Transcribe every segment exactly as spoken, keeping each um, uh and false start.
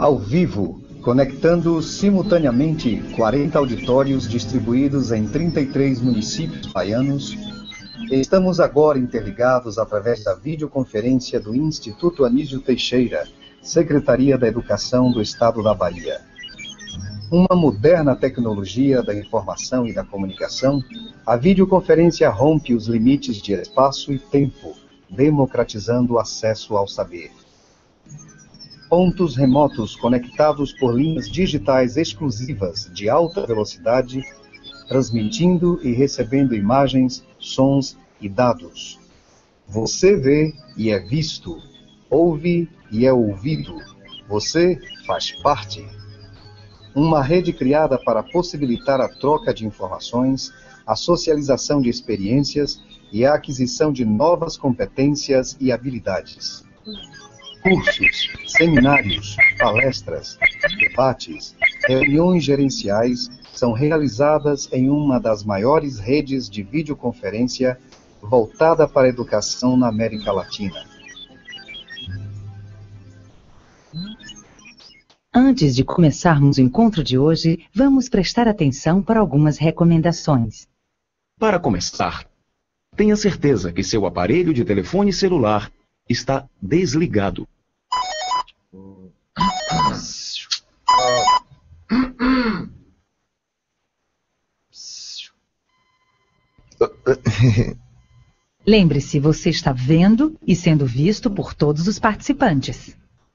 Ao vivo, conectando simultaneamente quarenta auditórios distribuídos em trinta e três municípios baianos, estamos agora interligados através da videoconferência do Instituto Anísio Teixeira, Secretaria da Educação do Estado da Bahia. Uma moderna tecnologia da informação e da comunicação, a videoconferência rompe os limites de espaço e tempo, democratizando o acesso ao saber. Pontos remotos conectados por linhas digitais exclusivas de alta velocidade, transmitindo e recebendo imagens, sons e dados. Você vê e é visto, ouve e é ouvido. Você faz parte. Uma rede criada para possibilitar a troca de informações, a socialização de experiências e a aquisição de novas competências e habilidades. Cursos, seminários, palestras, debates, reuniões gerenciais são realizadas em uma das maiores redes de videoconferência voltada para a educação na América Latina. Antes de começarmos o encontro de hoje, vamos prestar atenção para algumas recomendações. Para começar, tenha certeza que seu aparelho de telefone celular está desligado. Lembre-se, você está vendo e sendo visto por todos os participantes.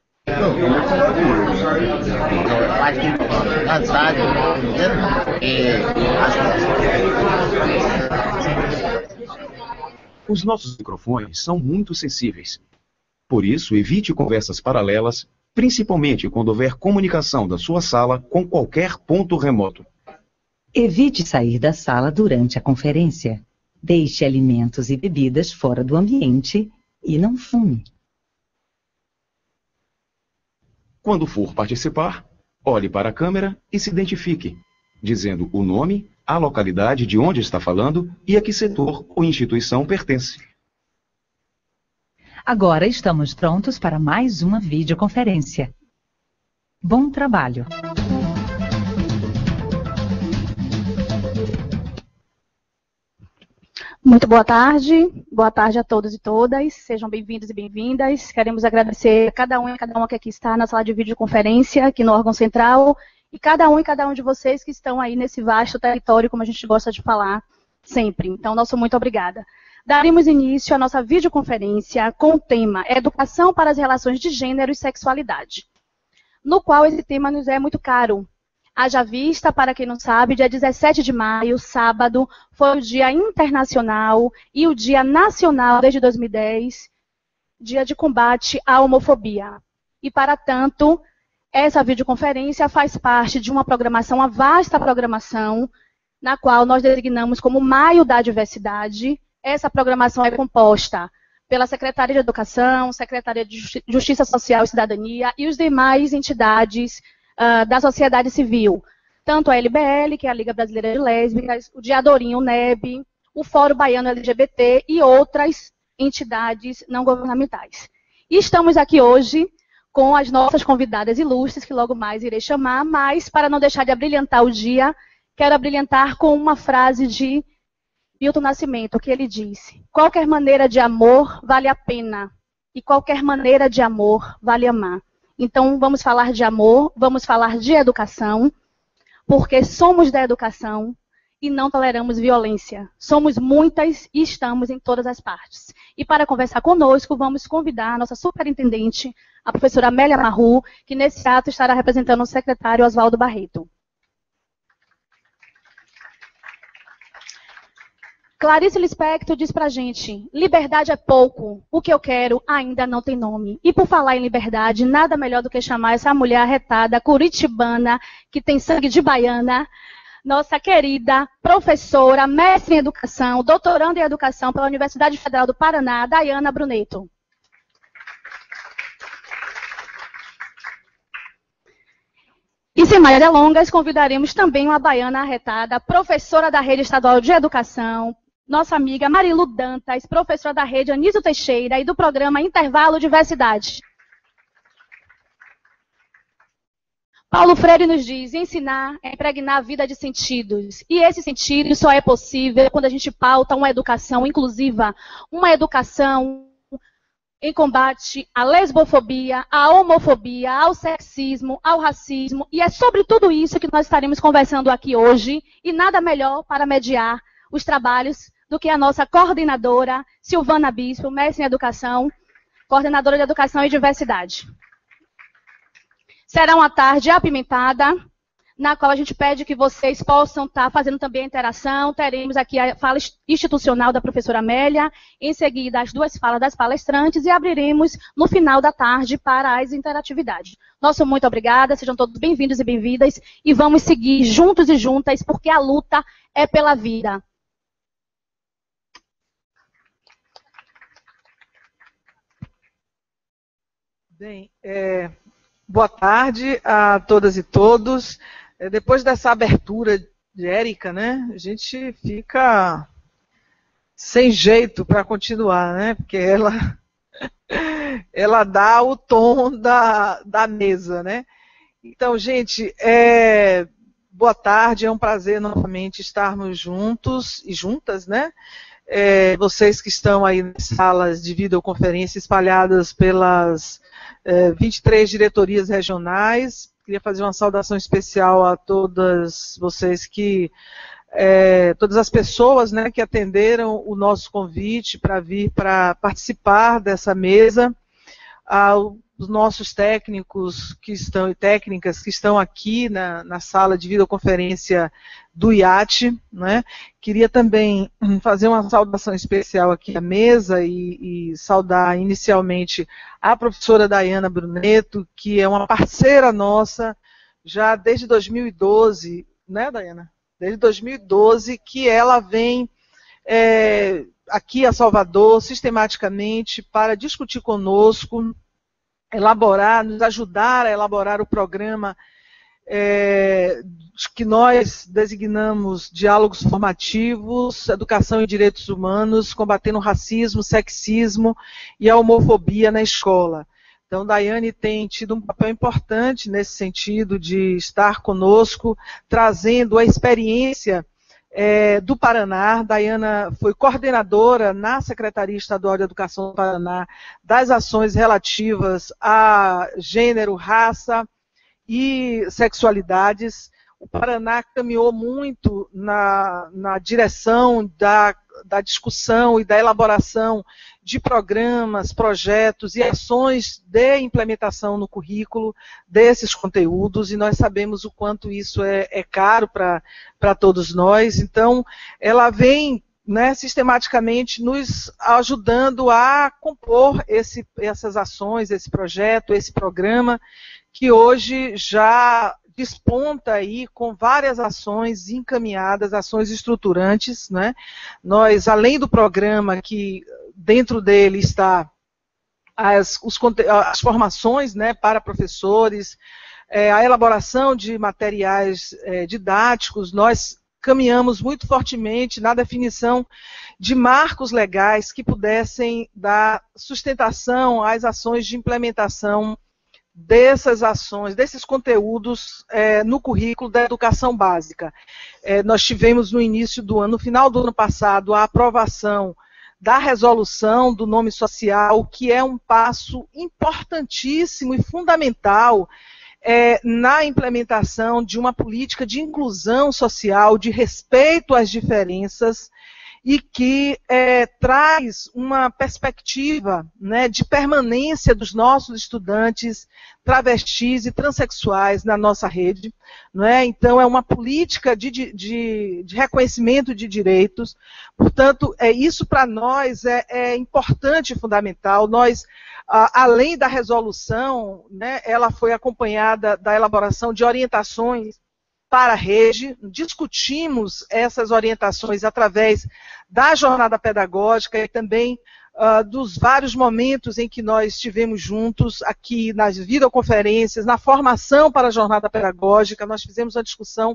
Os nossos microfones são muito sensíveis. Por isso, evite conversas paralelas, principalmente quando houver comunicação da sua sala com qualquer ponto remoto. Evite sair da sala durante a conferência. Deixe alimentos e bebidas fora do ambiente e não fume. Quando for participar, olhe para a câmera e se identifique, dizendo o nome, a localidade de onde está falando e a que setor ou instituição pertence. Agora estamos prontos para mais uma videoconferência. Bom trabalho! Muito boa tarde, boa tarde a todos e todas, sejam bem-vindos e bem-vindas. Queremos agradecer a cada um e cada uma que aqui está na sala de videoconferência, aqui no órgão central, e cada um e cada um de vocês que estão aí nesse vasto território, como a gente gosta de falar sempre. Então, nosso muito obrigada. Daremos início à nossa videoconferência com o tema Educação para as Relações de Gênero e Sexualidade, no qual esse tema nos é muito caro. Haja vista, para quem não sabe, dia dezessete de maio, sábado, foi o Dia Internacional e o Dia Nacional, desde dois mil e dez, Dia de Combate à Homofobia. E, para tanto, essa videoconferência faz parte de uma programação, uma vasta programação, na qual nós designamos como Maio da Diversidade. Essa programação é composta pela Secretaria de Educação, Secretaria de Justiça Social e Cidadania e os demais entidades Uh, da sociedade civil, tanto a L B L, que é a Liga Brasileira de Lésbicas, o Diadorim, o N E B, o Fórum Baiano L G B T e outras entidades não governamentais. E estamos aqui hoje com as nossas convidadas ilustres, que logo mais irei chamar, mas para não deixar de abrilhantar o dia, quero abrilhantar com uma frase de Milton Nascimento, que ele disse: qualquer maneira de amor vale a pena, e qualquer maneira de amor vale amar. Então, vamos falar de amor, vamos falar de educação, porque somos da educação e não toleramos violência. Somos muitas e estamos em todas as partes. E para conversar conosco, vamos convidar a nossa superintendente, a professora Amélia Marru, que nesse ato estará representando o secretário Oswaldo Barreto. Clarice Lispector diz pra gente: liberdade é pouco, o que eu quero ainda não tem nome. E por falar em liberdade, nada melhor do que chamar essa mulher arretada, curitibana, que tem sangue de baiana, nossa querida professora, mestre em educação, doutoranda em educação pela Universidade Federal do Paraná, Dayana Bruneto. E sem mais delongas, convidaremos também uma baiana arretada, professora da Rede Estadual de Educação, nossa amiga Marilu Dantas, professora da Rede Anísio Teixeira e do programa Intervalo Diversidade. Paulo Freire nos diz, ensinar é impregnar a vida de sentidos. E esse sentido só é possível quando a gente pauta uma educação inclusiva, uma educação em combate à lesbofobia, à homofobia, ao sexismo, ao racismo. E é sobre tudo isso que nós estaremos conversando aqui hoje. E nada melhor para mediar os trabalhos do que a nossa coordenadora, Silvana Bispo, mestre em educação, coordenadora de educação e diversidade. Será uma tarde apimentada, na qual a gente pede que vocês possam estar fazendo também a interação. Teremos aqui a fala institucional da professora Amélia, em seguida as duas falas das palestrantes e abriremos no final da tarde para as interatividades. Nosso muito obrigada, sejam todos bem-vindos e bem-vindas e vamos seguir juntos e juntas, porque a luta é pela vida. Bem, é... boa tarde a todas e todos. Depois dessa abertura de Érica, né, a gente fica sem jeito para continuar, né, porque ela, ela dá o tom da, da mesa, né. Então, gente, é, boa tarde, é um prazer novamente estarmos juntos e juntas, né. É, vocês que estão aí nas salas de videoconferência espalhadas pelas é, vinte e três diretorias regionais. Queria fazer uma saudação especial a todas vocês que, é, todas as pessoas, né, que atenderam o nosso convite para vir para participar dessa mesa, aos nossos técnicos que estão e técnicas que estão aqui na, na sala de videoconferência do I A T, né? Queria também fazer uma saudação especial aqui à mesa e, e saudar inicialmente a professora Daiana Bruneto, que é uma parceira nossa já desde dois mil e doze, né, Daiana? Desde dois mil e doze que ela vem é, aqui a Salvador sistematicamente para discutir conosco, elaborar, nos ajudar a elaborar o programa É, que nós designamos diálogos formativos, educação e direitos humanos, combatendo o racismo, sexismo e a homofobia na escola. Então, Daiane tem tido um papel importante nesse sentido de estar conosco, trazendo a experiência é, do Paraná. Daiana foi coordenadora na Secretaria Estadual de Educação do Paraná das ações relativas a gênero, raça e sexualidades. O Paraná caminhou muito na, na direção da, da discussão e da elaboração de programas, projetos e ações de implementação no currículo desses conteúdos, e nós sabemos o quanto isso é, é caro para todos nós. Então, ela vem, né, sistematicamente nos ajudando a compor esse, essas ações, esse projeto, esse programa, que hoje já desponta aí com várias ações encaminhadas, ações estruturantes, né? Nós, além do programa, que dentro dele está as, os, as formações, né, para professores, é, a elaboração de materiais é, didáticos, nós caminhamos muito fortemente na definição de marcos legais que pudessem dar sustentação às ações de implementação dessas ações, desses conteúdos é, no currículo da educação básica. É, nós tivemos no início do ano, no final do ano passado, a aprovação da resolução do nome social, que é um passo importantíssimo e fundamental é, na implementação de uma política de inclusão social, de respeito às diferenças, e que é, traz uma perspectiva, né, de permanência dos nossos estudantes travestis e transexuais na nossa rede. Não é? Então, é uma política de, de, de reconhecimento de direitos. Portanto, é, isso para nós é, é importante e fundamental. Nós, a, além da resolução, né, ela foi acompanhada da elaboração de orientações para a rede, discutimos essas orientações através da jornada pedagógica e também uh, dos vários momentos em que nós estivemos juntos aqui nas videoconferências, na formação para a jornada pedagógica. Nós fizemos uma discussão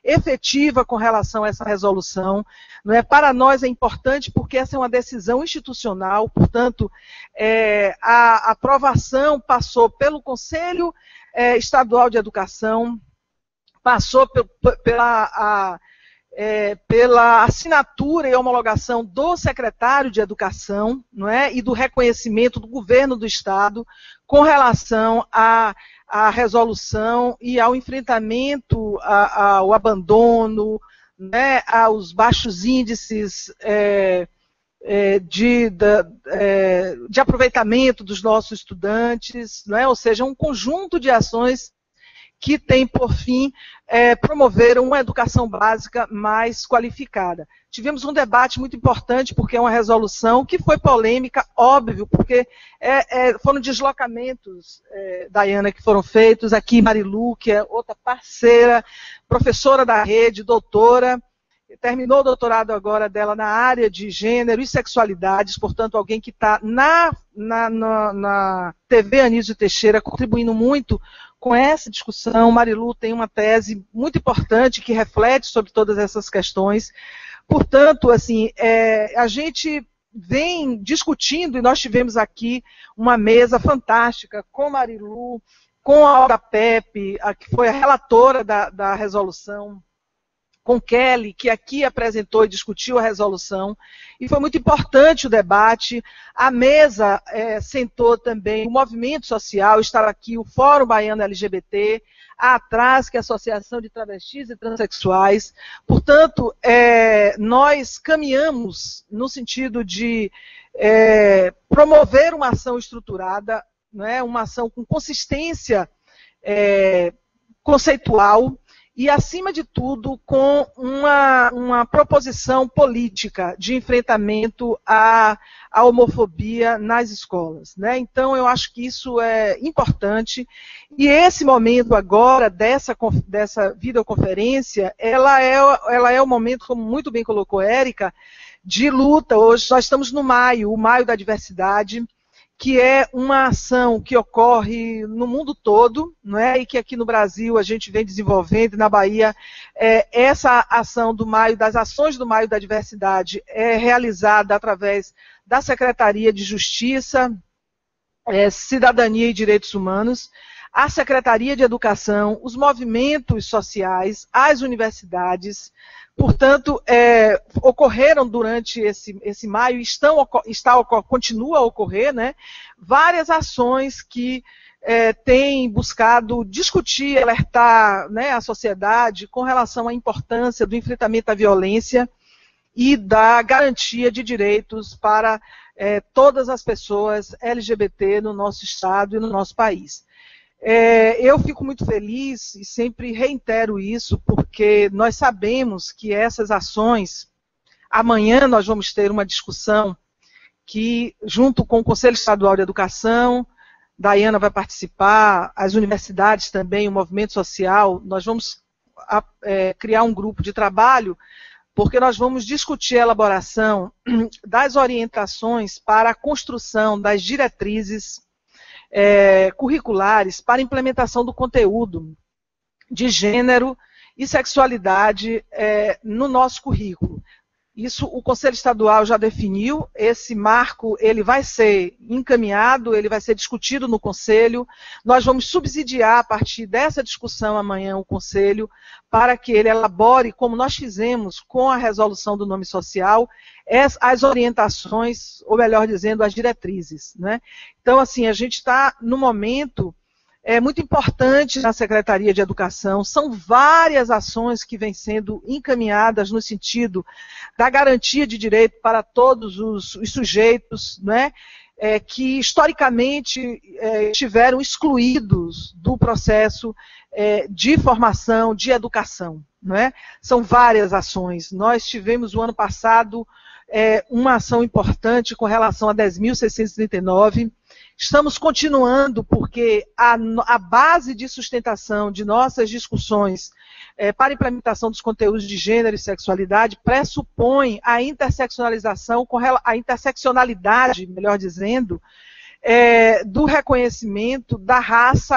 efetiva com relação a essa resolução. Não é? Para nós é importante porque essa é uma decisão institucional, portanto, é, a aprovação passou pelo Conselho é, Estadual de Educação, passou pe pela, a, é, pela assinatura e homologação do secretário de Educação, não é? E do reconhecimento do governo do Estado com relação a a resolução e ao enfrentamento a, ao abandono, né, aos baixos índices é, é, de, de, é, de aproveitamento dos nossos estudantes, não é? Ou seja, um conjunto de ações que tem por fim é, promover uma educação básica mais qualificada. Tivemos um debate muito importante, porque é uma resolução que foi polêmica, óbvio, porque é, é, foram deslocamentos, é, Dayana, que foram feitos, aqui Marilu, que é outra parceira, professora da rede, doutora, terminou o doutorado agora dela na área de gênero e sexualidades, portanto, alguém que está na, na, na, na T V Anísio Teixeira, contribuindo muito com essa discussão. Marilu tem uma tese muito importante que reflete sobre todas essas questões. Portanto, assim, é, a gente vem discutindo, e nós tivemos aqui uma mesa fantástica com Marilu, com a Aura Pepe, a, que foi a relatora da, da resolução, com Kelly, que aqui apresentou e discutiu a resolução, e foi muito importante o debate. A mesa é, sentou também o movimento social, estava aqui o Fórum Baiano L G B T, a ATRAS, que é a Associação de Travestis e Transsexuais. Portanto, é, nós caminhamos no sentido de é, promover uma ação estruturada, né, uma ação com consistência é, conceitual, e, acima de tudo, com uma, uma proposição política de enfrentamento à, à homofobia nas escolas, né? Então, eu acho que isso é importante, e esse momento agora, dessa, dessa videoconferência, ela é, ela é o momento, como muito bem colocou Érica, de luta. Hoje nós estamos no maio, o Maio da Diversidade, que é uma ação que ocorre no mundo todo, não é? E que aqui no Brasil a gente vem desenvolvendo, e na Bahia, é, essa ação do Maio, das ações do Maio da Diversidade, é realizada através da Secretaria de Justiça, é, Cidadania e Direitos Humanos, a Secretaria de Educação, os movimentos sociais, as universidades. Portanto, é, ocorreram durante esse, esse maio, estão, está, continua a ocorrer, né, várias ações que é, têm buscado discutir, alertar, né, a sociedade com relação à importância do enfrentamento à violência e da garantia de direitos para é, todas as pessoas L G B T no nosso estado e no nosso país. É, eu fico muito feliz e sempre reitero isso, porque nós sabemos que essas ações, amanhã nós vamos ter uma discussão que, junto com o Conselho Estadual de Educação, Dayana vai participar, as universidades também, o movimento social, nós vamos a, é, criar um grupo de trabalho, porque nós vamos discutir a elaboração das orientações para a construção das diretrizes É, curriculares para implementação do conteúdo de gênero e sexualidade é, no nosso currículo. Isso o Conselho Estadual já definiu, esse marco ele vai ser encaminhado, ele vai ser discutido no Conselho, nós vamos subsidiar a partir dessa discussão amanhã o Conselho, para que ele elabore, como nós fizemos com a resolução do nome social, as orientações, ou melhor dizendo, as diretrizes, né? Então, assim, a gente está no momento é muito importante na Secretaria de Educação, são várias ações que vêm sendo encaminhadas no sentido da garantia de direito para todos os, os sujeitos, né, é, que historicamente é, estiveram excluídos do processo é, de formação, de educação, né? São várias ações. Nós tivemos o ano passado é, uma ação importante com relação a dez mil seiscentos e trinta e nove. Estamos continuando porque a, a base de sustentação de nossas discussões é, para a implementação dos conteúdos de gênero e sexualidade pressupõe a interseccionalização, a interseccionalidade, melhor dizendo, é, do reconhecimento da raça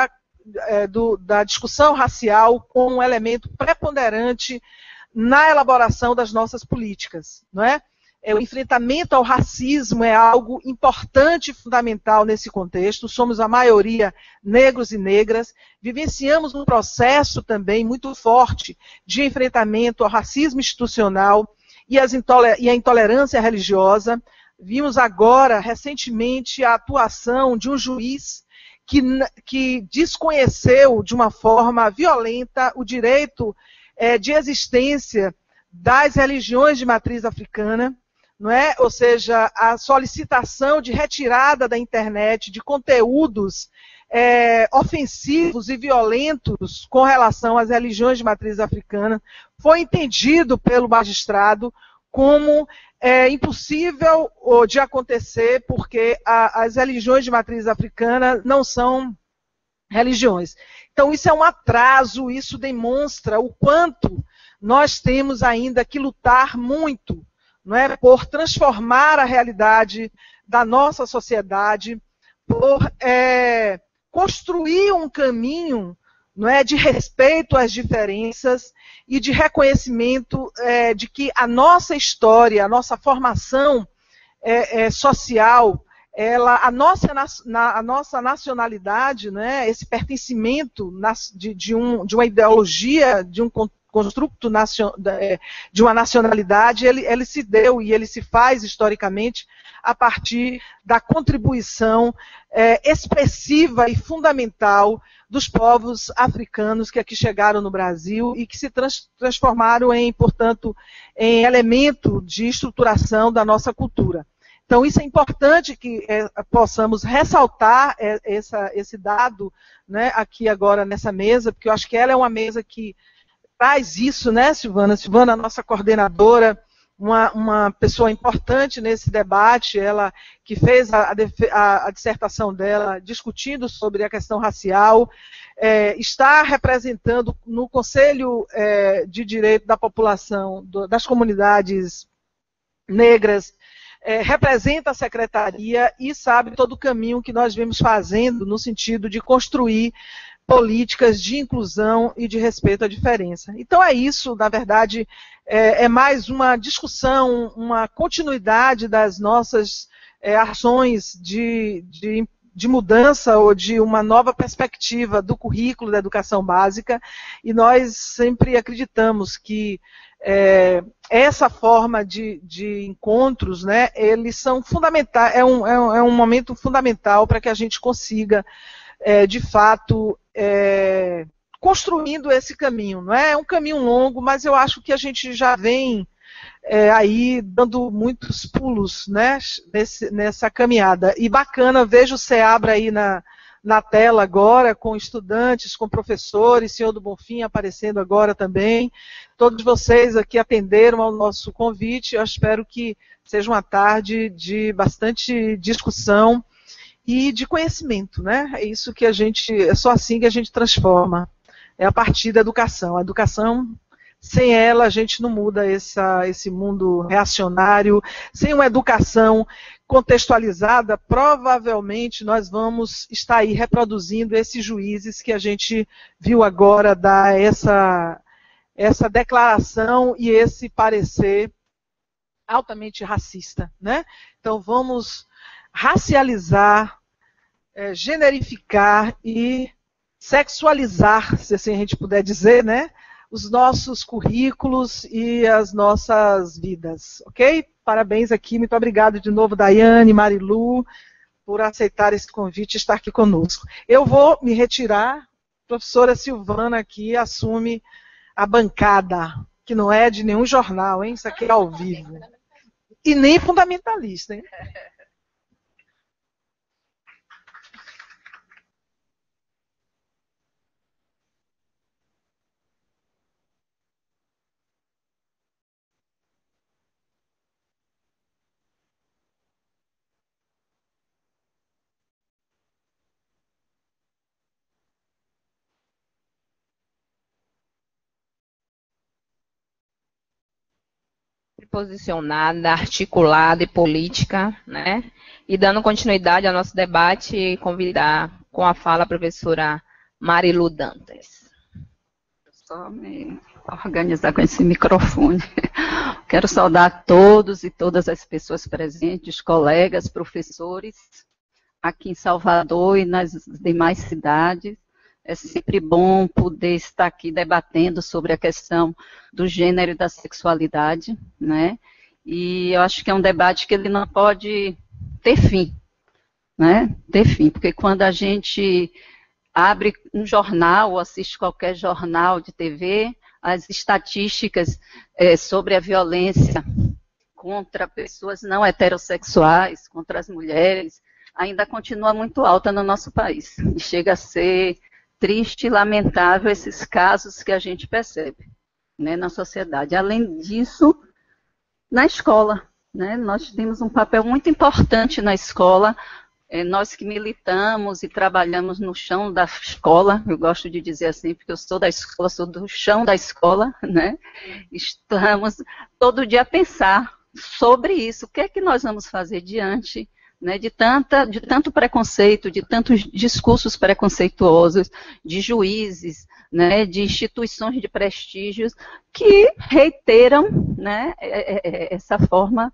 é, do, da discussão racial como um elemento preponderante na elaboração das nossas políticas, não é? É, o enfrentamento ao racismo é algo importante e fundamental nesse contexto. Somos a maioria negros e negras, vivenciamos um processo também muito forte de enfrentamento ao racismo institucional e, as intoler- e a intolerância religiosa. Vimos agora, recentemente, a atuação de um juiz que, que desconheceu de uma forma violenta o direito é, de existência das religiões de matriz africana, não é? Ou seja, a solicitação de retirada da internet de conteúdos é, ofensivos e violentos com relação às religiões de matriz africana foi entendido pelo magistrado como é, impossível de acontecer, porque a, as religiões de matriz africana não são religiões. Então, isso é um atraso, isso demonstra o quanto nós temos ainda que lutar muito, não é, por transformar a realidade da nossa sociedade, por é, construir um caminho, não é, de respeito às diferenças e de reconhecimento é, de que a nossa história, a nossa formação é, é, social, ela, a, nossa, na, a nossa nacionalidade, né, esse pertencimento de, de, um, de uma ideologia, de um construto de uma nacionalidade, ele, ele se deu e ele se faz historicamente a partir da contribuição é, expressiva e fundamental dos povos africanos que aqui chegaram no Brasil e que se trans, transformaram em, portanto, em elemento de estruturação da nossa cultura. Então, isso é importante que é, possamos ressaltar é, essa, esse dado, né, aqui agora nessa mesa, porque eu acho que ela é uma mesa que traz isso, né, Silvana? Silvana, nossa coordenadora, uma, uma pessoa importante nesse debate, ela que fez a, a, a dissertação dela discutindo sobre a questão racial, é, está representando no Conselho é, de Direito da População, do, das comunidades negras, é, representa a secretaria e sabe todo o caminho que nós vemos fazendo no sentido de construir políticas de inclusão e de respeito à diferença. Então é isso, na verdade, é, é mais uma discussão, uma continuidade das nossas é, ações de, de, de mudança ou de uma nova perspectiva do currículo da educação básica, e nós sempre acreditamos que é, essa forma de, de encontros, né, eles são fundamentais, é um, é um, é um momento fundamental para que a gente consiga É, de fato, é, construindo esse caminho. Não é? É um caminho longo, mas eu acho que a gente já vem é, aí dando muitos pulos, né, nesse, nessa caminhada. E bacana, vejo o SEABRA aí na, na tela agora, com estudantes, com professores, senhor do Bonfim aparecendo agora também. Todos vocês aqui atenderam ao nosso convite. Eu espero que seja uma tarde de bastante discussão e de conhecimento, né? É isso que a gente, é só assim que a gente transforma, é a partir da educação. A educação, sem ela, a gente não muda essa, esse mundo reacionário. Sem uma educação contextualizada, provavelmente nós vamos estar aí reproduzindo esses juízes que a gente viu agora dar essa, essa declaração e esse parecer altamente racista, né? Então vamos racializar, é, generificar e sexualizar, se assim a gente puder dizer, né, os nossos currículos e as nossas vidas, ok? Parabéns aqui, muito obrigado de novo, Daiane, Marilu, por aceitar esse convite e estar aqui conosco. Eu vou me retirar, a professora Silvana aqui assume a bancada, que não é de nenhum jornal, hein? Isso aqui é ao vivo. E nem fundamentalista, hein? Posicionada, articulada e política, né? E dando continuidade ao nosso debate, convidar com a fala a professora Marilu Dantas. Só me organizar com esse microfone. Quero saudar todos e todas as pessoas presentes, colegas, professores, aqui em Salvador e nas demais cidades. É sempre bom poder estar aqui debatendo sobre a questão do gênero e da sexualidade, né? E eu acho que é um debate que ele não pode ter fim, né? Ter fim, porque quando a gente abre um jornal ou assiste qualquer jornal de T V, as estatísticas é, sobre a violência contra pessoas não heterossexuais, contra as mulheres, ainda continua muito alta no nosso país. E chega a ser triste e lamentável esses casos que a gente percebe, né, na sociedade. Além disso, na escola, né, nós temos um papel muito importante na escola. Nós que militamos e trabalhamos no chão da escola, eu gosto de dizer assim, porque eu sou da escola, sou do chão da escola, né? Estamos todo dia a pensar sobre isso, o que é que nós vamos fazer diante, né, de, tanta, de tanto preconceito, de tantos discursos preconceituosos, de juízes, né, de instituições de prestígios que reiteram, né, essa forma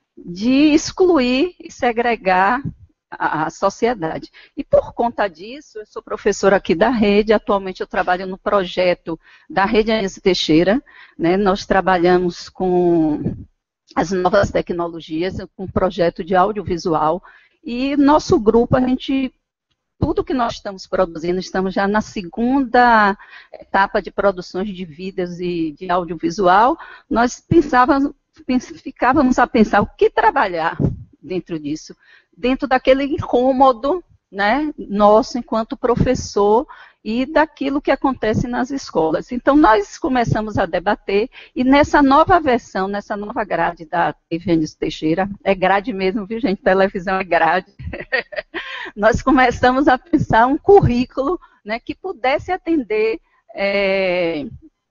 de excluir e segregar a sociedade. E por conta disso, eu sou professora aqui da rede, atualmente eu trabalho no projeto da Rede Anísio Teixeira, né, nós trabalhamos com as novas tecnologias, com um projeto de audiovisual, e nosso grupo, a gente, tudo que nós estamos produzindo, estamos já na segunda etapa de produções de vídeos e de audiovisual, nós pensávamos, ficávamos a pensar o que trabalhar dentro disso, dentro daquele incômodo, né, nosso enquanto professor e daquilo que acontece nas escolas. Então, nós começamos a debater e nessa nova versão, nessa nova grade da T V Anísio Teixeira, é grade mesmo, viu, gente? Televisão é grade. Nós começamos a pensar um currículo, né, que pudesse atender é,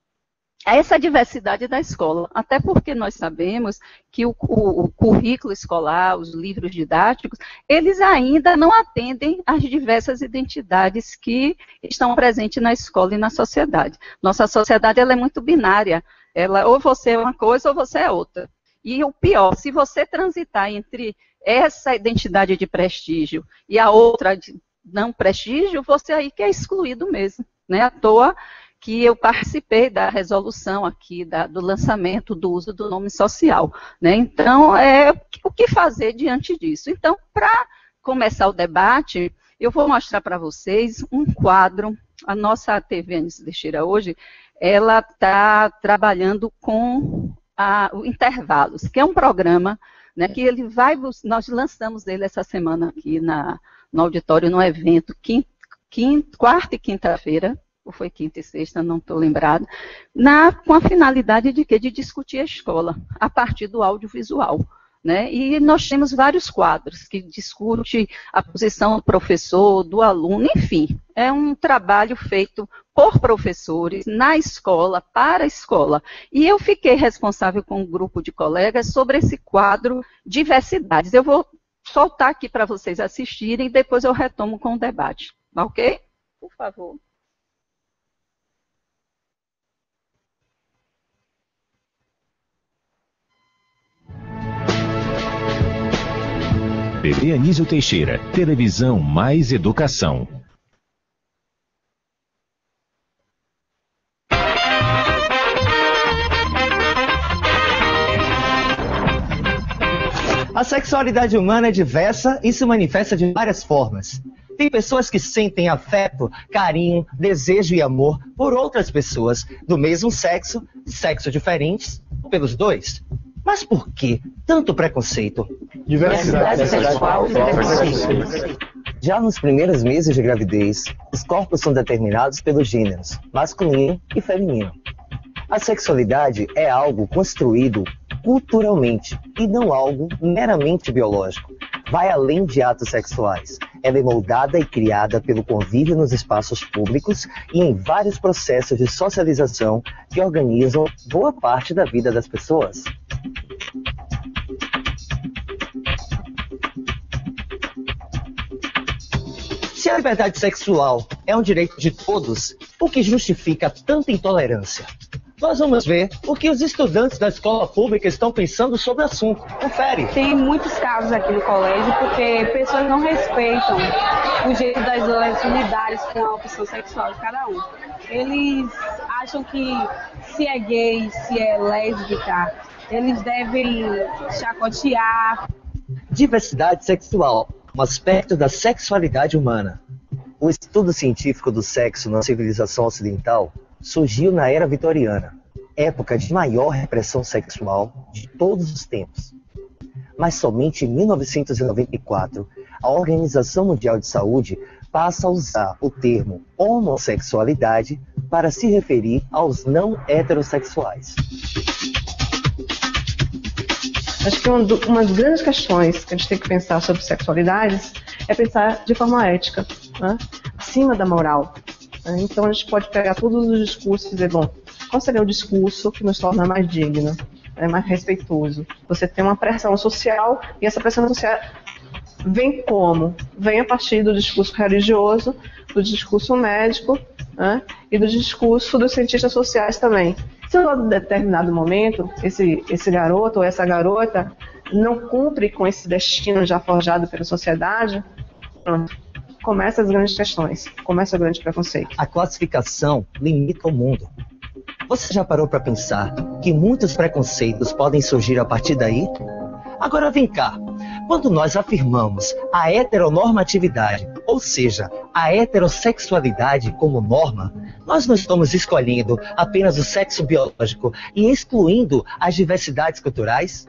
a essa diversidade da escola, até porque nós sabemos que o, o, o currículo escolar, os livros didáticos, eles ainda não atendem às diversas identidades que estão presentes na escola e na sociedade. Nossa sociedade ela é muito binária, ela, ou você é uma coisa ou você é outra. E o pior, se você transitar entre essa identidade de prestígio e a outra de não prestígio, você aí que é excluído mesmo, né? À toa que eu participei da resolução aqui, da, do lançamento do uso do nome social, né? Então, é, o que fazer diante disso? Então, para começar o debate, eu vou mostrar para vocês um quadro. A nossa T V Anísio Teixeira hoje, ela está trabalhando com a, o Intervalos, que é um programa, né, que ele vai, nós lançamos ele essa semana aqui na, no auditório, no evento, quinta, quinta, quarta e quinta-feira, ou foi quinta e sexta, não estou lembrada, na, com a finalidade de quê? De discutir a escola, a partir do audiovisual, né? E nós temos vários quadros que discutem a posição do professor, do aluno, enfim, é um trabalho feito por professores, na escola, para a escola. E eu fiquei responsável com um grupo de colegas sobre esse quadro Diversidades. Eu vou soltar aqui para vocês assistirem e depois eu retomo com o debate, ok? Por favor. T V Anísio Teixeira, televisão mais educação. A sexualidade humana é diversa e se manifesta de várias formas. Tem pessoas que sentem afeto, carinho, desejo e amor por outras pessoas do mesmo sexo, sexos diferentes, ou pelos dois. Mas por que tanto preconceito? Diversidade sexual e preconceito. Já nos primeiros meses de gravidez, os corpos são determinados pelos gêneros, masculino e feminino. A sexualidade é algo construído culturalmente e não algo meramente biológico. Vai além de atos sexuais. Ela é moldada e criada pelo convívio nos espaços públicos e em vários processos de socialização que organizam boa parte da vida das pessoas. se a liberdade sexual é um direito de todos, o que justifica tanta intolerância? Nós vamos ver o que os estudantes da escola pública estão pensando sobre o assunto. Confere. Tem muitos casos aqui no colégio porque pessoas não respeitam o jeito das duas unidades com a opção sexual de cada um. Eles acham que se é gay, se é lésbica, eles devem chacotear. Diversidade sexual, um aspecto da sexualidade humana. O estudo científico do sexo na civilização ocidental surgiu na era vitoriana, época de maior repressão sexual de todos os tempos. Mas somente em mil novecentos e noventa e quatro, a Organização Mundial de Saúde passa a usar o termo homossexualidade para se referir aos não heterossexuais. Acho que uma, do, uma das grandes questões que a gente tem que pensar sobre sexualidades é pensar de forma ética, né? Acima da moral. Então a gente pode pegar todos os discursos e dizer, bom, qual seria o discurso que nos torna mais digno, é mais respeitoso? Você tem uma pressão social e essa pressão social vem como? Vem a partir do discurso religioso, do discurso médico, né, e do discurso dos cientistas sociais também. Se em determinado momento esse, esse garoto ou essa garota não cumpre com esse destino já forjado pela sociedade, pronto. Começa as grandes questões, começa o grande preconceito. A classificação limita o mundo. Você já parou para pensar que muitos preconceitos podem surgir a partir daí? Agora vem cá, quando nós afirmamos a heteronormatividade, ou seja, a heterossexualidade como norma, nós não estamos escolhendo apenas o sexo biológico e excluindo as diversidades culturais?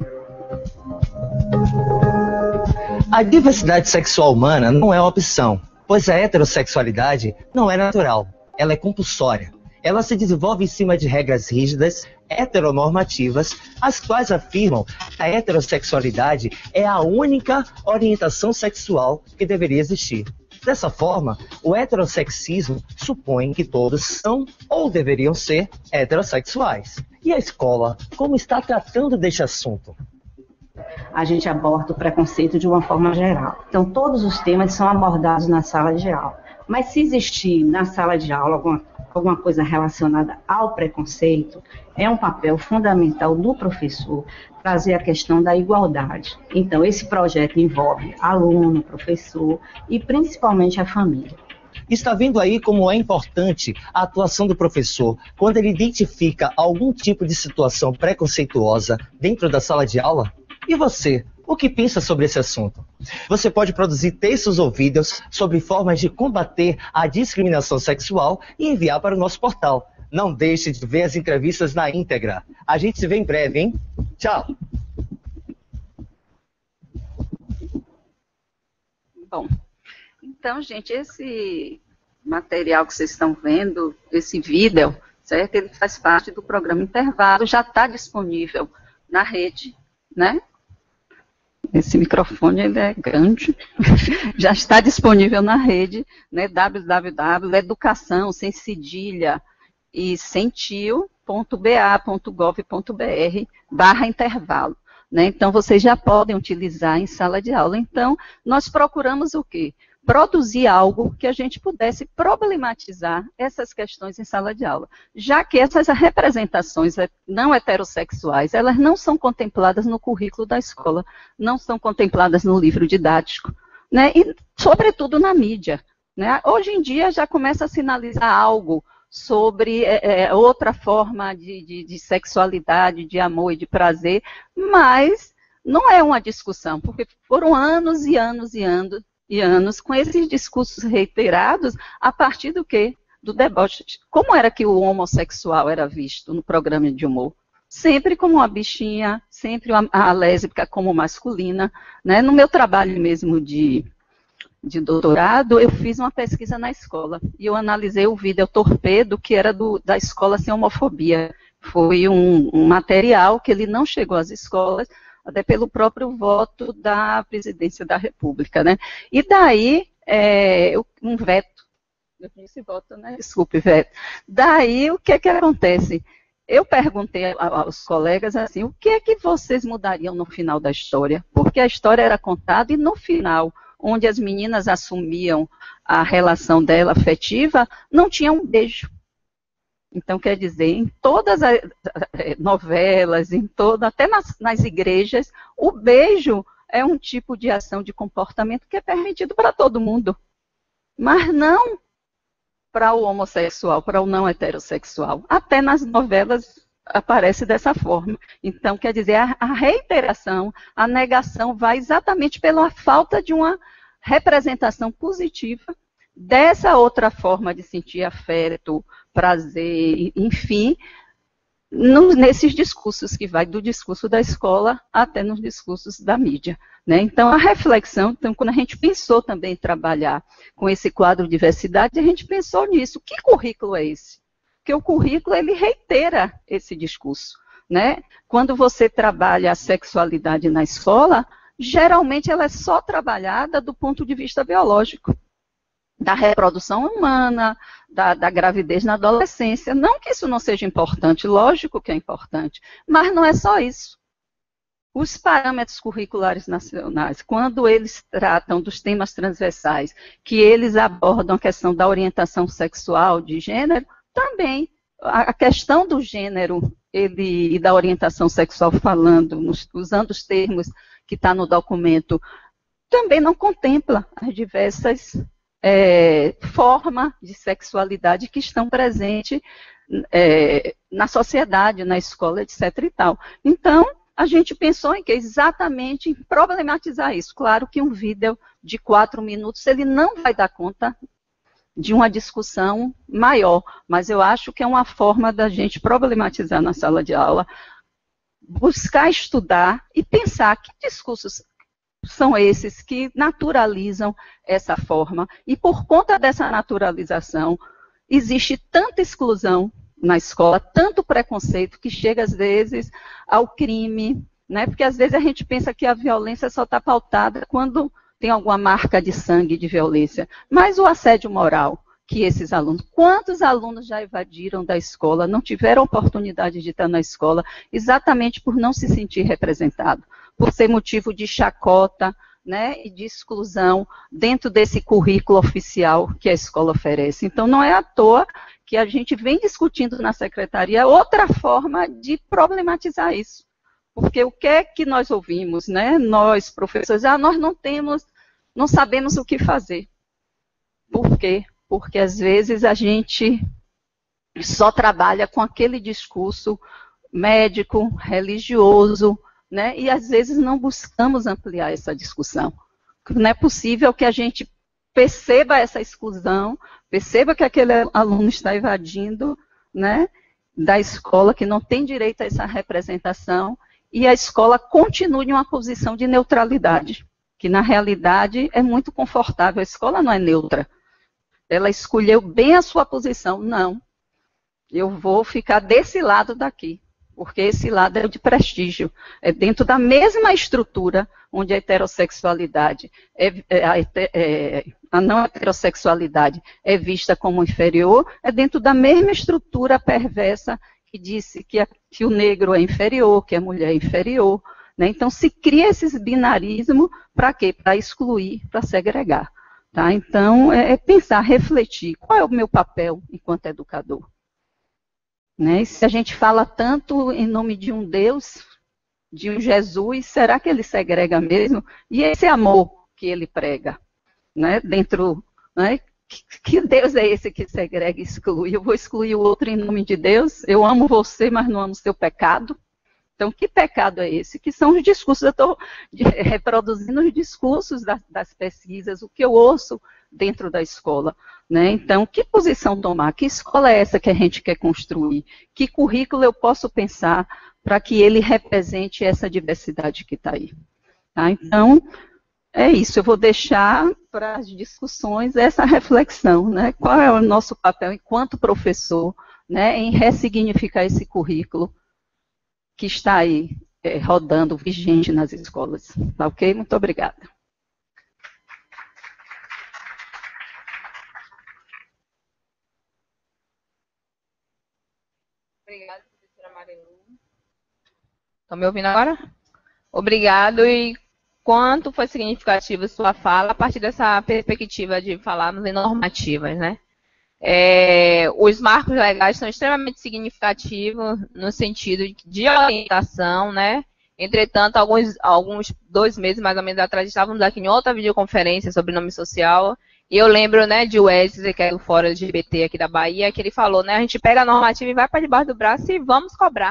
A diversidade sexual humana não é uma opção, pois a heterossexualidade não é natural, ela é compulsória. Ela se desenvolve em cima de regras rígidas, heteronormativas, as quais afirmam que a heterossexualidade é a única orientação sexual que deveria existir. Dessa forma, o heterossexismo supõe que todos são ou deveriam ser heterossexuais. E a escola, como está tratando deste assunto? A gente aborda o preconceito de uma forma geral. Então, todos os temas são abordados na sala de aula. Mas se existir na sala de aula alguma, alguma coisa relacionada ao preconceito, é um papel fundamental do professor trazer a questão da igualdade. Então, esse projeto envolve aluno, professor e principalmente a família. Está vendo aí como é importante a atuação do professor quando ele identifica algum tipo de situação preconceituosa dentro da sala de aula? E você, o que pensa sobre esse assunto? Você pode produzir textos ou vídeos sobre formas de combater a discriminação sexual e enviar para o nosso portal. Não deixe de ver as entrevistas na íntegra. A gente se vê em breve, hein? Tchau! Bom, então, gente, esse material que vocês estão vendo, esse vídeo, certo? Ele faz parte do programa Intervalo, já está disponível na rede, né? Esse microfone ele é grande, já está disponível na rede, né, w w w ponto educação sem cedilha e sem tio ponto b a ponto gov ponto b r barra intervalo. Né? Então, vocês já podem utilizar em sala de aula. Então, nós procuramos o quê? Produzir algo que a gente pudesse problematizar essas questões em sala de aula, já que essas representações não heterossexuais, elas não são contempladas no currículo da escola, não são contempladas no livro didático, né? E, sobretudo, na mídia. Né? Hoje em dia, já começa a sinalizar algo sobre é, outra forma de, de, de sexualidade, de amor e de prazer, mas não é uma discussão, porque foram anos e anos e anos, e anos com esses discursos reiterados a partir do quê? Do deboche. Como era que o homossexual era visto no programa de humor? Sempre como uma bichinha, sempre a, a lésbica como masculina. Né? No meu trabalho mesmo de, de doutorado, eu fiz uma pesquisa na escola e eu analisei o vídeo Torpedo, que era do, da Escola Sem Homofobia. Foi um, um material que ele não chegou às escolas, até pelo próprio voto da presidência da República, né? E daí, é, um veto, eu disse voto, né? Desculpe, veto. Daí, o que é que acontece? Eu perguntei aos colegas assim, o que é que vocês mudariam no final da história? Porque a história era contada e no final, onde as meninas assumiam a relação dela afetiva, não tinha um beijo. Então, quer dizer, em todas as novelas, em toda, até nas, nas igrejas, o beijo é um tipo de ação de comportamento que é permitido para todo mundo, mas não para o homossexual, para o não heterossexual. Até nas novelas aparece dessa forma. Então, quer dizer, a, a reiteração, a negação vai exatamente pela falta de uma representação positiva dessa outra forma de sentir afeto, prazer, enfim, no, nesses discursos que vai do discurso da escola até nos discursos da mídia, né? Então, a reflexão, então, quando a gente pensou também em trabalhar com esse quadro de diversidade, a gente pensou nisso. Que currículo é esse? Porque o currículo, ele reitera esse discurso, né? Quando você trabalha a sexualidade na escola, geralmente ela é só trabalhada do ponto de vista biológico, da reprodução humana, da, da gravidez na adolescência. Não que isso não seja importante, lógico que é importante, mas não é só isso. Os parâmetros curriculares nacionais, quando eles tratam dos temas transversais, que eles abordam a questão da orientação sexual, de gênero, também a questão do gênero ele, e da orientação sexual, falando, nos, usando os termos que está no documento, também não contempla as diversas É, forma de sexualidade que estão presentes é, na sociedade, na escola, etc e tal. Então, a gente pensou em que exatamente em problematizar isso. Claro que um vídeo de quatro minutos, ele não vai dar conta de uma discussão maior, mas eu acho que é uma forma da gente problematizar na sala de aula, buscar estudar e pensar que discursos são esses que naturalizam essa forma, e por conta dessa naturalização, existe tanta exclusão na escola, tanto preconceito, que chega às vezes ao crime, né? Porque às vezes a gente pensa que a violência só está pautada quando tem alguma marca de sangue de violência, mas o assédio moral que esses alunos, quantos alunos já evadiram da escola, não tiveram oportunidade de estar na escola, exatamente por não se sentir representado, por ser motivo de chacota, né, e de exclusão dentro desse currículo oficial que a escola oferece. Então, não é à toa que a gente vem discutindo na secretaria outra forma de problematizar isso. Porque o que é que nós ouvimos, né, nós, professores, ah, nós não temos, não sabemos o que fazer. Por quê? Porque, às vezes, a gente só trabalha com aquele discurso médico, religioso, né? E às vezes não buscamos ampliar essa discussão. Não é possível que a gente perceba essa exclusão, perceba que aquele aluno está evadindo, né, da escola, que não tem direito a essa representação, e a escola continue em uma posição de neutralidade, que na realidade é muito confortável. A escola não é neutra. Ela escolheu bem a sua posição. Não, eu vou ficar desse lado daqui, porque esse lado é de prestígio, é dentro da mesma estrutura onde a heterossexualidade, é, é, a, é, a não heterossexualidade é vista como inferior, é dentro da mesma estrutura perversa que disse que, a, que o negro é inferior, que a mulher é inferior, né? Então se cria esses binarismos para quê? Para excluir, para segregar. Tá? Então é, é pensar, refletir, qual é o meu papel enquanto educador? Né? E se a gente fala tanto em nome de um Deus, de um Jesus, será que ele segrega mesmo? E esse amor que ele prega, né? Dentro, né? Que, que Deus é esse que segrega e exclui? Eu vou excluir o outro em nome de Deus? Eu amo você, mas não amo seu pecado? Então, que pecado é esse? Que são os discursos, eu estou reproduzindo os discursos das, das pesquisas, o que eu ouço dentro da escola, né? Então, que posição tomar? Que escola é essa que a gente quer construir? Que currículo eu posso pensar para que ele represente essa diversidade que está aí? Tá? Então, é isso, eu vou deixar para as discussões essa reflexão, né? Qual é o nosso papel enquanto professor, né, em ressignificar esse currículo que está aí é, rodando, vigente nas escolas. Tá ok? Muito obrigada. Obrigada, professora Marilu. Estão me ouvindo agora? Obrigado, e quanto foi significativa sua fala a partir dessa perspectiva de falarmos em normativas, né? É, os marcos legais são extremamente significativos no sentido de orientação, né? Entretanto, alguns, alguns dois meses mais ou menos atrás, estávamos aqui em outra videoconferência sobre nome social, e eu lembro, né, de Wesley, que é do Fórum L G B T aqui da Bahia, que ele falou, né, a gente pega a normativa e vai para debaixo do braço e vamos cobrar.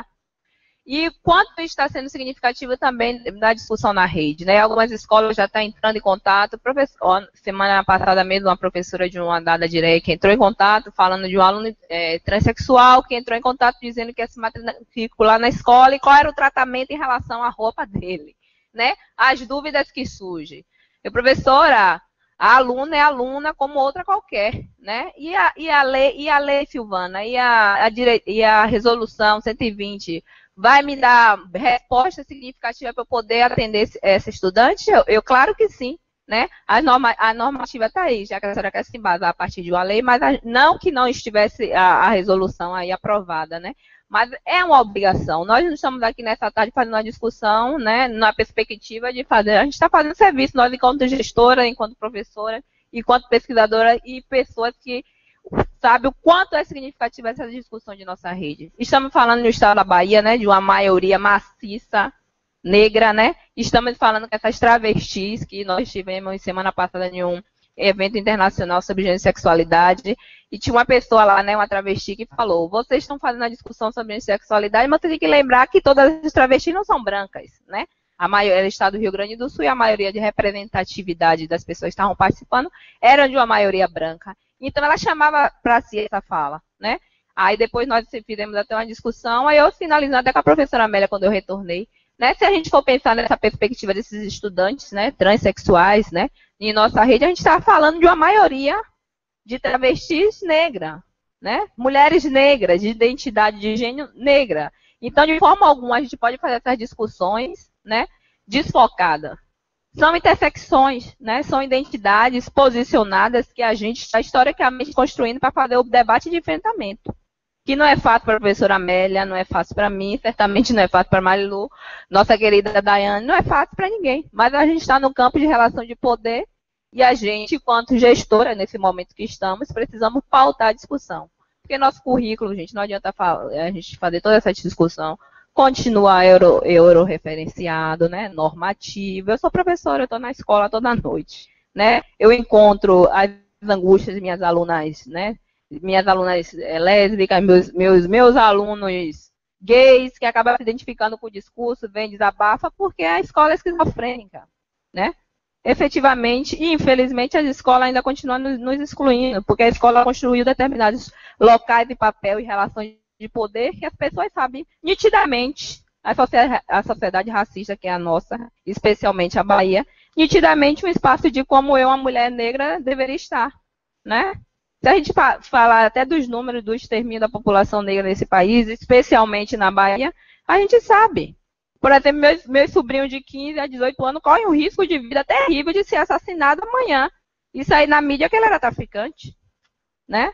E quanto isso está sendo significativo também na discussão na rede, né? Algumas escolas já estão entrando em contato. Professor, semana passada mesmo, uma professora de uma dada direita entrou em contato falando de um aluno é, transexual que entrou em contato dizendo que ia se matricular na escola e qual era o tratamento em relação à roupa dele, né? As dúvidas que surgem. E, professora, a aluna é aluna como outra qualquer, né? E a, e a, lei, e a lei, Silvana, e a, a, dire, e a resolução cento e vinte vai me dar resposta significativa para eu poder atender essa estudante? Eu, eu claro que sim, né? A, norma, a normativa está aí, já que a senhora quer se embasar a partir de uma lei, mas a, não que não estivesse a, a resolução aí aprovada, né? Mas é uma obrigação. Nós não estamos aqui nessa tarde fazendo uma discussão, né, na perspectiva de fazer, a gente está fazendo serviço, nós enquanto gestora, enquanto professora, enquanto pesquisadora e pessoas que sabe o quanto é significativa essa discussão de nossa rede. Estamos falando no estado da Bahia, né, de uma maioria maciça negra, né? Estamos falando que essas travestis que nós tivemos semana passada em um evento internacional sobre gênero e sexualidade, e tinha uma pessoa lá, né, uma travesti, que falou, vocês estão fazendo a discussão sobre gênero e sexualidade, mas você tem que lembrar que todas as travestis não são brancas, né? A maioria do estado do Rio Grande do Sul e a maioria de representatividade das pessoas que estavam participando eram de uma maioria branca. Então, ela chamava para si essa fala, né? Aí, depois, nós fizemos até uma discussão, aí eu finalizando até com a professora Amélia, quando eu retornei, né? Se a gente for pensar nessa perspectiva desses estudantes, né, transexuais, né, em nossa rede, a gente está falando de uma maioria de travestis negra, né? Mulheres negras, de identidade de gênero negra. Então, de forma alguma, a gente pode fazer essas discussões, né, desfocadas. São intersecções, né? São identidades posicionadas que a gente está historicamente construindo para fazer o debate de enfrentamento. Que não é fácil para a professora Amélia, não é fácil para mim, certamente não é fácil para a Marilu, nossa querida Daiane, não é fácil para ninguém. Mas a gente está no campo de relação de poder e a gente, enquanto gestora, nesse momento que estamos, precisamos pautar a discussão. Porque nosso currículo, gente, não adianta a gente fazer toda essa discussão, continua euro, euro referenciado, né, normativo. Eu sou professora, eu estou na escola toda noite, né? Eu encontro as angústias de minhas alunas, né? Minhas alunas é, lésbicas, meus, meus, meus alunos gays, que acabam se identificando com o discurso, vem desabafa, porque a escola é esquizofrênica, né? Efetivamente, e infelizmente, a escola ainda continua nos, nos excluindo, porque a escola construiu determinados locais de papel e relações de poder que as pessoas sabem nitidamente, a sociedade, a sociedade racista que é a nossa, especialmente a Bahia, nitidamente um espaço de como eu, uma mulher negra, deveria estar, né? Se a gente fa falar até dos números do extermínio da população negra nesse país, especialmente na Bahia, a gente sabe. Por exemplo, meus, meus sobrinhos de quinze a dezoito anos correm um risco de vida terrível de ser assassinado amanhã. E sair na mídia que ele era traficante, né?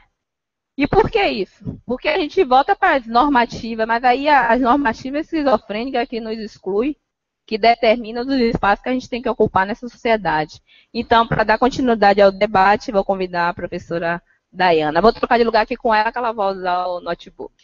E por que isso? Porque a gente volta para as normativas, mas aí as normativas esquizofrênicas que nos excluem, que determinam os espaços que a gente tem que ocupar nessa sociedade. Então, para dar continuidade ao debate, vou convidar a professora Daiana. Vou trocar de lugar aqui com ela, que ela vai usar o notebook.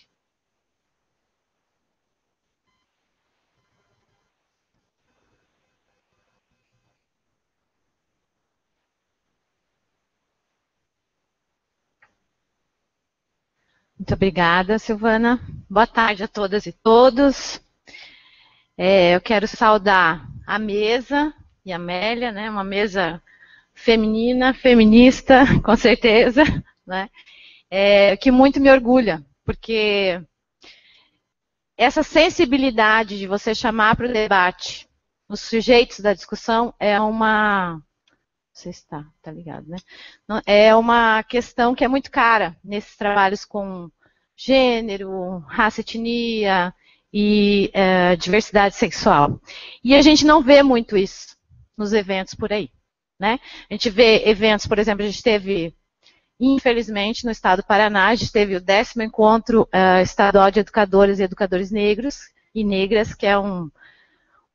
Muito obrigada, Silvana. Boa tarde a todas e todos. É, eu quero saudar a mesa e a Amélia, né, uma mesa feminina, feminista, com certeza, né, é, que muito me orgulha, porque essa sensibilidade de você chamar para o debate os sujeitos da discussão é uma... Você está, tá ligado, né? É uma questão que é muito cara nesses trabalhos com gênero, raça, etnia e é, diversidade sexual. E a gente não vê muito isso nos eventos por aí, né? A gente vê eventos, por exemplo, a gente teve, infelizmente, no estado do Paraná, a gente teve o décimo encontro uh, estadual de educadores e educadores negros e negras, que é um,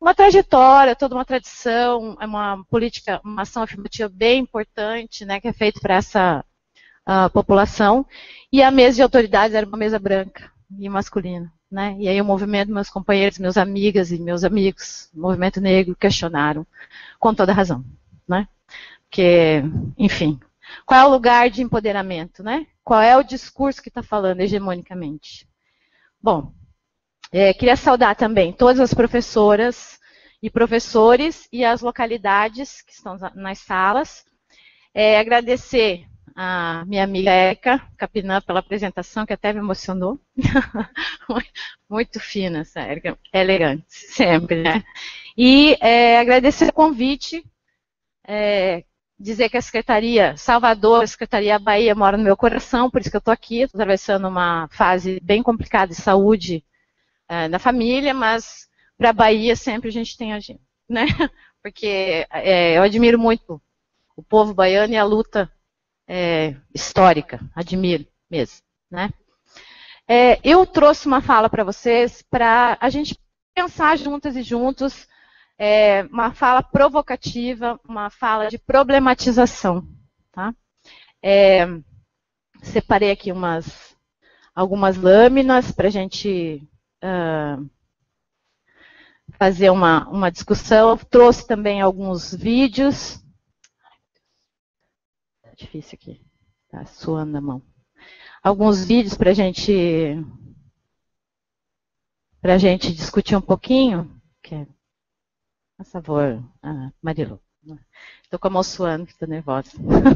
uma trajetória, toda uma tradição, é uma política, uma ação afirmativa bem importante, né, que é feita para essa uh, população. E a mesa de autoridades era uma mesa branca e masculina, né? E aí o movimento, meus companheiros, meus amigas e meus amigos, o movimento negro, questionaram com toda razão, né? Porque, enfim, qual é o lugar de empoderamento, né? Qual é o discurso que está falando hegemonicamente? Bom, é, queria saudar também todas as professoras e professores e as localidades que estão nas salas. É, agradecer a minha amiga Érica Capinã pela apresentação, que até me emocionou. Muito fina essa Érica, elegante, sempre, né? E é, agradecer o convite, é, dizer que a Secretaria Salvador, a Secretaria Bahia mora no meu coração, por isso que eu estou aqui, estou atravessando uma fase bem complicada de saúde é, na família, mas para a Bahia sempre a gente tem agenda, né? Porque é, eu admiro muito o povo baiano e a luta é, histórica, admiro mesmo, né? É, eu trouxe uma fala para vocês para a gente pensar juntas e juntos, é, uma fala provocativa, uma fala de problematização, tá? É, separei aqui umas, algumas lâminas para a gente uh, fazer uma, uma discussão. Trouxe também alguns vídeos. É difícil aqui, tá suando a mão. Alguns vídeos para a gente, para a gente discutir um pouquinho. Que, por favor, ah, Marilu. Estou com a mão suando, estou nervosa.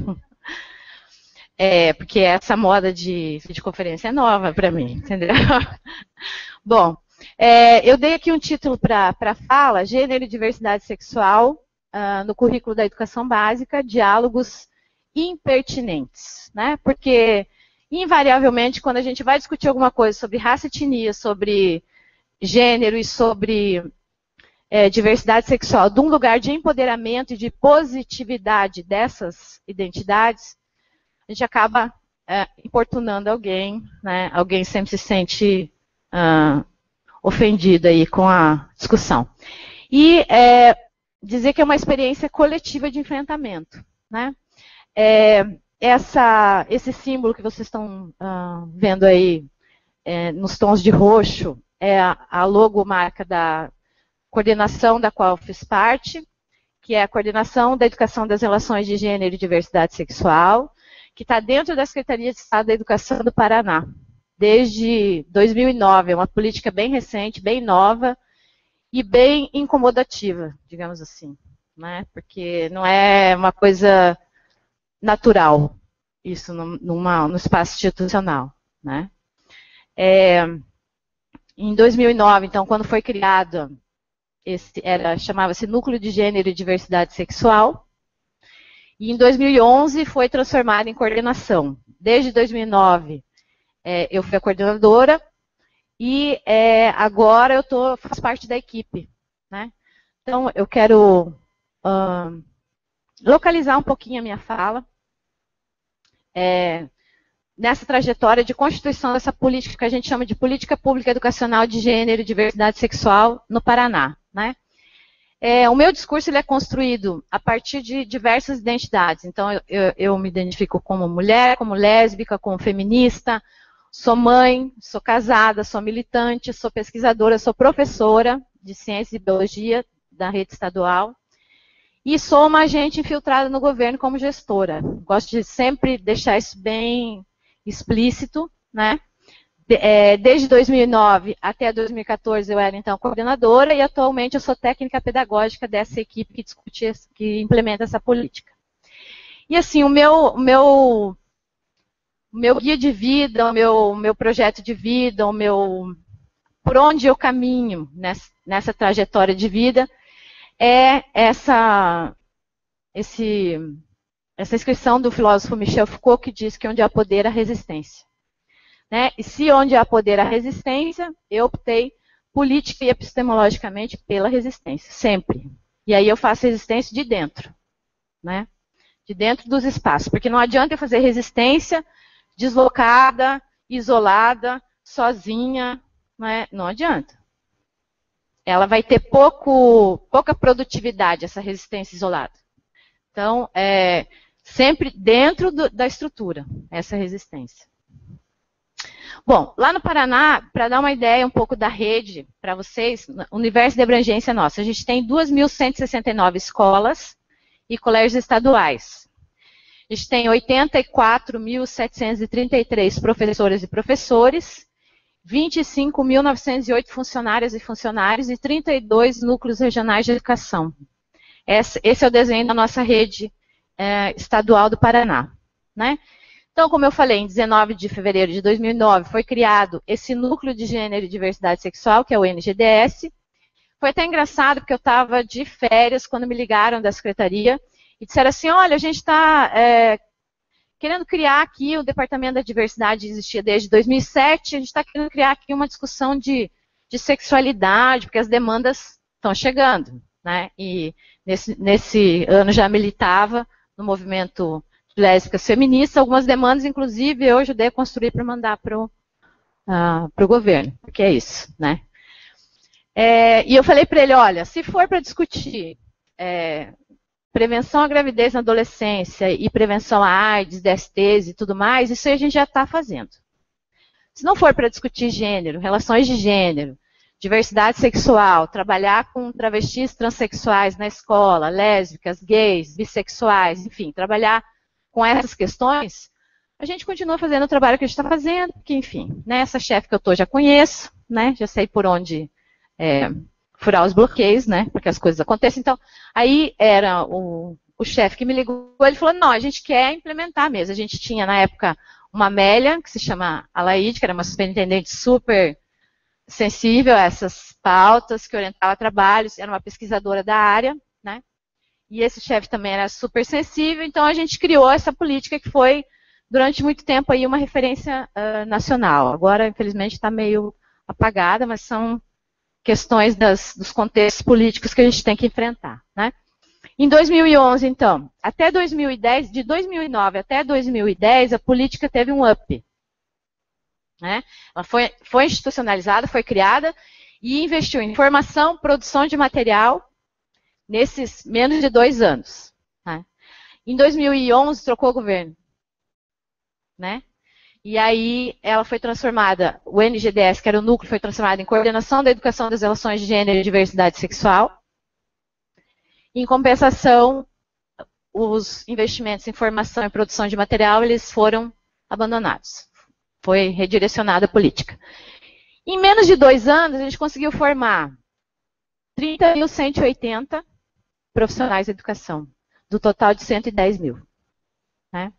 É, porque essa moda de videoconferência é nova para mim, entendeu? Bom, é, eu dei aqui um título para a fala, Gênero e Diversidade Sexual, uh, no currículo da Educação Básica, Diálogos Impertinentes, né? Porque, invariavelmente, quando a gente vai discutir alguma coisa sobre raça e etnia, sobre gênero e sobre é, diversidade sexual, de um lugar de empoderamento e de positividade dessas identidades, a gente acaba é, importunando alguém, né? Alguém sempre se sente uh, ofendido aí com a discussão. E é, dizer que é uma experiência coletiva de enfrentamento, né? É, essa, esse símbolo que vocês estão uh, vendo aí é, nos tons de roxo é a, a logomarca da coordenação da qual eu fiz parte, que é a Coordenação da Educação das Relações de Gênero e Diversidade Sexual, que está dentro da Secretaria de Estado da Educação do Paraná, desde dois mil e nove, é uma política bem recente, bem nova e bem incomodativa, digamos assim, né? Porque não é uma coisa natural, isso numa, no espaço institucional, né? É, em dois mil e nove, então, quando foi criado, esse era, chamava-se Núcleo de Gênero e Diversidade Sexual, e em dois mil e onze foi transformado em coordenação. Desde dois mil e nove, é, eu fui a coordenadora, e é, agora eu tô, faço parte da equipe, né? Então, eu quero uh, localizar um pouquinho a minha fala é, nessa trajetória de constituição dessa política que a gente chama de Política Pública Educacional de Gênero e Diversidade Sexual no Paraná, né? É, o meu discurso ele é construído a partir de diversas identidades. Então, eu, eu, eu me identifico como mulher, como lésbica, como feminista, sou mãe, sou casada, sou militante, sou pesquisadora, sou professora de Ciências e Biologia da rede estadual e sou uma agente infiltrada no governo como gestora. Gosto de sempre deixar isso bem explícito, né? Desde dois mil e nove até dois mil e quatorze eu era, então, coordenadora e atualmente eu sou técnica pedagógica dessa equipe que discute, que implementa essa política. E, assim, o meu, o meu, o meu guia de vida, o meu, o meu projeto de vida, o meu, por onde eu caminho nessa, nessa trajetória de vida é essa, esse, essa inscrição do filósofo Michel Foucault que diz que onde há poder, há resistência. Né? E se onde há poder, há resistência, eu optei política e epistemologicamente pela resistência, sempre. E aí eu faço resistência de dentro, né? De dentro dos espaços, porque não adianta eu fazer resistência deslocada, isolada, sozinha, né? Não adianta. ela vai ter pouco, pouca produtividade, essa resistência isolada. Então, é sempre dentro do, da estrutura, essa resistência. Bom, lá no Paraná, para dar uma ideia um pouco da rede para vocês, o universo de abrangência nossa, a gente tem duas mil cento e sessenta e nove escolas e colégios estaduais. A gente tem oitenta e quatro mil setecentos e trinta e três professoras e professores, vinte e cinco mil novecentos e oito funcionárias e funcionários e trinta e dois núcleos regionais de educação. Esse, esse é o desenho da nossa rede é, estadual do Paraná, né? Então, como eu falei, em dezenove de fevereiro de dois mil e nove foi criado esse Núcleo de Gênero e Diversidade Sexual, que é o N G D S. Foi até engraçado, porque eu estava de férias quando me ligaram da secretaria e disseram assim, olha, a gente está é, querendo criar aqui, o Departamento da Diversidade existia desde dois mil e sete, a gente está querendo criar aqui uma discussão de, de sexualidade, porque as demandas estão chegando, né? E nesse, nesse ano já militava no movimento lésbicas feministas, algumas demandas, inclusive, eu ajudei a construir para mandar para o uh, governo, porque é isso, né? É, e eu falei para ele, olha, se for para discutir é, prevenção à gravidez na adolescência e prevenção à AIDS, D S Ts e tudo mais, isso aí a gente já está fazendo. Se não for para discutir gênero, relações de gênero, diversidade sexual, trabalhar com travestis transexuais na escola, lésbicas, gays, bissexuais, enfim, trabalhar com essas questões, a gente continua fazendo o trabalho que a gente está fazendo, porque, enfim, né, essa chefe que eu estou já conheço, né, já sei por onde é, furar os bloqueios, né, porque as coisas acontecem. Então, aí era o, o chefe que me ligou, ele falou, não, a gente quer implementar mesmo. A gente tinha, na época, uma Amélia, que se chama Alaide, que era uma superintendente super sensível a essas pautas, que orientava trabalhos, era uma pesquisadora da área, né, e esse chefe também era super sensível, então a gente criou essa política que foi, durante muito tempo, aí, uma referência uh, nacional. Agora, infelizmente, está meio apagada, mas são questões das, dos contextos políticos que a gente tem que enfrentar, né? Em dois mil e onze, então, até dois mil e dez, de dois mil e nove até dois mil e dez, a política teve um up, né? Ela foi, foi institucionalizada, foi criada e investiu em formação, produção de material, nesses menos de dois anos. Né? Em dois mil e onze, trocou o governo. Né? E aí, ela foi transformada, o N G D S, que era o núcleo, foi transformado em Coordenação da Educação das Relações de Gênero e Diversidade Sexual. Em compensação, os investimentos em formação e produção de material, eles foram abandonados. Foi redirecionada a política. Em menos de dois anos, a gente conseguiu formar trinta mil cento e oitenta profissionais de educação, do total de cento e dez mil. Né?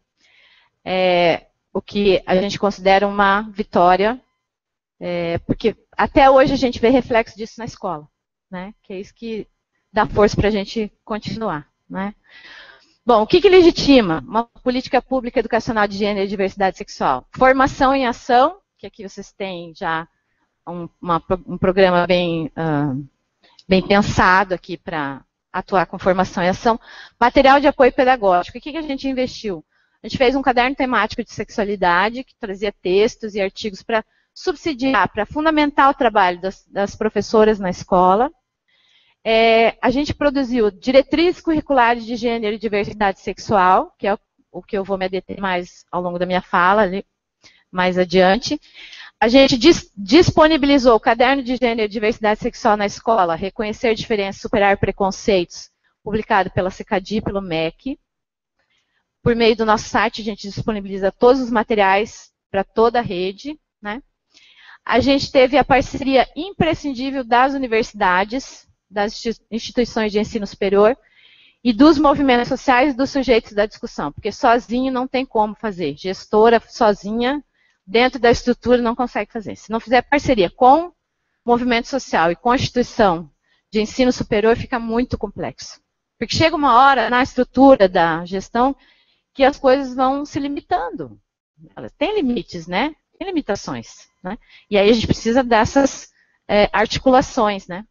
É, o que a gente considera uma vitória, é, porque até hoje a gente vê reflexo disso na escola, né? Que é isso que dá força para a gente continuar. Né? Bom, o que, que legitima uma política pública educacional de gênero e diversidade sexual? Formação em ação, que aqui vocês têm já um, uma, um programa bem, uh, bem pensado aqui para atuar com formação e ação. Material de apoio pedagógico. O que, que a gente investiu? A gente fez um caderno temático de sexualidade, que trazia textos e artigos para subsidiar, para fundamentar o trabalho das, das professoras na escola. É, a gente produziu diretrizes curriculares de gênero e diversidade sexual, que é o, o que eu vou me deter mais ao longo da minha fala, ali, mais adiante. A gente dis, disponibilizou o caderno de gênero e diversidade sexual na escola, Reconhecer Diferenças, Superar Preconceitos, publicado pela CECADI e pelo M E C. Por meio do nosso site, a gente disponibiliza todos os materiais para toda a rede. Né? A gente teve a parceria imprescindível das universidades, das instituições de ensino superior e dos movimentos sociais e dos sujeitos da discussão, porque sozinho não tem como fazer. Gestora sozinha, dentro da estrutura, não consegue fazer. Se não fizer parceria com o movimento social e com a instituição de ensino superior, fica muito complexo. Porque chega uma hora na estrutura da gestão que as coisas vão se limitando. Elas têm limites, né? Tem limitações. Né? E aí a gente precisa dessas é, articulações, né?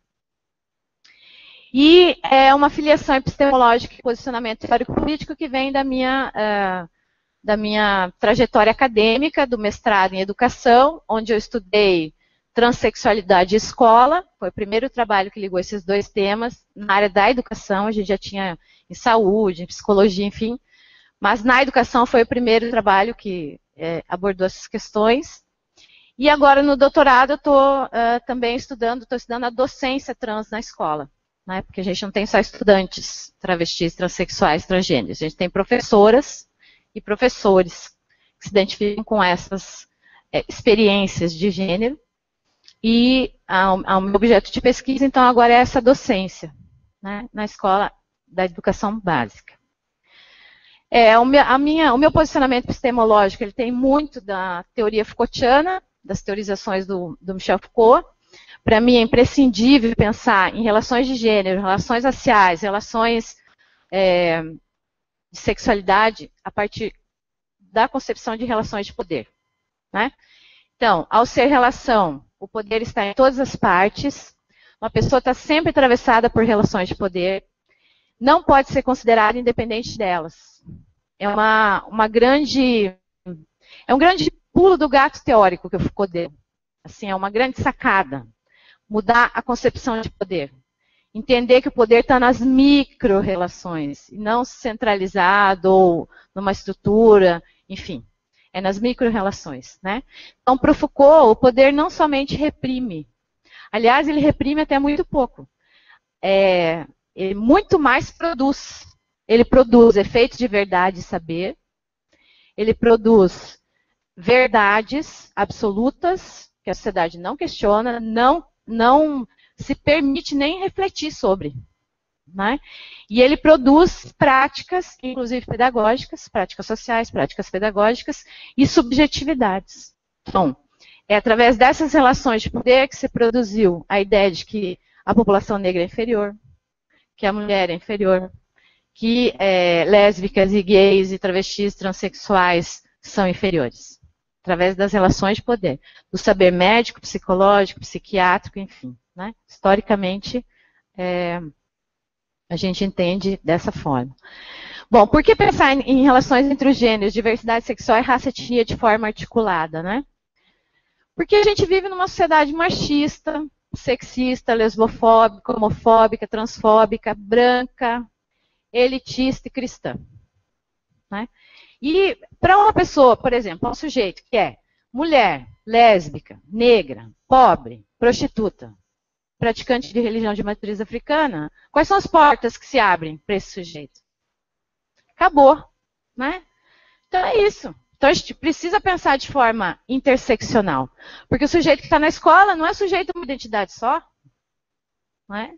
E é uma filiação epistemológica e posicionamento teórico-político que vem da minha, uh, da minha trajetória acadêmica, do mestrado em educação, onde eu estudei Transsexualidade e Escola, foi o primeiro trabalho que ligou esses dois temas na área da educação, a gente já tinha em saúde, em psicologia, enfim, mas na educação foi o primeiro trabalho que é, abordou essas questões. E agora no doutorado eu estou uh, também estudando, estou estudando a docência trans na escola, né, porque a gente não tem só estudantes travestis, transexuais, transgêneros, a gente tem professoras e professores que se identificam com essas é, experiências de gênero. E o meu objeto de pesquisa, então, agora é essa docência, né, na escola da educação básica. É, o, meu, a minha, o meu posicionamento epistemológico, ele tem muito da teoria Foucaultiana, das teorizações do, do Michel Foucault. Para mim é imprescindível pensar em relações de gênero, relações raciais, relações é, de sexualidade a partir da concepção de relações de poder, né? Então, ao ser relação, o poder está em todas as partes, uma pessoa está sempre atravessada por relações de poder, não pode ser considerada independente delas. É uma, uma grande, é um grande pulo do gato teórico que o Foucault deu. Assim, é uma grande sacada. Mudar a concepção de poder. Entender que o poder está nas micro-relações, e não centralizado ou numa estrutura, enfim. É nas micro-relações, né? Então, para o Foucault, o poder não somente reprime. Aliás, ele reprime até muito pouco. É, ele muito mais produz. Ele produz efeitos de verdade e saber. Ele produz verdades absolutas, que a sociedade não questiona, não, não se permite nem refletir sobre. Né? E ele produz práticas, inclusive pedagógicas, práticas sociais, práticas pedagógicas e subjetividades. Então, é através dessas relações de poder que se produziu a ideia de que a população negra é inferior, que a mulher é inferior, que é, lésbicas e gays e travestis transexuais são inferiores. Através das relações de poder, do saber médico, psicológico, psiquiátrico, enfim. Né? Historicamente, é, a gente entende dessa forma. Bom, por que pensar em, em relações entre os gêneros, diversidade sexual e raça e etnia de forma articulada, né? Porque a gente vive numa sociedade machista, sexista, lesbofóbica, homofóbica, transfóbica, branca, elitista e cristã. Né? E para uma pessoa, por exemplo, um sujeito que é mulher, lésbica, negra, pobre, prostituta, praticante de religião de matriz africana, quais são as portas que se abrem para esse sujeito? Acabou, né? Então é isso. Então a gente precisa pensar de forma interseccional, porque o sujeito que está na escola não é sujeito a uma identidade só, né?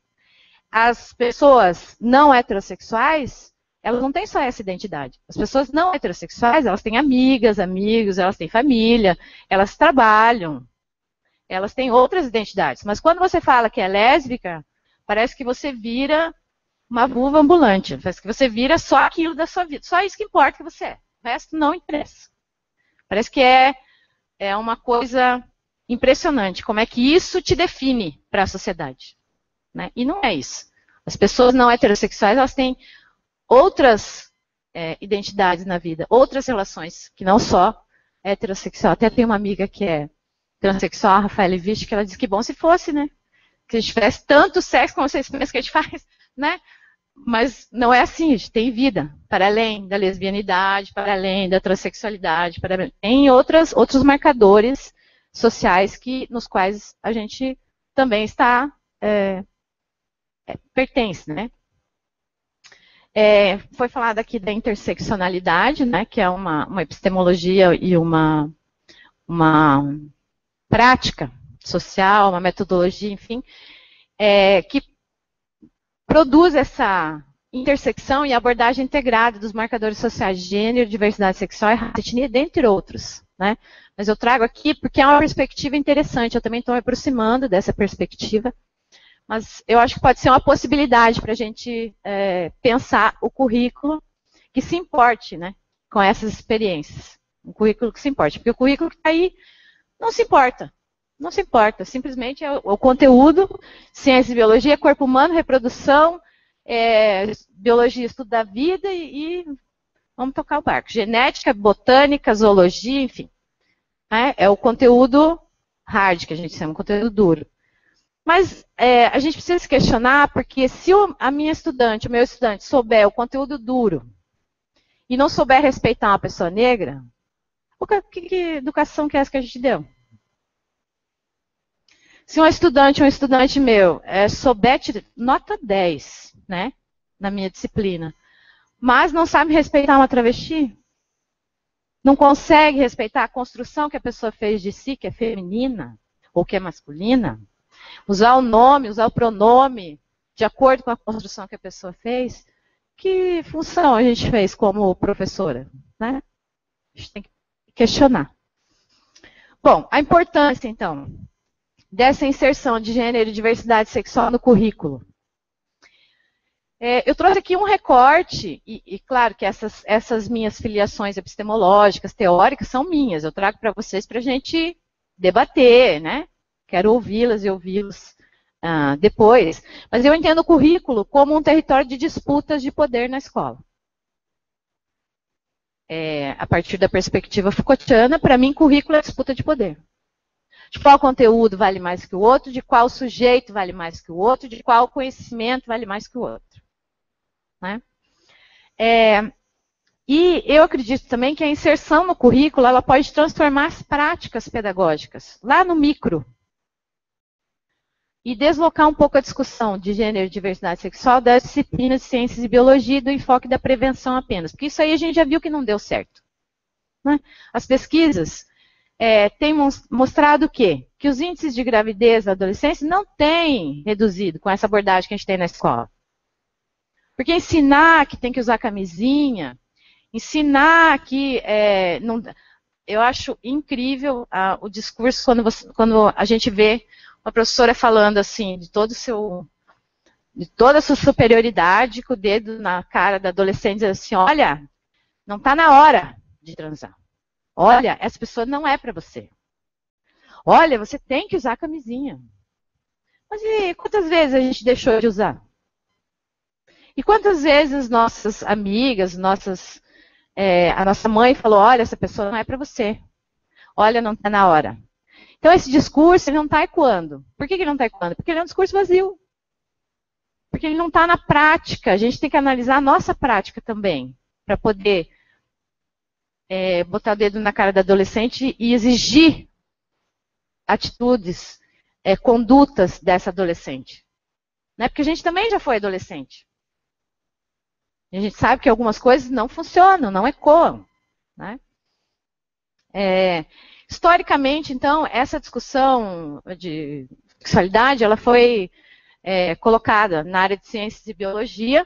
As pessoas não heterossexuais, elas não têm só essa identidade. As pessoas não heterossexuais, elas têm amigas, amigos, elas têm família, elas trabalham. Elas têm outras identidades. Mas quando você fala que é lésbica, parece que você vira uma vulva ambulante. Parece que você vira só aquilo da sua vida. Só isso que importa que você é. O resto não interessa. Parece que é, é uma coisa impressionante. Como é que isso te define para a sociedade. Né? E não é isso. As pessoas não heterossexuais, elas têm outras é, identidades na vida. Outras relações, que não só heterossexual. Até tem uma amiga que é transexual, a Rafaela Vitti, que ela diz que bom se fosse, né? Que a gente tivesse tanto sexo como vocês pensam que a gente faz, né? Mas não é assim, a gente tem vida, para além da lesbianidade, para além da transexualidade, para além, tem outras, outros marcadores sociais que, nos quais a gente também está, é, é, pertence, né? É, foi falado aqui da interseccionalidade, né? Que é uma, uma epistemologia e uma, uma prática social, uma metodologia, enfim, é, que produz essa intersecção e abordagem integrada dos marcadores sociais de gênero, diversidade sexual e raça e etnia, dentre outros. Né? Mas eu trago aqui porque é uma perspectiva interessante, eu também estou me aproximando dessa perspectiva, mas eu acho que pode ser uma possibilidade para a gente é, pensar o currículo que se importe, né, com essas experiências. Um currículo que se importe, porque o currículo que está aí não se importa. Não se importa, simplesmente é o, o conteúdo, ciência e biologia, corpo humano, reprodução, é, biologia, estudo da vida e, e vamos tocar o barco. Genética, botânica, zoologia, enfim. É, é o conteúdo hard, que a gente chama conteúdo duro. Mas é, a gente precisa se questionar, porque se o, a minha estudante, o meu estudante, souber o conteúdo duro e não souber respeitar uma pessoa negra, o que, que educação que é essa que a gente deu? Se um estudante, um estudante meu, é, souber tirar nota dez, né, na minha disciplina, mas não sabe respeitar uma travesti, não consegue respeitar a construção que a pessoa fez de si, que é feminina ou que é masculina, usar o nome, usar o pronome de acordo com a construção que a pessoa fez, que função a gente fez como professora, né? A gente tem que questionar. Bom, a importância, então, dessa inserção de gênero e diversidade sexual no currículo. É, eu trouxe aqui um recorte, e, e claro que essas, essas minhas filiações epistemológicas, teóricas, são minhas. Eu trago para vocês para a gente debater, né? Quero ouvi-las e ouvi-los ah, depois. Mas eu entendo o currículo como um território de disputas de poder na escola. É, a partir da perspectiva Foucaultiana, para mim, currículo é disputa de poder. De qual conteúdo vale mais que o outro, de qual sujeito vale mais que o outro, de qual conhecimento vale mais que o outro. Né? É, e eu acredito também que a inserção no currículo ela pode transformar as práticas pedagógicas, lá no micro, e deslocar um pouco a discussão de gênero e diversidade sexual das disciplinas de ciências e biologia e do enfoque da prevenção apenas, porque isso aí a gente já viu que não deu certo. Né? As pesquisas é, têm mostrado o quê? Que os índices de gravidez na adolescência não têm reduzido com essa abordagem que a gente tem na escola. Porque ensinar que tem que usar camisinha, ensinar que... É, não, eu acho incrível ah, o discurso quando, você, quando a gente vê uma professora falando assim, de, todo o seu, de toda a sua superioridade, com o dedo na cara da adolescente, dizendo assim, olha, não está na hora de transar. Olha, essa pessoa não é para você. Olha, você tem que usar camisinha. Mas e quantas vezes a gente deixou de usar? E quantas vezes nossas amigas, nossas, é, a nossa mãe falou, olha, essa pessoa não é para você. Olha, não está na hora. Então, esse discurso ele não está ecoando. Por que ele não está ecoando? Porque ele é um discurso vazio. Porque ele não está na prática. A gente tem que analisar a nossa prática também, para poder é, botar o dedo na cara da adolescente e exigir atitudes, é, condutas dessa adolescente. Né? Porque a gente também já foi adolescente. E a gente sabe que algumas coisas não funcionam, não ecoam. Né? É, historicamente, então, essa discussão de sexualidade, ela foi é, colocada na área de ciências e biologia,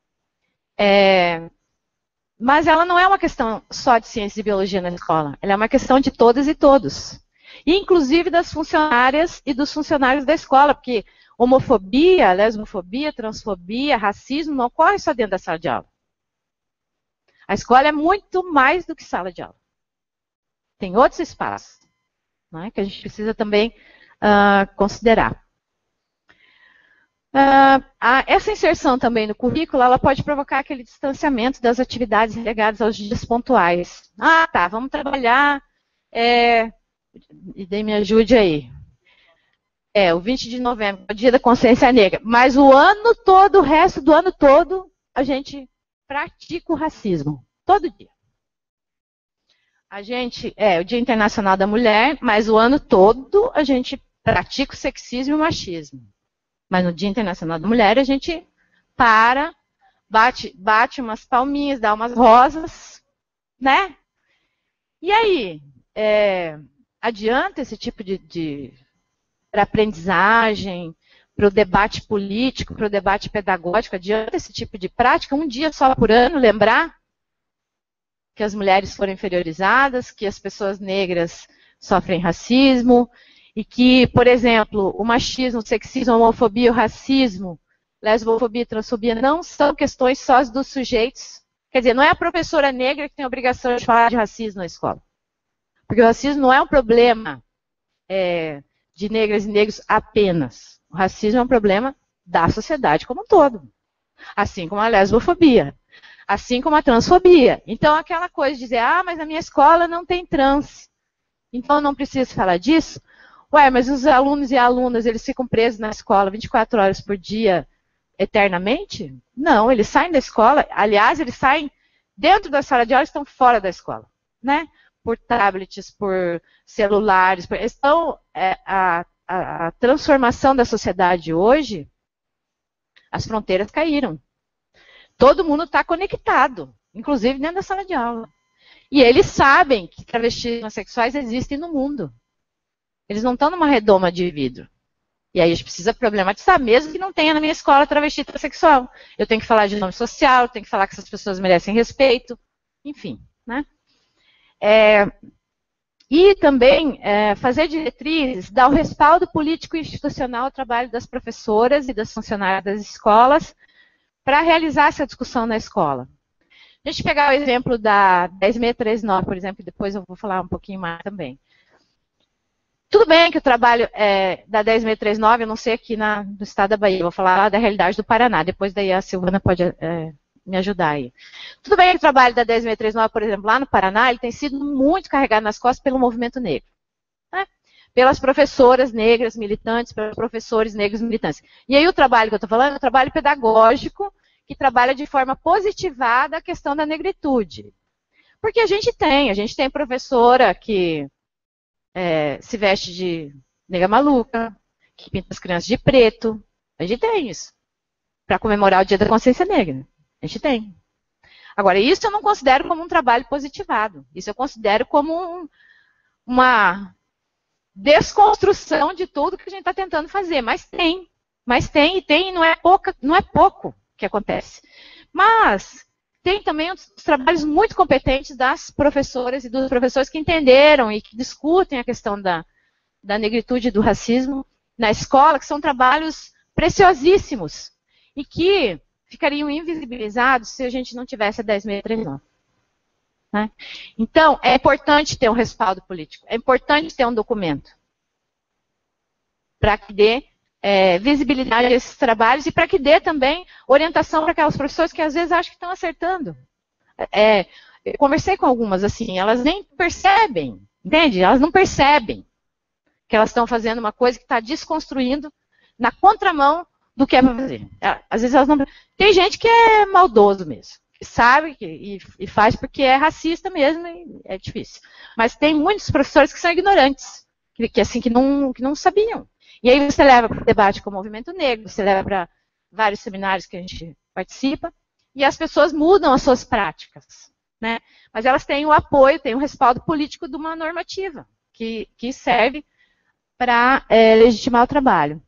é, mas ela não é uma questão só de ciências e biologia na escola, ela é uma questão de todas e todos. E, inclusive, das funcionárias e dos funcionários da escola, porque homofobia, lesbofobia, transfobia, racismo não ocorre só dentro da sala de aula. A escola é muito mais do que sala de aula. Tem outros espaços, né, que a gente precisa também uh, considerar. Uh, a, essa inserção também no currículo, ela pode provocar aquele distanciamento das atividades ligadas aos dias pontuais. Ah, tá, vamos trabalhar, é, e daí me ajude aí. É, o vinte de novembro, o dia da consciência negra. Mas o ano todo, o resto do ano todo, a gente pratica o racismo. Todo dia. A gente, é, o Dia Internacional da Mulher, mas o ano todo a gente pratica o sexismo e o machismo. Mas no Dia Internacional da Mulher a gente para, bate, bate umas palminhas, dá umas rosas, né? E aí, é, adianta esse tipo de... de para aprendizagem, para o debate político, para o debate pedagógico, adianta esse tipo de prática, um dia só por ano, lembrar que as mulheres foram inferiorizadas, que as pessoas negras sofrem racismo, e que, por exemplo, o machismo, o sexismo, a homofobia, o racismo, lesbofobia e transfobia não são questões só dos sujeitos. Quer dizer, não é a professora negra que tem a obrigação de falar de racismo na escola. Porque o racismo não é um problema... É, de negras e negros apenas. O racismo é um problema da sociedade como um todo. Assim como a lesbofobia. Assim como a transfobia. Então, aquela coisa de dizer, ah, mas na minha escola não tem trans. Então, não preciso falar disso. Ué, mas os alunos e alunas, eles ficam presos na escola vinte e quatro horas por dia, eternamente? Não, eles saem da escola, aliás, eles saem dentro da sala de aula, estão fora da escola, né? Por tablets, por celulares, por... Então, é, a, a, a transformação da sociedade hoje, as fronteiras caíram. Todo mundo está conectado, inclusive dentro da sala de aula. E eles sabem que travestis transexuais existem no mundo. Eles não estão numa redoma de vidro. E aí a gente precisa problematizar, mesmo que não tenha na minha escola travesti transexual. Eu tenho que falar de nome social, eu tenho que falar que essas pessoas merecem respeito, enfim, né? É, e também é, fazer diretrizes, dar o respaldo político e institucional ao trabalho das professoras e das funcionárias das escolas para realizar essa discussão na escola. A gente pegar o exemplo da dez mil seiscentos e trinta e nove, por exemplo, e depois eu vou falar um pouquinho mais também. Tudo bem que o trabalho é, da dez mil seiscentos e trinta e nove, eu não sei aqui na, no estado da Bahia, eu vou falar da realidade do Paraná, depois daí a Silvana pode é, me ajudar aí. Tudo bem que o trabalho da dez mil seiscentos e trinta e nove, por exemplo, lá no Paraná, ele tem sido muito carregado nas costas pelo movimento negro. Né? Pelas professoras negras militantes, pelos professores negros militantes. E aí o trabalho que eu estou falando é um trabalho pedagógico que trabalha de forma positivada a questão da negritude. Porque a gente tem, a gente tem professora que é, se veste de nega maluca, que pinta as crianças de preto. A gente tem isso. Para comemorar o Dia da Consciência Negra. A gente tem. Agora, isso eu não considero como um trabalho positivado. Isso eu considero como um, uma desconstrução de tudo que a gente está tentando fazer. Mas tem. Mas tem, e tem, e não é, pouca, não é pouco que acontece. Mas tem também os trabalhos muito competentes das professoras e dos professores que entenderam e que discutem a questão da, da negritude e do racismo na escola, que são trabalhos preciosíssimos e que ficariam invisibilizados se a gente não tivesse a dez mil seiscentos e trinta e nove. Né? Então, é importante ter um respaldo político, é importante ter um documento para que dê É, visibilidade a esses trabalhos e para que dê também orientação para aquelas professoras que às vezes acham que estão acertando. É, eu conversei com algumas assim, elas nem percebem, entende? Elas não percebem que elas estão fazendo uma coisa que está desconstruindo na contramão do que é para fazer. Às vezes elas não... Tem gente que é maldoso mesmo, que sabe que, e, e faz porque é racista mesmo e é difícil. Mas tem muitos professores que são ignorantes, que, que assim, que não, que não sabiam. E aí você leva para o debate com o movimento negro, você leva para vários seminários que a gente participa, e as pessoas mudam as suas práticas. Né? Mas elas têm o apoio, têm o respaldo político de uma normativa, que, que serve para é, legitimar o trabalho.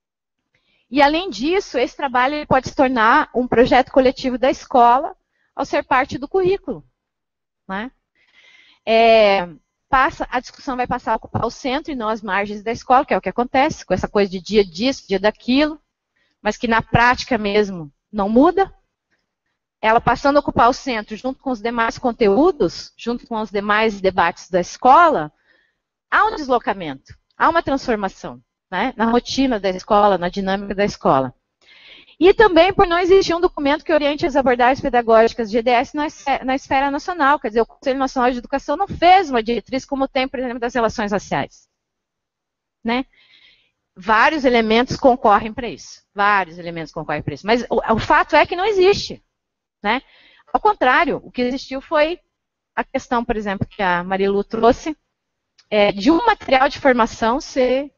E além disso, esse trabalho ele pode se tornar um projeto coletivo da escola, ao ser parte do currículo. Né? É... Passa, a discussão vai passar a ocupar o centro e não as margens da escola, que é o que acontece, com essa coisa de dia disso, dia daquilo, mas que na prática mesmo não muda. Ela passando a ocupar o centro junto com os demais conteúdos, junto com os demais debates da escola, há um deslocamento, há uma transformação, né, na rotina da escola, na dinâmica da escola. E também por não existir um documento que oriente as abordagens pedagógicas de G D S na esfera nacional. Quer dizer, o Conselho Nacional de Educação não fez uma diretriz como tem, por exemplo, das relações raciais. Né? Vários elementos concorrem para isso. Vários elementos concorrem para isso. Mas o, o fato é que não existe. Né? Ao contrário, o que existiu foi a questão, por exemplo, que a Marilu trouxe, é, de um material de formação ser...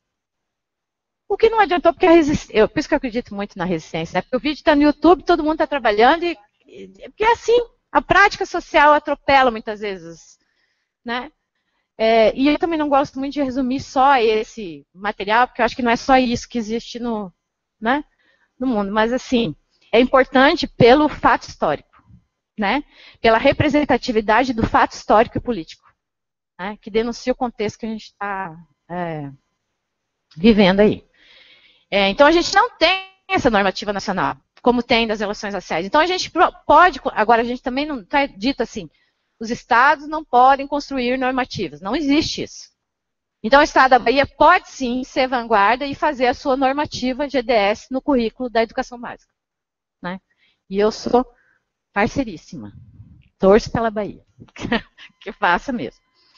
O que não adiantou, porque a resistência, eu, por isso que eu acredito muito na resistência, né? Porque o vídeo está no YouTube, todo mundo está trabalhando, e, e, porque é assim, a prática social atropela muitas vezes. Né? É, e eu também não gosto muito de resumir só esse material, porque eu acho que não é só isso que existe no, né, no mundo, mas assim, é importante pelo fato histórico, né? Pela representatividade do fato histórico e político, né? Que denuncia o contexto que a gente está é, vivendo aí. É, então, a gente não tem essa normativa nacional, como tem das relações raciais. Então, a gente pode, agora a gente também não está dito assim, os estados não podem construir normativas. Não existe isso. Então, o estado da Bahia pode sim ser vanguarda e fazer a sua normativa G D S no currículo da educação básica. Né? E eu sou parceiríssima. Torço pela Bahia. Que faça mesmo.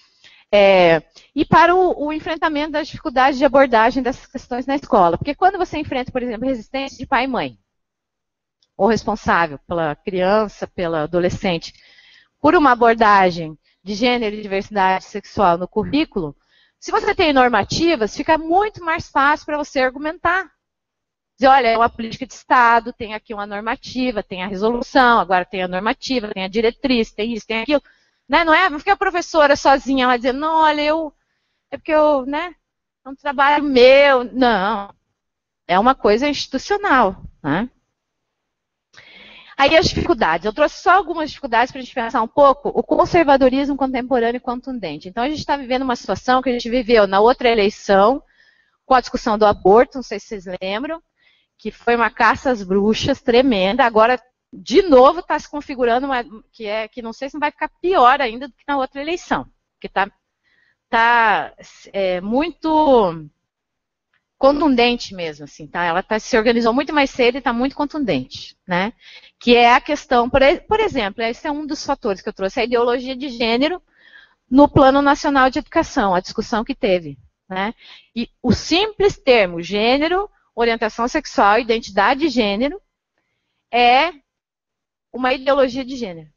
É, e para o, o enfrentamento das dificuldades de abordagem dessas questões na escola. Porque quando você enfrenta, por exemplo, resistência de pai e mãe, ou responsável pela criança, pela adolescente, por uma abordagem de gênero e diversidade sexual no currículo, se você tem normativas, fica muito mais fácil para você argumentar. Dizer, olha, é uma política de Estado, tem aqui uma normativa, tem a resolução, agora tem a normativa, tem a diretriz, tem isso, tem aquilo. Né? Não é, não fica a professora sozinha lá dizendo, não, olha, eu, é porque eu, né, é um trabalho meu. Não, é uma coisa institucional, né? Aí as dificuldades, eu trouxe só algumas dificuldades para a gente pensar um pouco, o conservadorismo contemporâneo e contundente. Então a gente está vivendo uma situação que a gente viveu na outra eleição, com a discussão do aborto, não sei se vocês lembram, que foi uma caça às bruxas tremenda, agora de novo está se configurando uma, que é que não sei se não vai ficar pior ainda do que na outra eleição, porque está tá, é, muito contundente mesmo, assim, tá? Ela tá, se organizou muito mais cedo e está muito contundente, né? Que é a questão, por, por exemplo, esse é um dos fatores que eu trouxe, a ideologia de gênero no Plano Nacional de Educação, a discussão que teve, né? E o simples termo gênero, orientação sexual, identidade de gênero, é uma ideologia de gênero,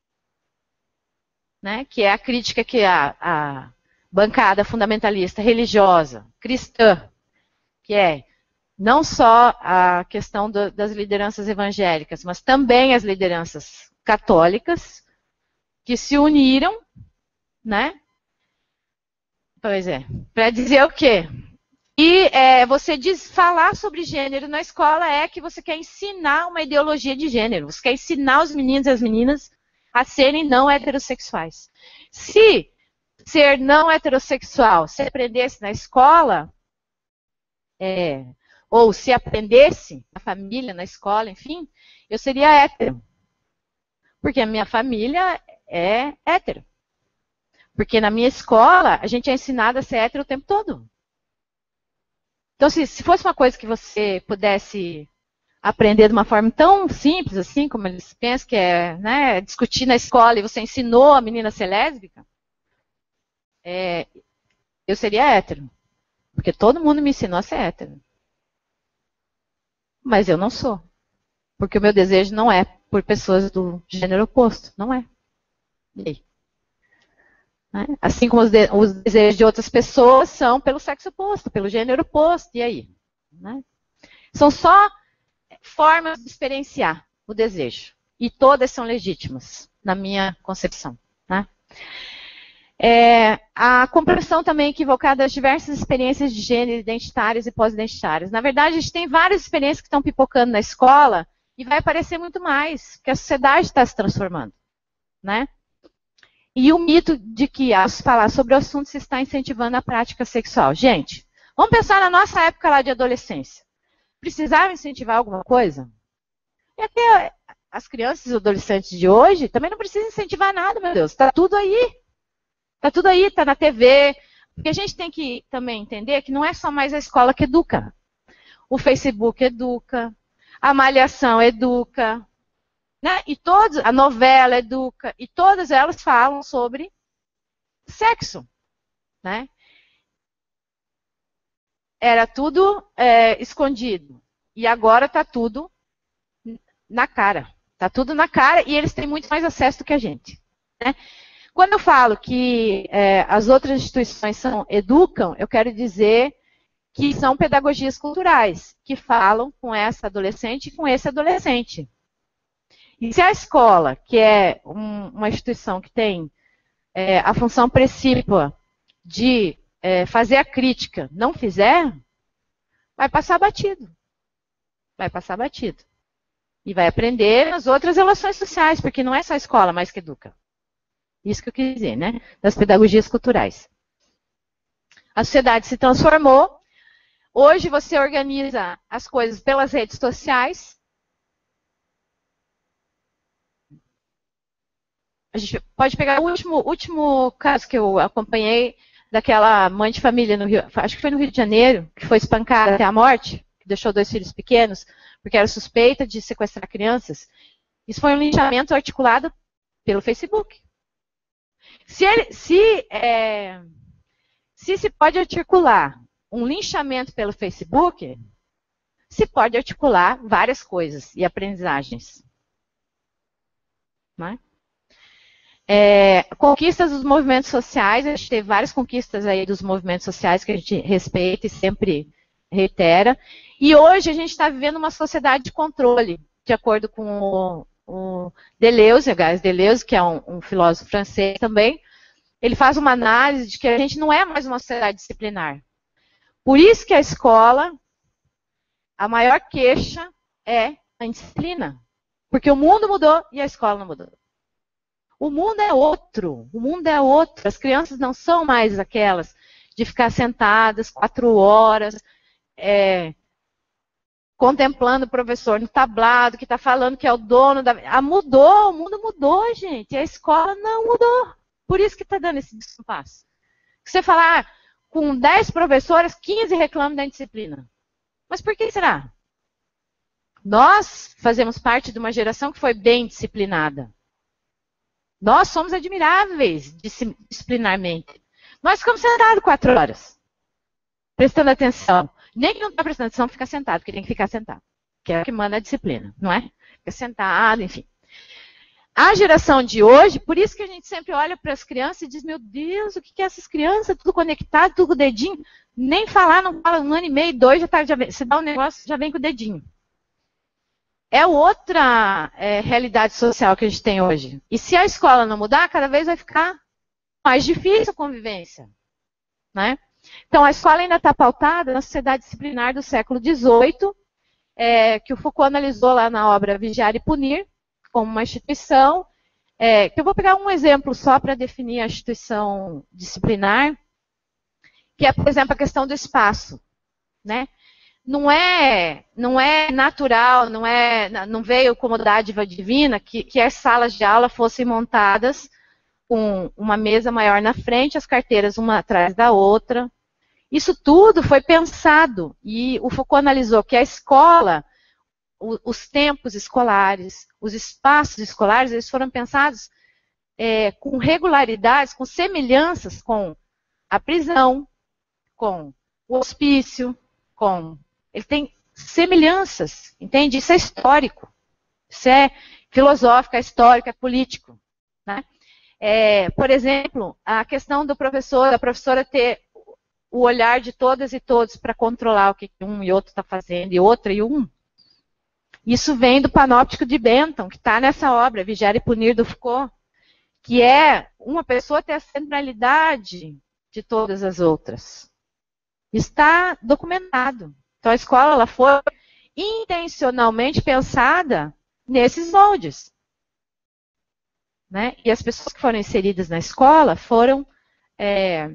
né? Que é a crítica que a, a bancada fundamentalista religiosa, cristã, que é não só a questão do, das lideranças evangélicas, mas também as lideranças católicas, que se uniram, né? Pois é, para dizer o quê? E é, você diz, falar sobre gênero na escola é que você quer ensinar uma ideologia de gênero. Você quer ensinar os meninos e as meninas a serem não heterossexuais. Se ser não heterossexual se aprendesse na escola, é, ou se aprendesse na família, na escola, enfim, eu seria hétero. Porque a minha família é hétero. Porque na minha escola, a gente é ensinado a ser hétero o tempo todo. Então, se, se fosse uma coisa que você pudesse aprender de uma forma tão simples, assim, como eles pensam, que é, né, discutir na escola e você ensinou a menina a ser lésbica, é, eu seria hétero. Porque todo mundo me ensinou a ser hétero. Mas eu não sou. Porque o meu desejo não é por pessoas do gênero oposto. Não é. E aí? Né? Assim como os, de, os desejos de outras pessoas são pelo sexo oposto, pelo gênero oposto, e aí? Né? São só formas de experienciar o desejo. E todas são legítimas, na minha concepção. Né? É, a compreensão também equivocada das diversas experiências de gênero, identitárias e pós-identitárias. Na verdade, a gente tem várias experiências que estão pipocando na escola e vai aparecer muito mais, porque a sociedade está se transformando. Né? E o mito de que, ao se falar sobre o assunto, se está incentivando a prática sexual. Gente, vamos pensar na nossa época lá de adolescência. Precisava incentivar alguma coisa? E até as crianças e adolescentes de hoje também não precisam incentivar nada, meu Deus. Está tudo aí. Está tudo aí, está na T V. Porque a gente tem que também entender que não é só mais a escola que educa. O Facebook educa, a Malhação educa, né? E todos, a novela educa, e todas elas falam sobre sexo, né? Era tudo é, escondido, e agora está tudo na cara. Está tudo na cara, e eles têm muito mais acesso do que a gente. Né? Quando eu falo que é, as outras instituições são, educam, eu quero dizer que são pedagogias culturais, que falam com essa adolescente e com esse adolescente. E se a escola, que é um, uma instituição que tem é, a função precípua de é, fazer a crítica, não fizer, vai passar batido. Vai passar batido. E vai aprender nas outras relações sociais, porque não é só a escola mais que educa. Isso que eu quis dizer, né? Das pedagogias culturais. A sociedade se transformou. Hoje você organiza as coisas pelas redes sociais. A gente pode pegar o último, último caso que eu acompanhei, daquela mãe de família no Rio, acho que foi no Rio de Janeiro, que foi espancada até a morte, que deixou dois filhos pequenos, porque era suspeita de sequestrar crianças. Isso foi um linchamento articulado pelo Facebook. Se, ele, se, é, se se pode articular um linchamento pelo Facebook, se pode articular várias coisas e aprendizagens. Né? É, conquistas dos movimentos sociais, a gente teve várias conquistas aí dos movimentos sociais que a gente respeita e sempre reitera. E hoje a gente está vivendo uma sociedade de controle, de acordo com o, o Deleuze, Gilles Deleuze, que é um, um filósofo francês também. Ele faz uma análise de que a gente não é mais uma sociedade disciplinar. Por isso que a escola, a maior queixa é a indisciplina. Porque o mundo mudou e a escola não mudou. O mundo é outro, o mundo é outro. As crianças não são mais aquelas de ficar sentadas quatro horas, é, contemplando o professor no tablado, que está falando que é o dono da... Ah, mudou, o mundo mudou, gente. E a escola não mudou. Por isso que está dando esse descompasso. Você falar, ah, com dez professoras, quinze reclamam da indisciplina. Mas por que será? Nós fazemos parte de uma geração que foi bem disciplinada. Nós somos admiráveis disciplinarmente. Nós ficamos sentados quatro horas, prestando atenção. Nem que não está prestando atenção, fica sentado, porque tem que ficar sentado. Que é o que manda a disciplina, não é? Fica sentado, enfim. A geração de hoje, por isso que a gente sempre olha para as crianças e diz, meu Deus, o que é essas crianças? Tudo conectado, tudo com o dedinho. Nem falar, não fala, um ano e meio, dois, já tá, já vem, você dá um negócio, já vem com o dedinho. É outra é, realidade social que a gente tem hoje. E se a escola não mudar, cada vez vai ficar mais difícil a convivência. Né? Então, a escola ainda está pautada na sociedade disciplinar do século dezoito, é, que o Foucault analisou lá na obra Vigiar e Punir, como uma instituição. É, que eu vou pegar um exemplo só para definir a instituição disciplinar, que é, por exemplo, a questão do espaço. Né? Não é, não é natural, não, é, não veio como dádiva divina que, que as salas de aula fossem montadas com uma mesa maior na frente, as carteiras uma atrás da outra. Isso tudo foi pensado e o Foucault analisou que a escola, o, os tempos escolares, os espaços escolares, eles foram pensados é, com regularidades, com semelhanças com a prisão, com o hospício, com... Ele tem semelhanças, entende? Isso é histórico, isso é filosófico, é histórico, é político. Né? É, por exemplo, a questão do professor, da professora ter o olhar de todas e todos para controlar o que um e outro está fazendo, e outra e um. Isso vem do Panóptico de Bentham, que está nessa obra, Vigiar e Punir, do Foucault, que é uma pessoa ter a centralidade de todas as outras. Está documentado. Então, a escola ela foi intencionalmente pensada nesses moldes. Né? E as pessoas que foram inseridas na escola foram é,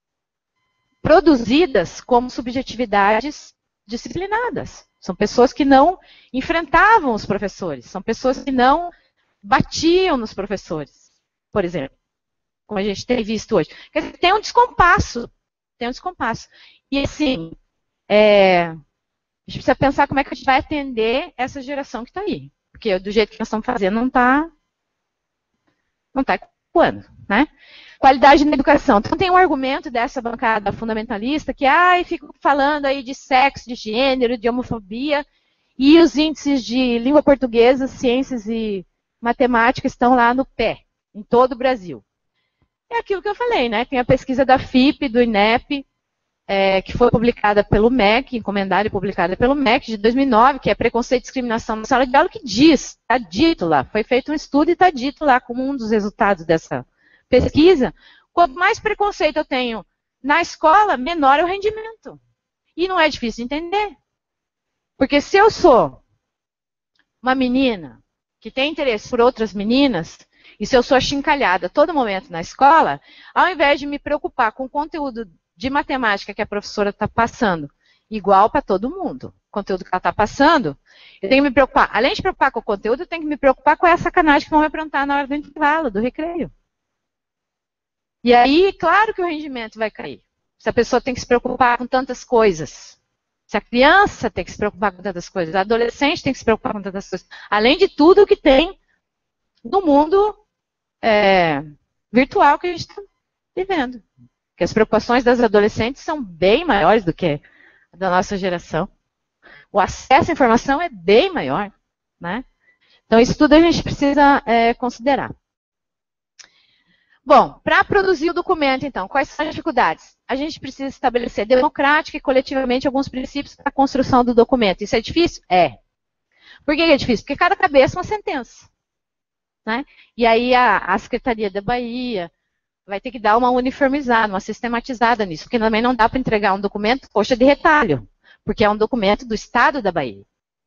produzidas como subjetividades disciplinadas. São pessoas que não enfrentavam os professores. São pessoas que não batiam nos professores, por exemplo. Como a gente tem visto hoje. Quer dizer, tem um descompasso. Tem um descompasso. E assim... É, a gente precisa pensar como é que a gente vai atender essa geração que está aí. Porque do jeito que nós estamos fazendo não está não tá ecoando, né? Qualidade na educação. Então tem um argumento dessa bancada fundamentalista que ai, fico falando aí de sexo, de gênero, de homofobia, e os índices de língua portuguesa, ciências e matemática estão lá no pé, em todo o Brasil. É aquilo que eu falei, né? Tem a pesquisa da F I P, do INEP, É, que foi publicada pelo M E C, encomendada e publicada pelo M E C, de dois mil e nove, que é Preconceito e Discriminação na Sala de Aula, que diz, está dito lá, foi feito um estudo e está dito lá como um dos resultados dessa pesquisa, quanto mais preconceito eu tenho na escola, menor é o rendimento. E não é difícil de entender. Porque se eu sou uma menina que tem interesse por outras meninas, e se eu sou achincalhada a todo momento na escola, ao invés de me preocupar com o conteúdo de matemática que a professora está passando, igual para todo mundo, o conteúdo que ela está passando, eu tenho que me preocupar, além de preocupar com o conteúdo, eu tenho que me preocupar com essa sacanagem que vão me aprontar na hora do intervalo, do recreio. E aí, claro que o rendimento vai cair. Se a pessoa tem que se preocupar com tantas coisas, se a criança tem que se preocupar com tantas coisas, a adolescente tem que se preocupar com tantas coisas, além de tudo que tem no mundo é, virtual que a gente está vivendo. Que as preocupações das adolescentes são bem maiores do que a da nossa geração. O acesso à informação é bem maior, né? Então, isso tudo a gente precisa é, considerar. Bom, para produzir o documento, então, quais são as dificuldades? A gente precisa estabelecer democrática e coletivamente alguns princípios para a construção do documento. Isso é difícil? É. Por que é difícil? Porque cada cabeça é uma sentença. Né? E aí a, a Secretaria da Bahia vai ter que dar uma uniformizada, uma sistematizada nisso, porque também não dá para entregar um documento coxa de retalho, porque é um documento do Estado da Bahia,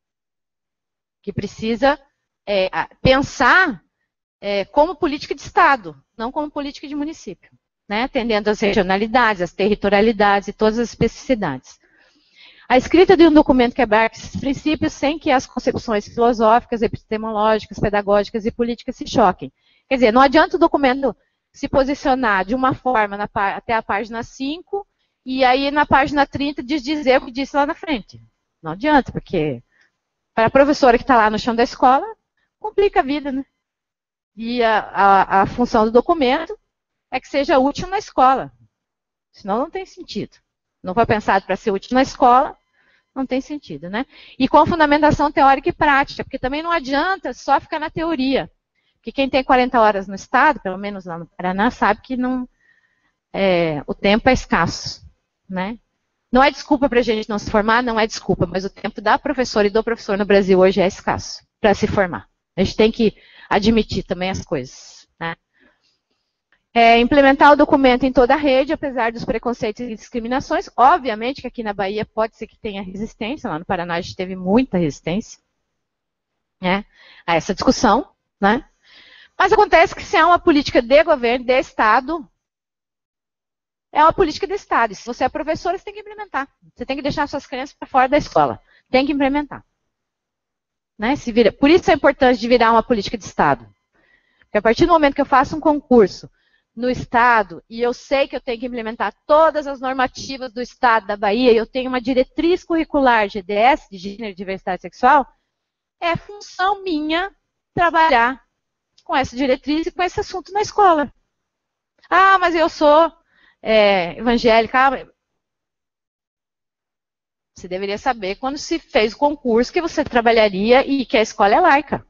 que precisa é, pensar é, como política de Estado, não como política de município, né? Atendendo às regionalidades, às territorialidades e todas as especificidades. A escrita de um documento que abarque esses princípios sem que as concepções filosóficas, epistemológicas, pedagógicas e políticas se choquem. Quer dizer, não adianta o documento se posicionar de uma forma na, até a página cinco e aí na página trinta dizer o que disse lá na frente. Não adianta, porque para a professora que está lá no chão da escola, complica a vida, né? E a, a, a função do documento é que seja útil na escola. Senão não tem sentido. Não foi pensado para ser útil na escola, não tem sentido, né? E com fundamentação teórica e prática, porque também não adianta só ficar na teoria. Porque quem tem quarenta horas no Estado, pelo menos lá no Paraná, sabe que não, é, o tempo é escasso, né? Não é desculpa para a gente não se formar, não é desculpa, mas o tempo da professora e do professor no Brasil hoje é escasso para se formar. A gente tem que admitir também as coisas, né? É, implementar o documento em toda a rede, apesar dos preconceitos e discriminações. Obviamente que aqui na Bahia pode ser que tenha resistência, lá no Paraná a gente teve muita resistência, né, a essa discussão, né? Mas acontece que se é uma política de governo, de Estado, é uma política de Estado. E se você é professora, você tem que implementar. Você tem que deixar suas crianças para fora da escola. Tem que implementar. Né? Se vira... Por isso é importante de virar uma política de Estado. Porque a partir do momento que eu faço um concurso no Estado, e eu sei que eu tenho que implementar todas as normativas do Estado da Bahia, e eu tenho uma diretriz curricular G D S, de Gênero e Diversidade Sexual, é função minha trabalhar com essa diretriz e com esse assunto na escola. Ah, mas eu sou é, evangélica. Você deveria saber quando se fez o concurso que você trabalharia e que a escola é laica.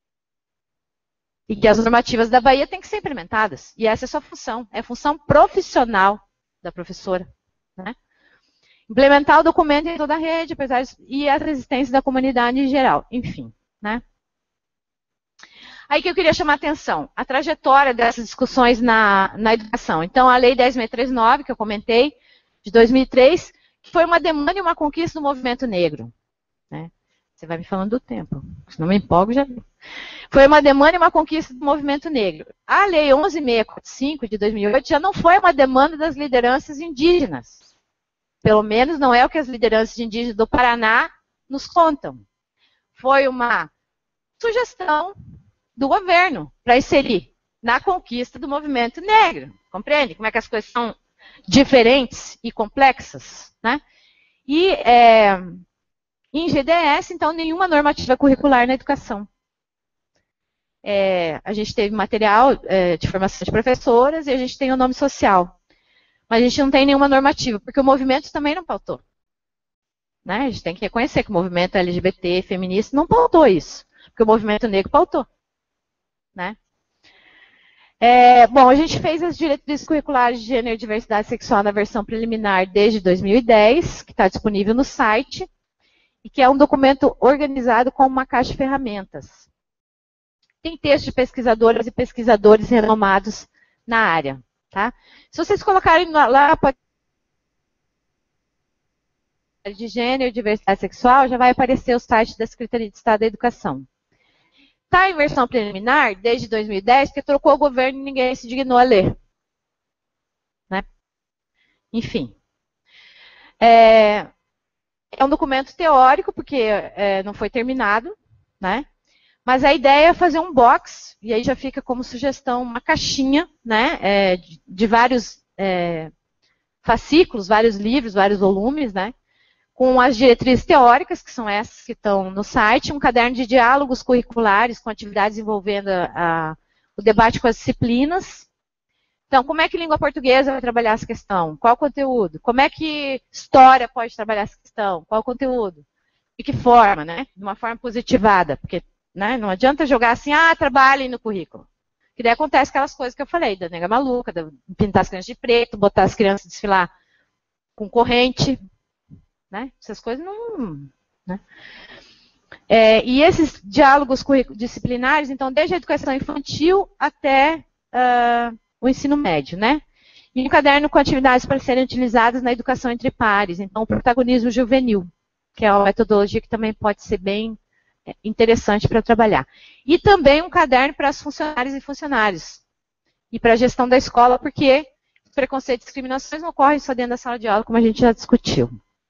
E que as normativas da Bahia têm que ser implementadas. E essa é a sua função. É a função profissional da professora. Né? Implementar o documento em toda a rede, apesar de, e a resistência da comunidade em geral. Enfim. Né? Aí que eu queria chamar a atenção. A trajetória dessas discussões na, na educação. Então, a Lei dez mil seiscentos e trinta e nove, que eu comentei, de dois mil e três, que foi uma demanda e uma conquista do movimento negro. Né? Você vai me falando do tempo. Se não me empolgo, já vi. Foi uma demanda e uma conquista do movimento negro. A Lei onze mil seiscentos e quarenta e cinco, de dois mil e oito, já não foi uma demanda das lideranças indígenas. Pelo menos não é o que as lideranças indígenas do Paraná nos contam. Foi uma sugestão do governo para inserir na conquista do movimento negro. Compreende como é que as coisas são diferentes e complexas? Né? E é, em G D S, então, nenhuma normativa curricular na educação. É, a gente teve material é, de formação de professoras e a gente tem o nome social. Mas a gente não tem nenhuma normativa, porque o movimento também não pautou. Né? A gente tem que reconhecer que o movimento L G B T, feminista, não pautou isso, porque o movimento negro pautou. Né? É, bom, a gente fez as diretrizes curriculares de gênero e diversidade sexual na versão preliminar desde dois mil e dez, que está disponível no site, e que é um documento organizado com uma caixa de ferramentas. Tem textos de pesquisadoras e pesquisadores renomados na área. Tá? Se vocês colocarem lá de gênero e diversidade sexual, já vai aparecer o site da Secretaria de Estado da Educação. Está em versão preliminar desde dois mil e dez, porque trocou o governo e ninguém se dignou a ler. Né? Enfim. É, é um documento teórico, porque é, não foi terminado, né? Mas a ideia é fazer um box, e aí já fica como sugestão uma caixinha, né, é, de, de vários é, fascículos, vários livros, vários volumes, né, com as diretrizes teóricas, que são essas que estão no site, um caderno de diálogos curriculares com atividades envolvendo a, a, o debate com as disciplinas, Então, como é que língua portuguesa vai trabalhar essa questão? Qual o conteúdo? Como é que história pode trabalhar essa questão? Qual o conteúdo? De que forma, né? De uma forma positivada, porque, né, não adianta jogar assim, ah, trabalhem no currículo. Que daí acontece aquelas coisas que eu falei, da nega maluca, de pintar as crianças de preto, botar as crianças a desfilar com corrente, né? Essas coisas não... Né? É, e esses diálogos disciplinares, então, desde a educação infantil até uh, o ensino médio, né? E um caderno com atividades para serem utilizadas na educação entre pares, então, o protagonismo juvenil, que é uma metodologia que também pode ser bem interessante para trabalhar. E também um caderno para as funcionárias e funcionários, e para a gestão da escola, porque preconceito e discriminações não ocorrem só dentro da sala de aula, como a gente já discutiu.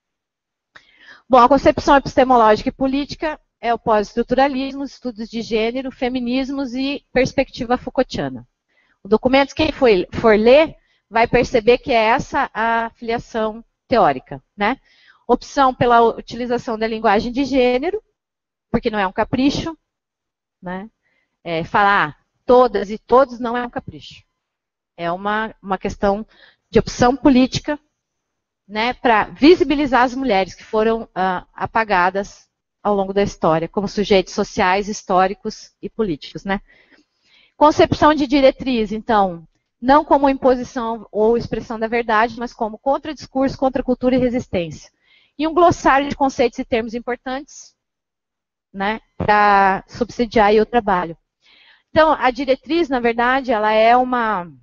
Bom, a concepção epistemológica e política é o pós-estruturalismo, estudos de gênero, feminismos e perspectiva Foucaultiana. O documento, quem for, for ler, vai perceber que é essa a filiação teórica, né? Opção pela utilização da linguagem de gênero, porque não é um capricho, né? É, falar todas e todos não é um capricho. É uma, uma questão de opção política, né, para visibilizar as mulheres que foram uh, apagadas ao longo da história, como sujeitos sociais, históricos e políticos, né? Concepção de diretriz, então, não como imposição ou expressão da verdade, mas como contradiscurso, contracultura e resistência. E um glossário de conceitos e termos importantes, né, para subsidiar aí o trabalho. Então, a diretriz, na verdade, ela é uma...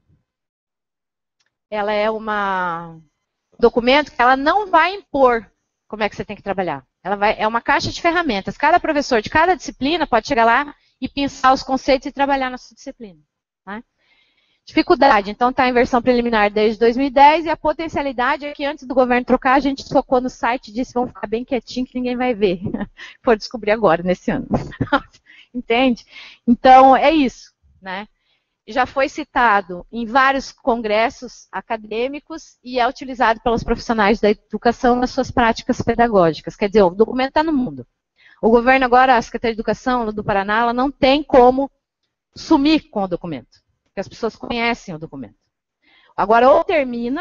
Ela é uma... documento que ela não vai impor como é que você tem que trabalhar. Ela vai, é uma caixa de ferramentas. Cada professor de cada disciplina pode chegar lá e pensar os conceitos e trabalhar na sua disciplina. Né? Dificuldade, então está em versão preliminar desde dois mil e dez e a potencialidade é que antes do governo trocar, a gente tocou no site e disse, vamos ficar bem quietinho que ninguém vai ver. Por descobrir agora, nesse ano. Entende? Então, é isso, né? Já foi citado em vários congressos acadêmicos e é utilizado pelos profissionais da educação nas suas práticas pedagógicas. Quer dizer, o documento está no mundo. O governo agora, a Secretaria de Educação do Paraná, ela não tem como sumir com o documento, porque as pessoas conhecem o documento. Agora, ou termina,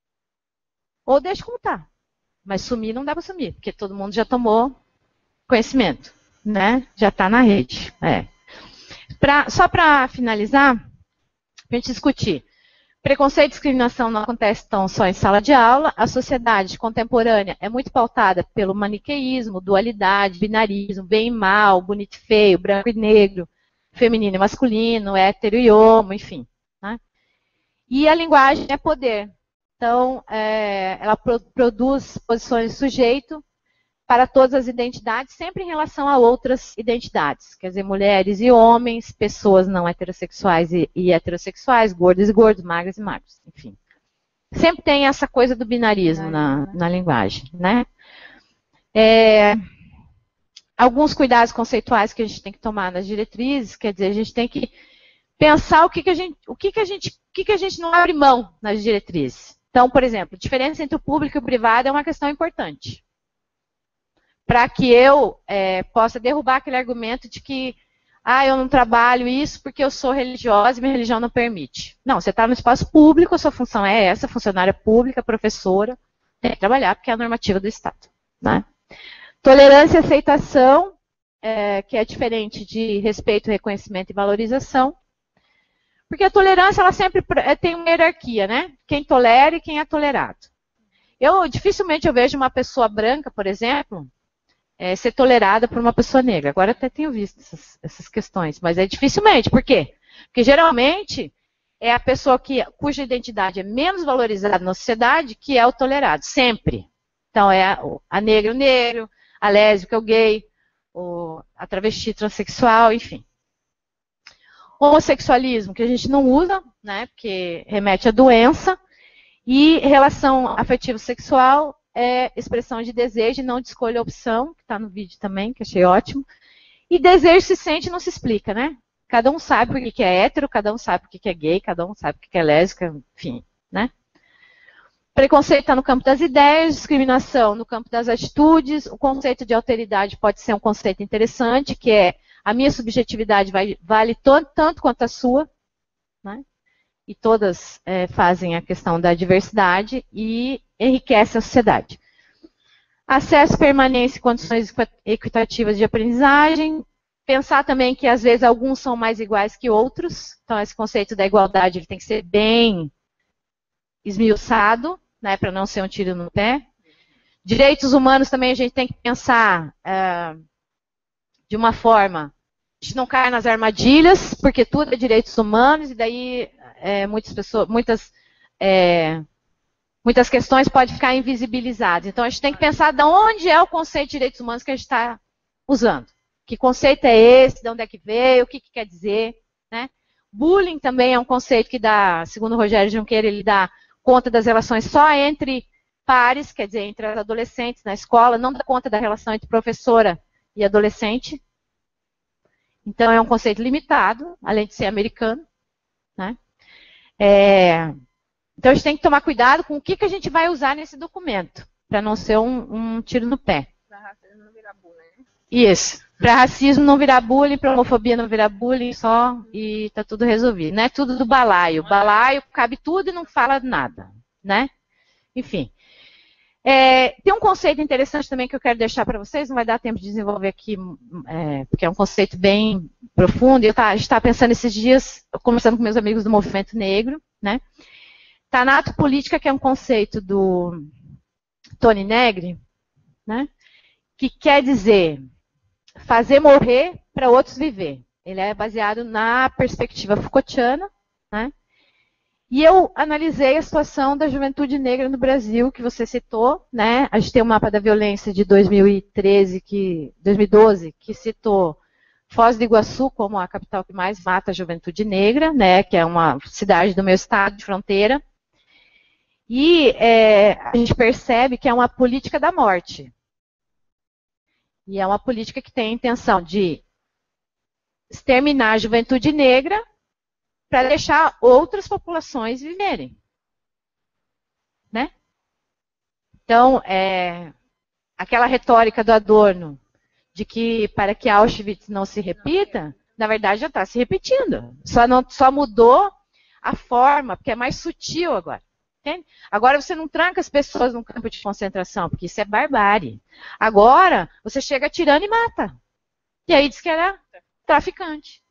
ou deixa como está. Mas sumir não dá para sumir, porque todo mundo já tomou conhecimento, né? Já está na rede. É. Pra, só para finalizar, para a gente discutir. Preconceito e discriminação não acontece tão só em sala de aula. A sociedade contemporânea é muito pautada pelo maniqueísmo, dualidade, binarismo, bem e mal, bonito e feio, branco e negro, feminino e masculino, hétero e homo, enfim. Né? E a linguagem é poder. Então, é, ela pro, produz posições de sujeito para todas as identidades, sempre em relação a outras identidades. Quer dizer, mulheres e homens, pessoas não heterossexuais e, e heterossexuais, gordos e gordos, magros e magros, enfim. Sempre tem essa coisa do binarismo na, na linguagem, né? É, alguns cuidados conceituais que a gente tem que tomar nas diretrizes, quer dizer, a gente tem que pensar o que, que a gente, o que, que a gente, o que, que a gente não abre mão nas diretrizes. Então, por exemplo, a diferença entre o público e o privado é uma questão importante. Para que eu é, possa derrubar aquele argumento de que ah, eu não trabalho isso porque eu sou religiosa e minha religião não permite. Não, você está no espaço público, a sua função é essa, funcionária pública, professora, tem que trabalhar porque é a normativa do Estado. Né? Tolerância e aceitação, é, que é diferente de respeito, reconhecimento e valorização. Porque a tolerância, ela sempre tem uma hierarquia, né? Quem tolera e quem é tolerado. Eu, dificilmente eu vejo uma pessoa branca, por exemplo, É, ser tolerada por uma pessoa negra. Agora até tenho visto essas, essas questões, mas é dificilmente. Por quê? Porque geralmente é a pessoa que, cuja identidade é menos valorizada na sociedade que é o tolerado, sempre. Então é a, a negra o negro, a lésbica o gay, o, a travesti transexual, enfim. Homossexualismo, que a gente não usa, né, porque remete à doença, e relação afetivo-sexual é expressão de desejo e não de escolha ou opção, que está no vídeo também, que achei ótimo. E desejo se sente não se explica, né? Cada um sabe por que é hétero, cada um sabe por que é gay, cada um sabe por que é lésbica, enfim, né? Preconceito está no campo das ideias, discriminação no campo das atitudes. O conceito de alteridade pode ser um conceito interessante, que é a minha subjetividade vai, vale tanto, tanto quanto a sua, né? e todas é, fazem a questão da diversidade e enriquecem a sociedade. Acesso, permanência e condições equitativas de aprendizagem. Pensar também que, às vezes, alguns são mais iguais que outros. Então, esse conceito da igualdade ele tem que ser bem esmiuçado, né, para não ser um tiro no pé. Direitos humanos também a gente tem que pensar é, de uma forma, a gente não cai nas armadilhas, porque tudo é direitos humanos, e daí é, muitas pessoas, muitas... É, Muitas questões podem ficar invisibilizadas. Então, a gente tem que pensar de onde é o conceito de direitos humanos que a gente está usando. Que conceito é esse, de onde é que veio, o que, que quer dizer. Né? Bullying também é um conceito que dá, segundo o Rogério Junqueira, ele dá conta das relações só entre pares, quer dizer, entre as adolescentes na escola, não dá conta da relação entre professora e adolescente. Então, é um conceito limitado, além de ser americano. Né? É... Então, a gente tem que tomar cuidado com o que, que a gente vai usar nesse documento, para não ser um, um tiro no pé. Para racismo não virar bullying. Isso. Para racismo não virar bullying, para homofobia não virar bullying só, e está tudo resolvido. Não é tudo do balaio. Balaio cabe tudo e não fala nada. Né? Enfim. É, tem um conceito interessante também que eu quero deixar para vocês, não vai dar tempo de desenvolver aqui, é, porque é um conceito bem profundo. Eu tá, a gente está pensando esses dias, conversando com meus amigos do movimento negro, né? Tanatopolítica, que é um conceito do Tony Negri, né, que quer dizer fazer morrer para outros viver. Ele é baseado na perspectiva Foucaultiana, né, e eu analisei a situação da juventude negra no Brasil, que você citou. Né, a gente tem o mapa da violência de dois mil e treze, que, dois mil e doze, que citou Foz do Iguaçu como a capital que mais mata a juventude negra, né, que é uma cidade do meu estado de fronteira. E é, a gente percebe que é uma política da morte. E é uma política que tem a intenção de exterminar a juventude negra para deixar outras populações viverem. Né? Então, é, aquela retórica do Adorno de que para que Auschwitz não se repita, na verdade já está se repetindo. Só, não, só mudou a forma, porque é mais sutil agora. Entende? Agora você não tranca as pessoas num campo de concentração, porque isso é barbárie. Agora você chega atirando e mata. E aí diz que era traficante.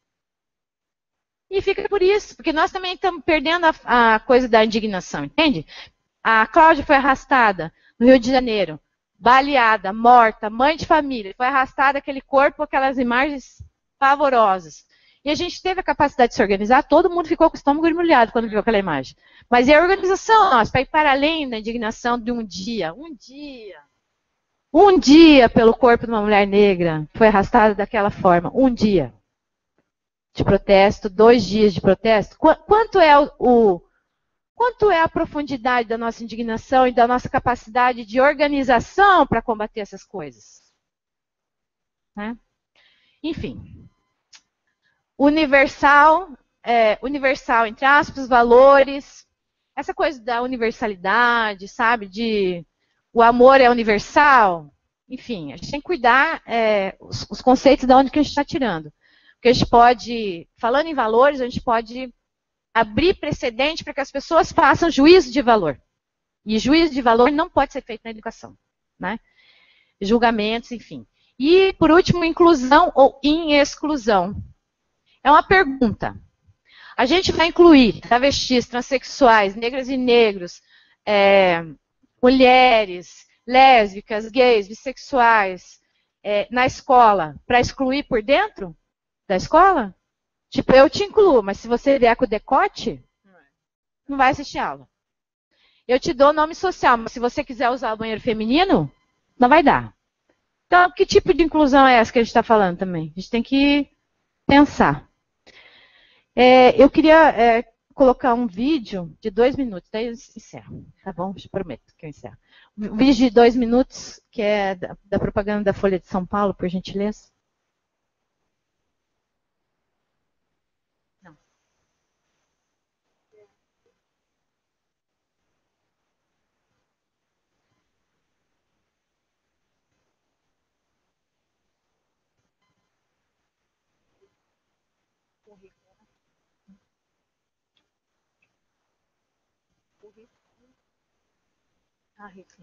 E fica por isso, porque nós também estamos perdendo a, a coisa da indignação, entende? A Cláudia foi arrastada no Rio de Janeiro, baleada, morta, mãe de família, foi arrastada aquele corpo, aquelas imagens pavorosas. E a gente teve a capacidade de se organizar, todo mundo ficou com o estômago embrulhado quando viu aquela imagem. Mas e a organização nossa, para ir para além da indignação de um dia, um dia, um dia pelo corpo de uma mulher negra, foi arrastada daquela forma, um dia de protesto, dois dias de protesto. Quanto é o, o quanto é a profundidade da nossa indignação e da nossa capacidade de organização para combater essas coisas? Né? Enfim. Universal, é, universal, entre aspas, valores, essa coisa da universalidade, sabe, de o amor é universal, enfim, a gente tem que cuidar é, os, os conceitos de onde que a gente está tirando. Porque a gente pode, falando em valores, a gente pode abrir precedente para que as pessoas façam juízo de valor. E juízo de valor não pode ser feito na educação, né? Julgamentos, enfim. E, por último, inclusão ou exclusão. É uma pergunta. A gente vai incluir travestis, transexuais, negras e negros, é, mulheres, lésbicas, gays, bissexuais, é, na escola, para excluir por dentro da escola? Tipo, eu te incluo, mas se você vier com o decote, não vai assistir aula. Eu te dou nome social, mas se você quiser usar o banheiro feminino, não vai dar. Então, que tipo de inclusão é essa que a gente está falando também? A gente tem que pensar. É, eu queria é, colocar um vídeo de dois minutos, daí eu encerro, tá bom? Eu prometo que eu encerro. Um vídeo de dois minutos, que é da, da propaganda da Folha de São Paulo, por gentileza. Não. Ah, Rita.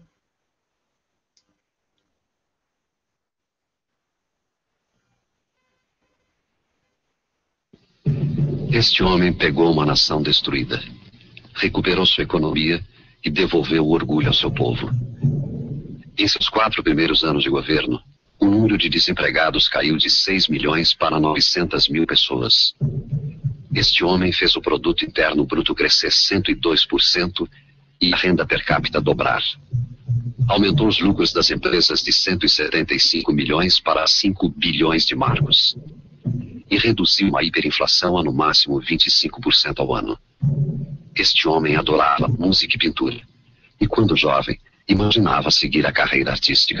Este homem pegou uma nação destruída, recuperou sua economia e devolveu o orgulho ao seu povo. Em seus quatro primeiros anos de governo, o número de desempregados caiu de seis milhões para novecentas mil pessoas. Este homem fez o produto interno bruto crescer cento e dois por cento e a renda per capita dobrar. Aumentou os lucros das empresas de cento e setenta e cinco milhões para cinco bilhões de marcos. E reduziu a hiperinflação a no máximo vinte e cinco por cento ao ano. Este homem adorava música e pintura. E quando jovem, imaginava seguir a carreira artística.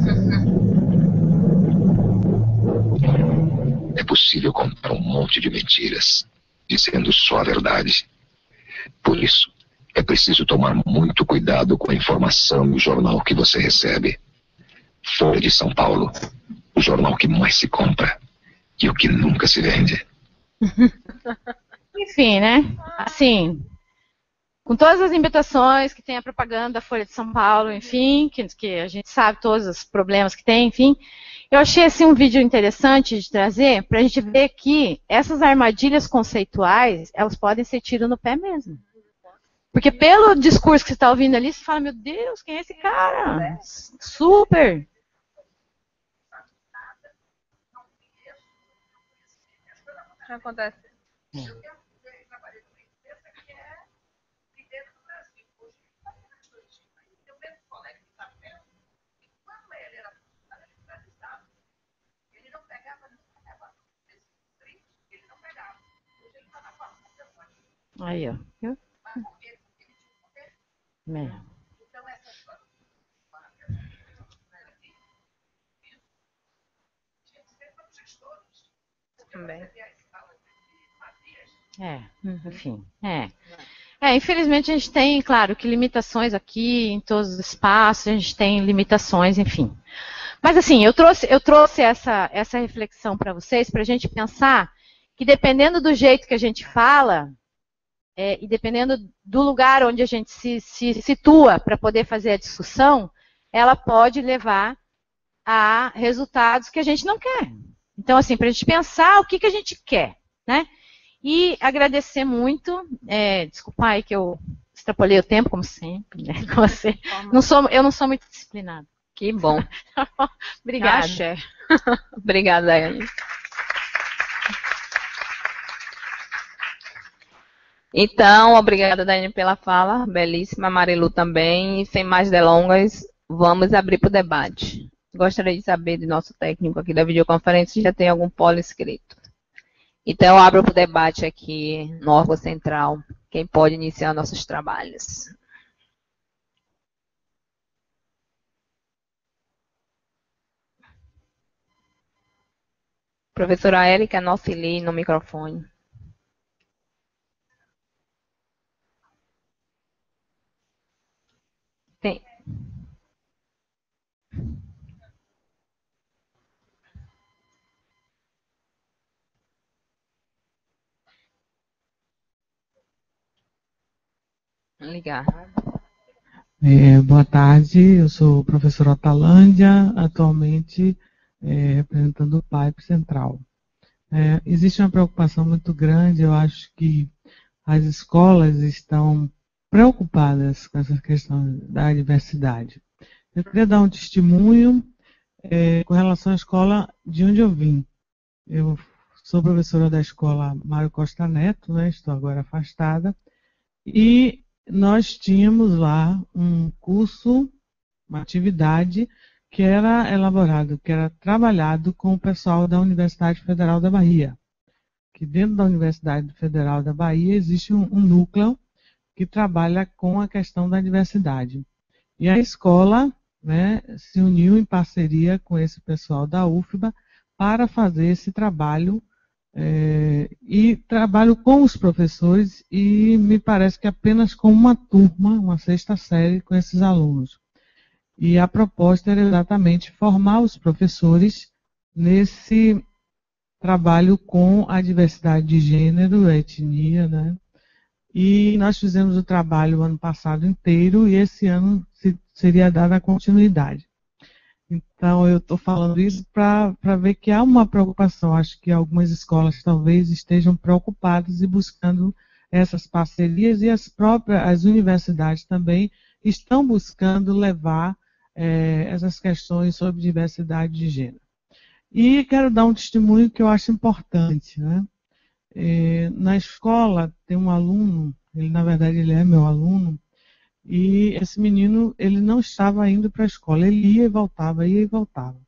É possível contar um monte de mentiras, dizendo só a verdade. Por isso, é preciso tomar muito cuidado com a informação do jornal que você recebe. Folha de São Paulo, o jornal que mais se compra e o que nunca se vende. Enfim, né? Assim, com todas as limitações que tem a propaganda da Folha de São Paulo, enfim, que, que a gente sabe todos os problemas que tem, enfim, eu achei assim um vídeo interessante de trazer para a gente ver que essas armadilhas conceituais, elas podem ser tiro no pé mesmo. Porque pelo discurso que você está ouvindo ali, você fala, meu Deus, quem é esse cara? Super! O que acontece? Aí, ó. Viu? É. Também. É, enfim, é. É, infelizmente a gente tem, claro, que limitações aqui em todos os espaços, a gente tem limitações, enfim. Mas assim, eu trouxe, eu trouxe essa, essa reflexão para vocês, para a gente pensar que dependendo do jeito que a gente fala, é, e dependendo do lugar onde a gente se, se situa para poder fazer a discussão, ela pode levar a resultados que a gente não quer. Então, assim, para a gente pensar o que, que a gente quer, né? E agradecer muito, é, desculpa aí que eu extrapolei o tempo, como sempre, né? Com você. Não sou, eu não sou muito disciplinada. Que bom. Obrigada. Axé. Obrigada, Daiane. Então, obrigada, Daiane, pela fala. Belíssima, Marilu também. E sem mais delongas, vamos abrir para o debate. Gostaria de saber do nosso técnico aqui da videoconferência se já tem algum polo escrito. Então, eu abro para o debate aqui no órgão central. Quem pode iniciar nossos trabalhos? Professora Érica, não auxilie no microfone. Tem. Ligar. É, boa tarde, eu sou o professor Otalândia, atualmente é, representando o P A I P Central. É, existe uma preocupação muito grande, eu acho que as escolas estão preocupadas com essa questão da diversidade. Eu queria dar um testemunho é, com relação à escola de onde eu vim. Eu sou professora da escola Mário Costa Neto, né, estou agora afastada, e nós tínhamos lá um curso, uma atividade que era elaborado, que era trabalhado com o pessoal da Universidade Federal da Bahia. Que dentro da Universidade Federal da Bahia existe um, um núcleo que trabalha com a questão da diversidade. E a escola, né, se uniu em parceria com esse pessoal da U F B A para fazer esse trabalho, é, e trabalho com os professores, e me parece que apenas com uma turma, uma sexta série, com esses alunos. E a proposta era exatamente formar os professores nesse trabalho com a diversidade de gênero, a etnia, né? E nós fizemos o trabalho o ano passado inteiro e esse ano se, seria dada continuidade. Então, eu estou falando isso para ver que há uma preocupação. Acho que algumas escolas talvez estejam preocupadas e buscando essas parcerias, e as próprias as universidades também estão buscando levar é, essas questões sobre diversidade de gênero. E quero dar um testemunho que eu acho importante, né? É, na escola tem um aluno, ele na verdade ele é meu aluno, e esse menino ele não estava indo para a escola, ele ia e voltava, ia e voltava.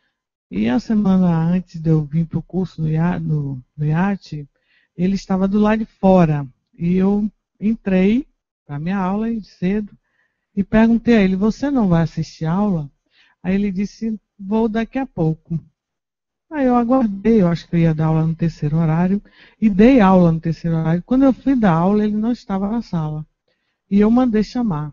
E a semana antes de eu vir para o curso no, no, no I A T, ele estava do lado de fora, e eu entrei para a minha aula cedo e perguntei a ele, você não vai assistir a aula? Aí ele disse, vou daqui a pouco. Aí eu aguardei, eu acho que eu ia dar aula no terceiro horário, e dei aula no terceiro horário. Quando eu fui dar aula, ele não estava na sala. E eu mandei chamar.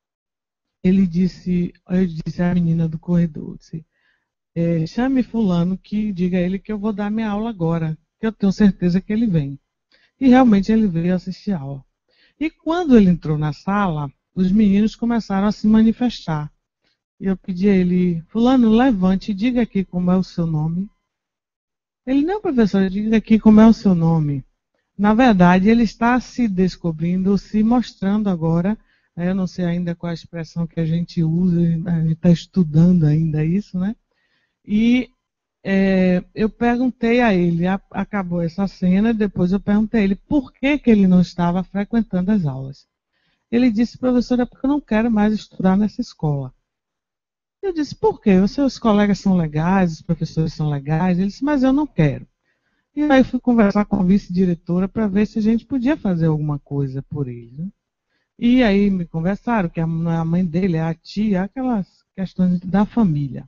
Ele disse, eu disse à menina do corredor, disse, é, chame fulano que diga a ele que eu vou dar minha aula agora, que eu tenho certeza que ele vem. E realmente ele veio assistir a aula. E quando ele entrou na sala, os meninos começaram a se manifestar. E eu pedi a ele, fulano, levante e diga aqui como é o seu nome. Ele, não, professor, diga aqui como é o seu nome. Na verdade, ele está se descobrindo, se mostrando agora, né, eu não sei ainda qual a expressão que a gente usa, a gente está estudando ainda isso, né? E é, eu perguntei a ele, a, acabou essa cena, depois eu perguntei a ele por que, que ele não estava frequentando as aulas. Ele disse, professor, é porque eu não quero mais estudar nessa escola. Eu disse, por quê? Os seus colegas são legais, os professores são legais. Ele disse, mas eu não quero. E aí fui conversar com a vice-diretora para ver se a gente podia fazer alguma coisa por ele. Né? E aí me conversaram que não é a mãe dele, é a tia, aquelas questões da família.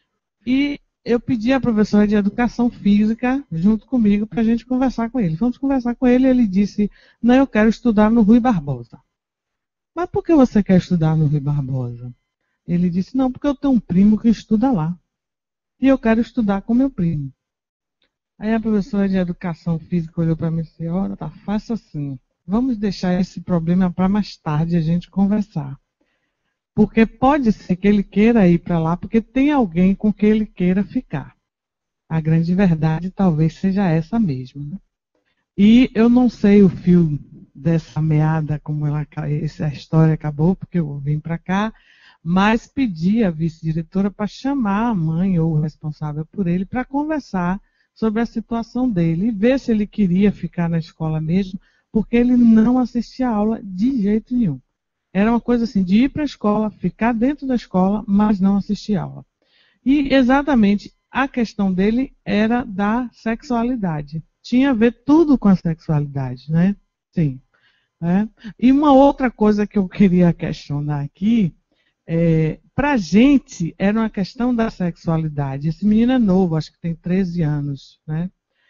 E eu pedi à professora de educação física junto comigo para a gente conversar com ele. Vamos conversar com ele e ele disse, não, eu quero estudar no Rui Barbosa. Mas por que você quer estudar no Rui Barbosa? Ele disse, não, porque eu tenho um primo que estuda lá. E eu quero estudar com meu primo. Aí a professora de educação física olhou para mim e disse, olha, tá, faça assim. Vamos deixar esse problema para mais tarde a gente conversar. Porque pode ser que ele queira ir para lá, porque tem alguém com quem ele queira ficar. A grande verdade talvez seja essa mesmo. Né? E eu não sei o fio dessa meada, como ela, essa história acabou, porque eu vim para cá, mas pedi à vice-diretora para chamar a mãe ou o responsável por ele para conversar sobre a situação dele e ver se ele queria ficar na escola mesmo, porque ele não assistia a aula de jeito nenhum. Era uma coisa assim, de ir para a escola, ficar dentro da escola, mas não assistir a aula. E exatamente a questão dele era da sexualidade. Tinha a ver tudo com a sexualidade, né? Sim. É. E uma outra coisa que eu queria questionar aqui, é, para a gente era uma questão da sexualidade. Esse menino é novo, acho que tem treze anos, né?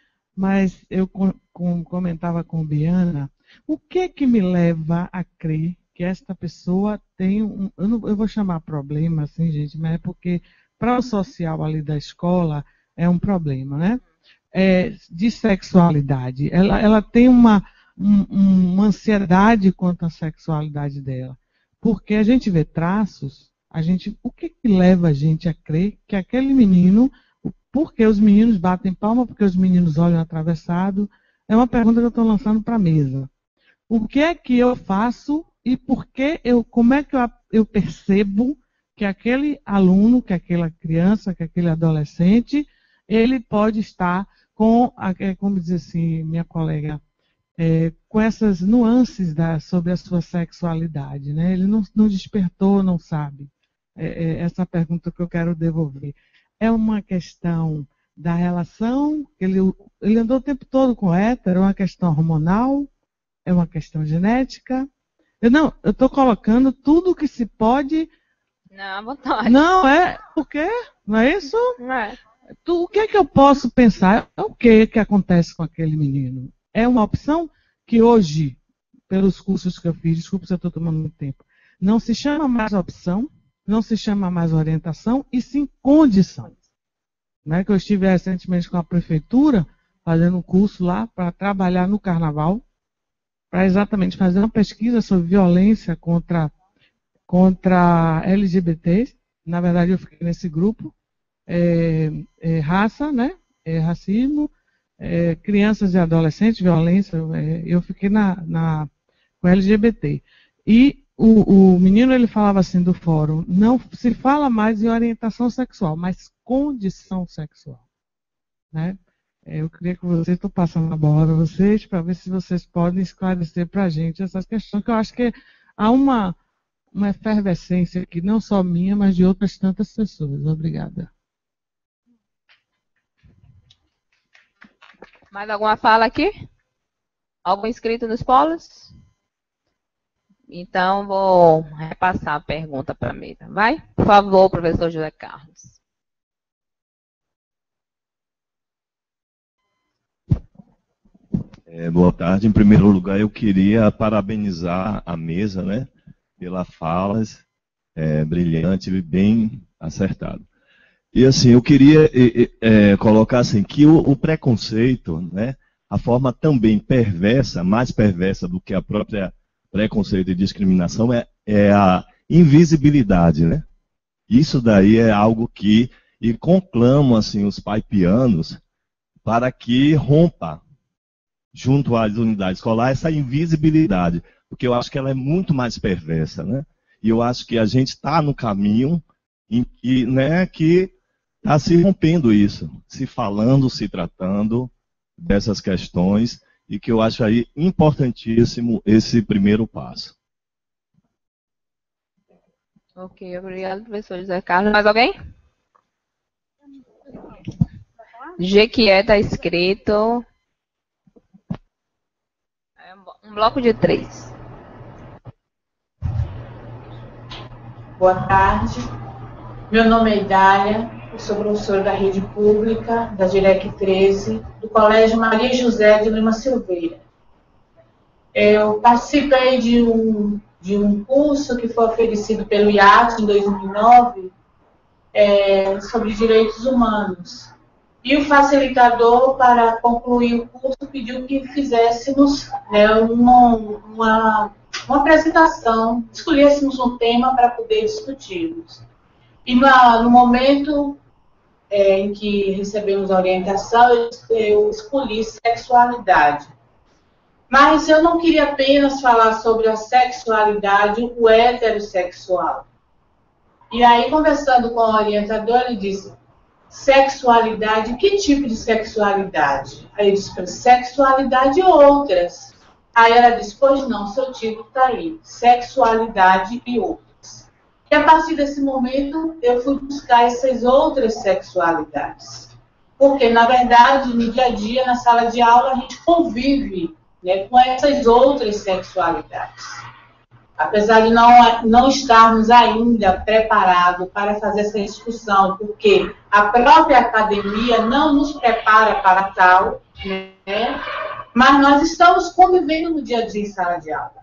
Mas eu com, com, comentava com Biana, o que que me leva a crer que esta pessoa tem um, eu, não, eu vou chamar problema, assim, gente, mas é porque para o social ali da escola é um problema, né? É, de sexualidade. Ela, ela tem uma, um, uma ansiedade quanto à sexualidade dela. Porque a gente vê traços, a gente, o que, que leva a gente a crer que aquele menino, porque os meninos batem palma, porque os meninos olham atravessado, é uma pergunta que eu estou lançando para a mesa. O que é que eu faço e por que eu, como é que eu, eu percebo que aquele aluno, que aquela criança, que aquele adolescente, ele pode estar com, como diz assim, minha colega, é, com essas nuances da, sobre a sua sexualidade, né? Ele não, não despertou, não sabe. É, é essa pergunta que eu quero devolver. É uma questão da relação, ele, ele andou o tempo todo com hétero, é uma questão hormonal, é uma questão genética. Eu não, eu estou colocando tudo que se pode. Não, à vontade. Não, é. O quê? Não é isso? Não é. Tu, o que é que eu posso pensar? É o que que acontece com aquele menino? É uma opção que hoje, pelos cursos que eu fiz, desculpa se eu estou tomando muito tempo, não se chama mais opção, não se chama mais orientação, e sim condições. Né? Que eu estive recentemente com a prefeitura, fazendo um curso lá para trabalhar no carnaval. para exatamente fazer uma pesquisa sobre violência contra, contra L G B T. Na verdade, eu fiquei nesse grupo. É, é, raça, né? É, racismo, é, crianças e adolescentes, violência. É, eu fiquei na, na, com L G B T. E o, o menino, ele falava assim do fórum, não se fala mais em orientação sexual, mas condição sexual, né? Eu queria que vocês, estou passando a bola para vocês, para ver se vocês podem esclarecer para a gente essas questões, que eu acho que há uma, uma efervescência aqui, não só minha, mas de outras tantas pessoas. Obrigada. Mais alguma fala aqui? Algum inscrito nos polos? Então, vou repassar a pergunta para a mesa. Vai? Por favor, professor José Carlos. É, boa tarde. Em primeiro lugar, eu queria parabenizar a mesa, né, pelas falas, é, brilhante e bem acertado. E assim, eu queria é, colocar assim, que o, o preconceito, né, a forma também perversa, mais perversa do que a própria preconceito e discriminação, é, é a invisibilidade, né? Isso daí é algo que, e conclamo assim, os paipianos para que rompa junto às unidades escolares, essa invisibilidade, porque eu acho que ela é muito mais perversa, né? E eu acho que a gente está no caminho em que, né, que está se rompendo isso, se falando, se tratando dessas questões, e que eu acho aí importantíssimo esse primeiro passo. Ok, obrigado, professor José Carlos. Mais alguém? Jequié está escrito. Um bloco de três. Boa tarde. Meu nome é Idália, eu sou professora da rede pública, da Direc treze, do Colégio Maria José de Lima Silveira. Eu participei de um, de um curso que foi oferecido pelo I A T em dois mil e nove, é, sobre direitos humanos. E o facilitador, para concluir o curso, pediu que fizéssemos, né, uma, uma, uma apresentação, escolhêssemos um tema para poder discutirmos. E na, no momento é, em que recebemos a orientação, eu, eu escolhi sexualidade. Mas eu não queria apenas falar sobre a sexualidade, o heterossexual. E aí, conversando com o orientador, ele disse: sexualidade, que tipo de sexualidade? Aí eu disse: sexualidade e outras. Aí ela disse: pois não, seu título está aí, sexualidade e outras. E a partir desse momento, eu fui buscar essas outras sexualidades. Porque, na verdade, no dia a dia, na sala de aula, a gente convive, né, com essas outras sexualidades. Apesar de não, não estarmos ainda preparados para fazer essa discussão, porque a própria academia não nos prepara para tal, né? Mas nós estamos convivendo no dia a dia em sala de aula.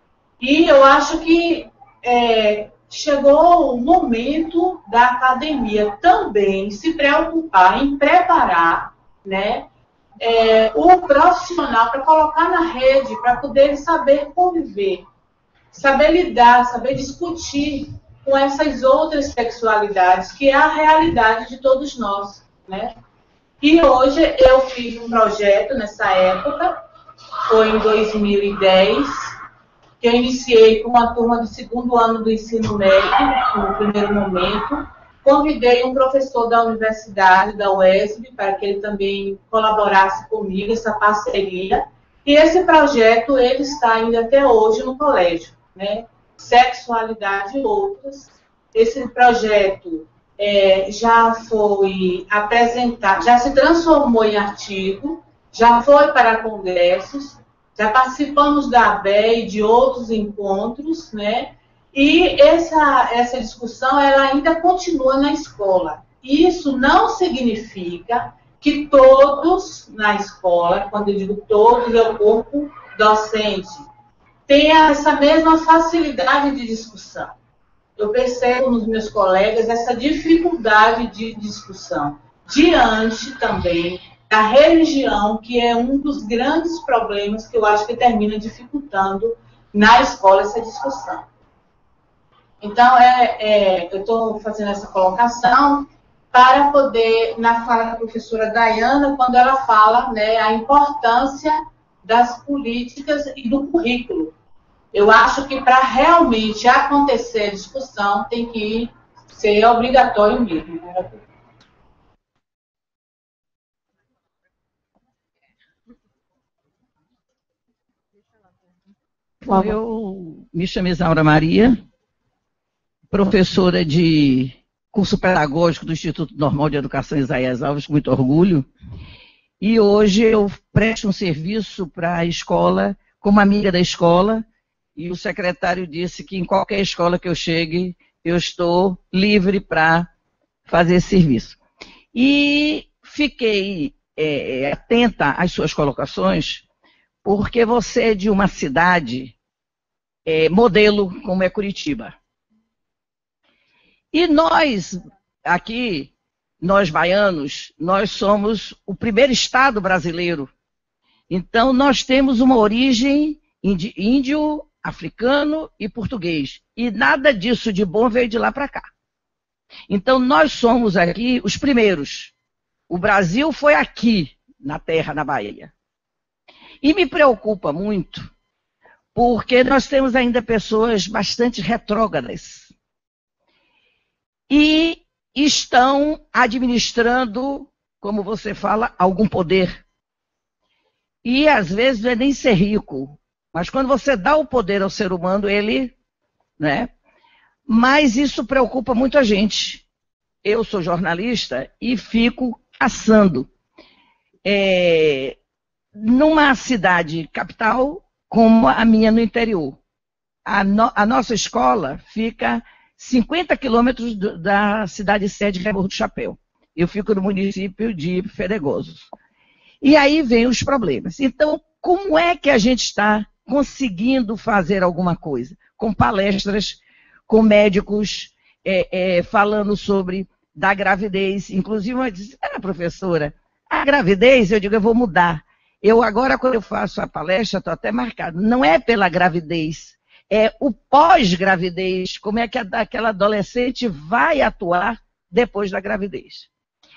E eu acho que é, chegou o momento da academia também se preocupar em preparar, né, é, o profissional para colocar na rede, para poder saber conviver, saber lidar, saber discutir com essas outras sexualidades, que é a realidade de todos nós, né? E hoje eu fiz um projeto nessa época, foi em dois mil e dez, que eu iniciei com uma turma do segundo ano do ensino médio, no primeiro momento. Convidei um professor da universidade, da U E S B, para que ele também colaborasse comigo, essa parceria. E esse projeto, ele está ainda até hoje no colégio, né? Sexualidade e outras. Esse projeto é, já foi apresentado, já se transformou em artigo, já foi para congressos, já participamos da A B E e de outros encontros, né? E essa, essa discussão, ela ainda continua na escola. Isso não significa que todos na escola, quando eu digo todos, é o corpo docente, tenha essa mesma facilidade de discussão. Eu percebo nos meus colegas essa dificuldade de discussão, diante também a religião, que é um dos grandes problemas que eu acho que termina dificultando na escola essa discussão. Então, é, é, eu estou fazendo essa colocação para poder, na fala da professora Dayana, quando ela fala, né, a importância das políticas e do currículo. Eu acho que para realmente acontecer a discussão tem que ser obrigatório mesmo. Né? Eu me chamo Isaura Maria, professora de curso pedagógico do Instituto Normal de Educação Isaías Alves, com muito orgulho, e hoje eu presto um serviço para a escola, como amiga da escola, e o secretário disse que em qualquer escola que eu chegue, eu estou livre para fazer esse serviço. E fiquei é, atenta às suas colocações, porque você é de uma cidade é, modelo como é Curitiba. E nós, aqui, nós baianos, nós somos o primeiro estado brasileiro. Então, nós temos uma origem índio, africano e português. E nada disso de bom veio de lá para cá. Então, nós somos aqui os primeiros. O Brasil foi aqui, na terra, na Bahia. E me preocupa muito, porque nós temos ainda pessoas bastante retrógradas. E estão administrando, como você fala, algum poder. E às vezes não é nem ser rico, mas quando você dá o poder ao ser humano, ele, né? Mas isso preocupa muito a gente. Eu sou jornalista e fico caçando. É, numa cidade capital como a minha no interior. A, no, a nossa escola fica cinquenta quilômetros do, da cidade sede de Morro do Chapéu. Eu fico no município de Feregosos. E aí vem os problemas. Então, como é que a gente está conseguindo fazer alguma coisa? Com palestras, com médicos é, é, falando sobre da gravidez. Inclusive, uma disse, ah, professora, a gravidez, eu digo, eu vou mudar. Eu agora, quando eu faço a palestra, estou até marcado, não é pela gravidez, é o pós-gravidez, como é que a, aquela adolescente vai atuar depois da gravidez.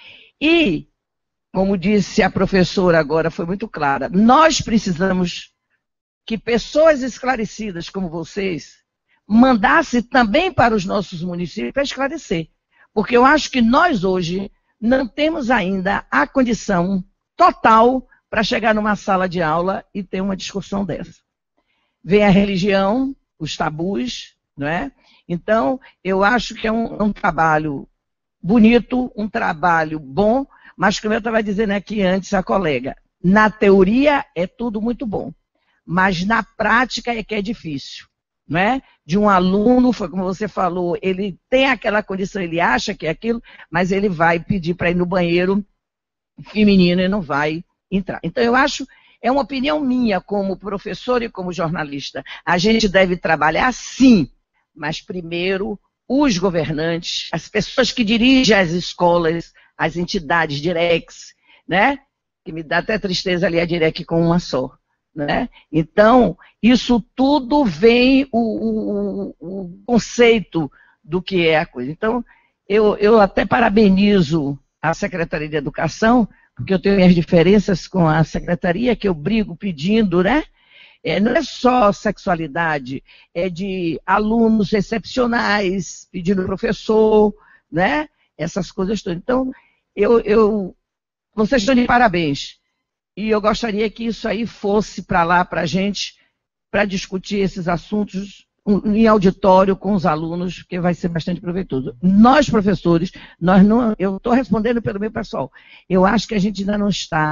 E, como disse a professora agora, foi muito clara, nós precisamos que pessoas esclarecidas como vocês mandassem também para os nossos municípios para esclarecer. Porque eu acho que nós hoje não temos ainda a condição total para chegar numa sala de aula e ter uma discussão dessa. Vem a religião, os tabus, não é? Então, eu acho que é um, um trabalho bonito, um trabalho bom, mas como eu estava dizendo aqui antes a colega, na teoria é tudo muito bom, mas na prática é que é difícil. Não é? De um aluno, foi como você falou, ele tem aquela condição, ele acha que é aquilo, mas ele vai pedir para ir no banheiro feminino e não vai entrar. Então, eu acho, é uma opinião minha como professor e como jornalista, a gente deve trabalhar sim, mas primeiro os governantes, as pessoas que dirigem as escolas, as entidades Direx, né? Que me dá até tristeza ali a Direc com uma só. Né? Então, isso tudo vem o, o, o conceito do que é a coisa. Então, eu, eu até parabenizo a Secretaria de Educação, porque eu tenho minhas diferenças com a Secretaria, que eu brigo pedindo, né? É, não é só sexualidade, é de alunos excepcionais, pedindo professor, né? Essas coisas todas. Então, eu, eu, vocês estão de parabéns. E eu gostaria que isso aí fosse para lá, para a gente, para discutir esses assuntos em auditório com os alunos, porque vai ser bastante proveitoso. Nós, professores, nós não, eu estou respondendo pelo meu pessoal, eu acho que a gente ainda não está,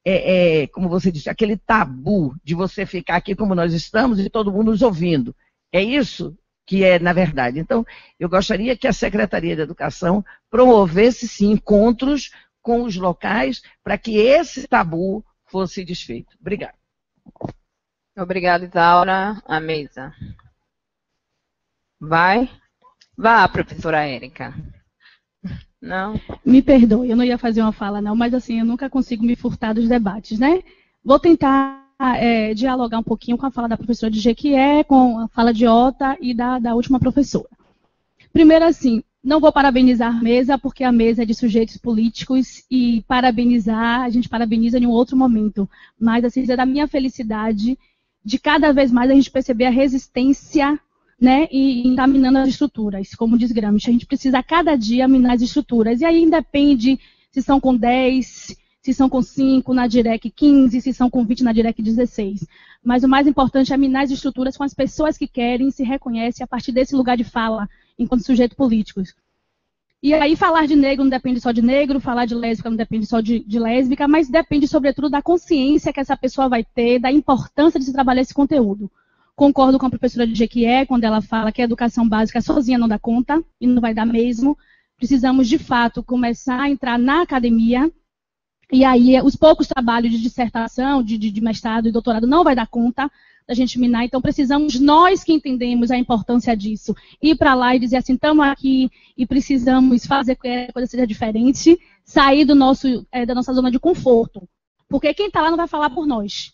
é, é, como você disse, aquele tabu de você ficar aqui como nós estamos e todo mundo nos ouvindo. É isso que é, na verdade. Então, eu gostaria que a Secretaria de Educação promovesse, sim, encontros com os locais, para que esse tabu fosse desfeito. Obrigada. Obrigada, Isaura. A mesa. Vai. Vá, professora Érica. Não. Me perdoe, eu não ia fazer uma fala, não, mas assim, eu nunca consigo me furtar dos debates, né? Vou tentar é, dialogar um pouquinho com a fala da professora de Jequié, com a fala de Ota e da, da última professora. Primeiro, assim, não vou parabenizar a mesa, porque a mesa é de sujeitos políticos, e parabenizar, a gente parabeniza em um outro momento. Mas, assim, dizer da minha felicidade de cada vez mais a gente perceber a resistência, né, e está minando as estruturas, como diz Gramsci. A gente precisa a cada dia minar as estruturas, e aí independe se são com dez, se são com cinco na Direc quinze, se são com vinte na Direc dezesseis. Mas o mais importante é minar as estruturas com as pessoas que querem, se reconhecem a partir desse lugar de fala, enquanto sujeitos políticos. E aí falar de negro não depende só de negro, falar de lésbica não depende só de, de lésbica, mas depende sobretudo da consciência que essa pessoa vai ter, da importância de se trabalhar esse conteúdo. Concordo com a professora de Jequié, quando ela fala que a educação básica sozinha não dá conta, e não vai dar mesmo. Precisamos, de fato, começar a entrar na academia, e aí os poucos trabalhos de dissertação, de, de, de mestrado e doutorado não vai dar conta da gente minar. Então precisamos, nós que entendemos a importância disso, ir para lá e dizer assim, estamos aqui e precisamos fazer que a coisa seja diferente, sair do nosso, é, da nossa zona de conforto. Porque quem está lá não vai falar por nós.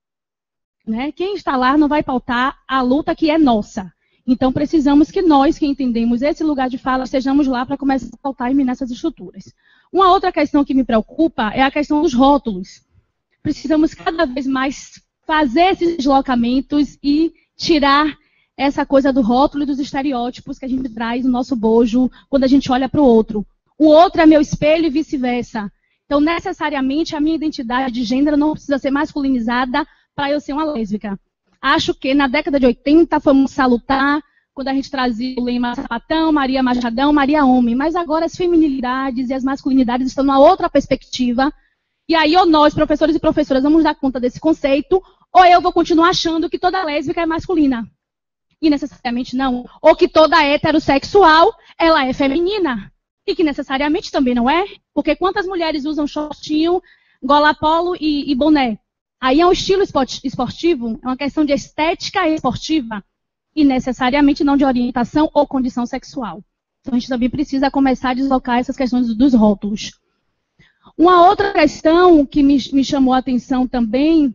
Né? Quem está lá não vai pautar a luta que é nossa. Então precisamos que nós, que entendemos esse lugar de fala, estejamos lá para começar a pautar e minar essas estruturas. Uma outra questão que me preocupa é a questão dos rótulos. Precisamos cada vez mais fazer esses deslocamentos e tirar essa coisa do rótulo e dos estereótipos que a gente traz no nosso bojo quando a gente olha para o outro. O outro é meu espelho e vice-versa. Então, necessariamente, a minha identidade de gênero não precisa ser masculinizada para eu ser uma lésbica. Acho que na década de oitenta foi um salutar, quando a gente trazia o lema Sapatão, Maria Machadão, Maria Homem. Mas agora as feminilidades e as masculinidades estão numa outra perspectiva. E aí, ou nós, professores e professoras, vamos dar conta desse conceito, ou eu vou continuar achando que toda lésbica é masculina. E necessariamente não. Ou que toda heterossexual, ela é feminina. E que necessariamente também não é. Porque quantas mulheres usam shortinho, gola polo e, e boné? Aí é um estilo esportivo, é uma questão de estética esportiva. E necessariamente não de orientação ou condição sexual. Então a gente também precisa começar a deslocar essas questões dos rótulos. Uma outra questão que me, me chamou a atenção também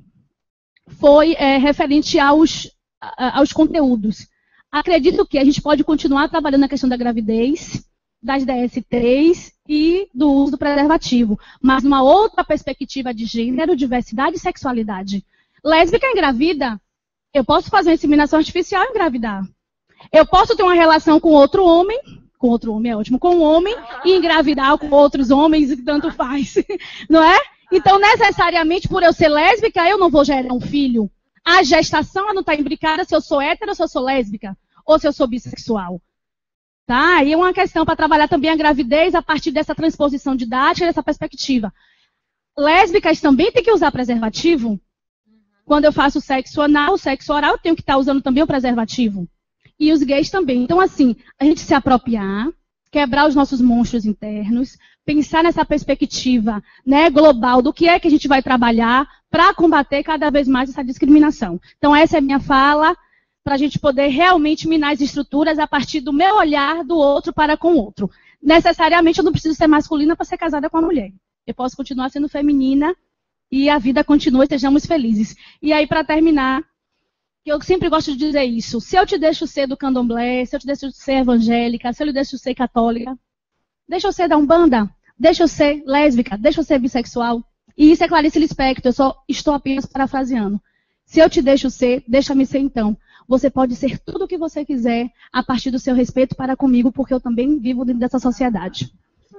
foi é, referente aos, a, aos conteúdos. Acredito que a gente pode continuar trabalhando na questão da gravidez, das D S Ts e do uso do preservativo, mas numa outra perspectiva de gênero, diversidade e sexualidade. Lésbica engravida, eu posso fazer uma inseminação artificial e engravidar. Eu posso ter uma relação com outro homem, com outro homem é ótimo, com um homem e engravidar com outros homens, e tanto faz, não é? Então, necessariamente, por eu ser lésbica, eu não vou gerar um filho. A gestação não está imbricada se eu sou hétero ou se eu sou lésbica, ou se eu sou bissexual. Tá? E é uma questão para trabalhar também a gravidez a partir dessa transposição didática, dessa perspectiva. Lésbicas também têm que usar preservativo. Quando eu faço sexo anal, sexo oral, eu tenho que estar usando também o preservativo. E os gays também. Então, assim, a gente se apropriar, quebrar os nossos monstros internos, pensar nessa perspectiva, né, global do que é que a gente vai trabalhar para combater cada vez mais essa discriminação. Então, essa é a minha fala, para a gente poder realmente minar as estruturas a partir do meu olhar do outro para com o outro. Necessariamente, eu não preciso ser masculina para ser casada com a mulher. Eu posso continuar sendo feminina e a vida continua e sejamos felizes. E aí, para terminar, eu sempre gosto de dizer isso. Se eu te deixo ser do candomblé, se eu te deixo ser evangélica, se eu te deixo ser católica, deixa eu ser da Umbanda, deixa eu ser lésbica, deixa eu ser bissexual. E isso é Clarice Lispector, eu só estou apenas parafraseando. Se eu te deixo ser, deixa-me ser então. Você pode ser tudo o que você quiser a partir do seu respeito para comigo, porque eu também vivo dentro dessa sociedade.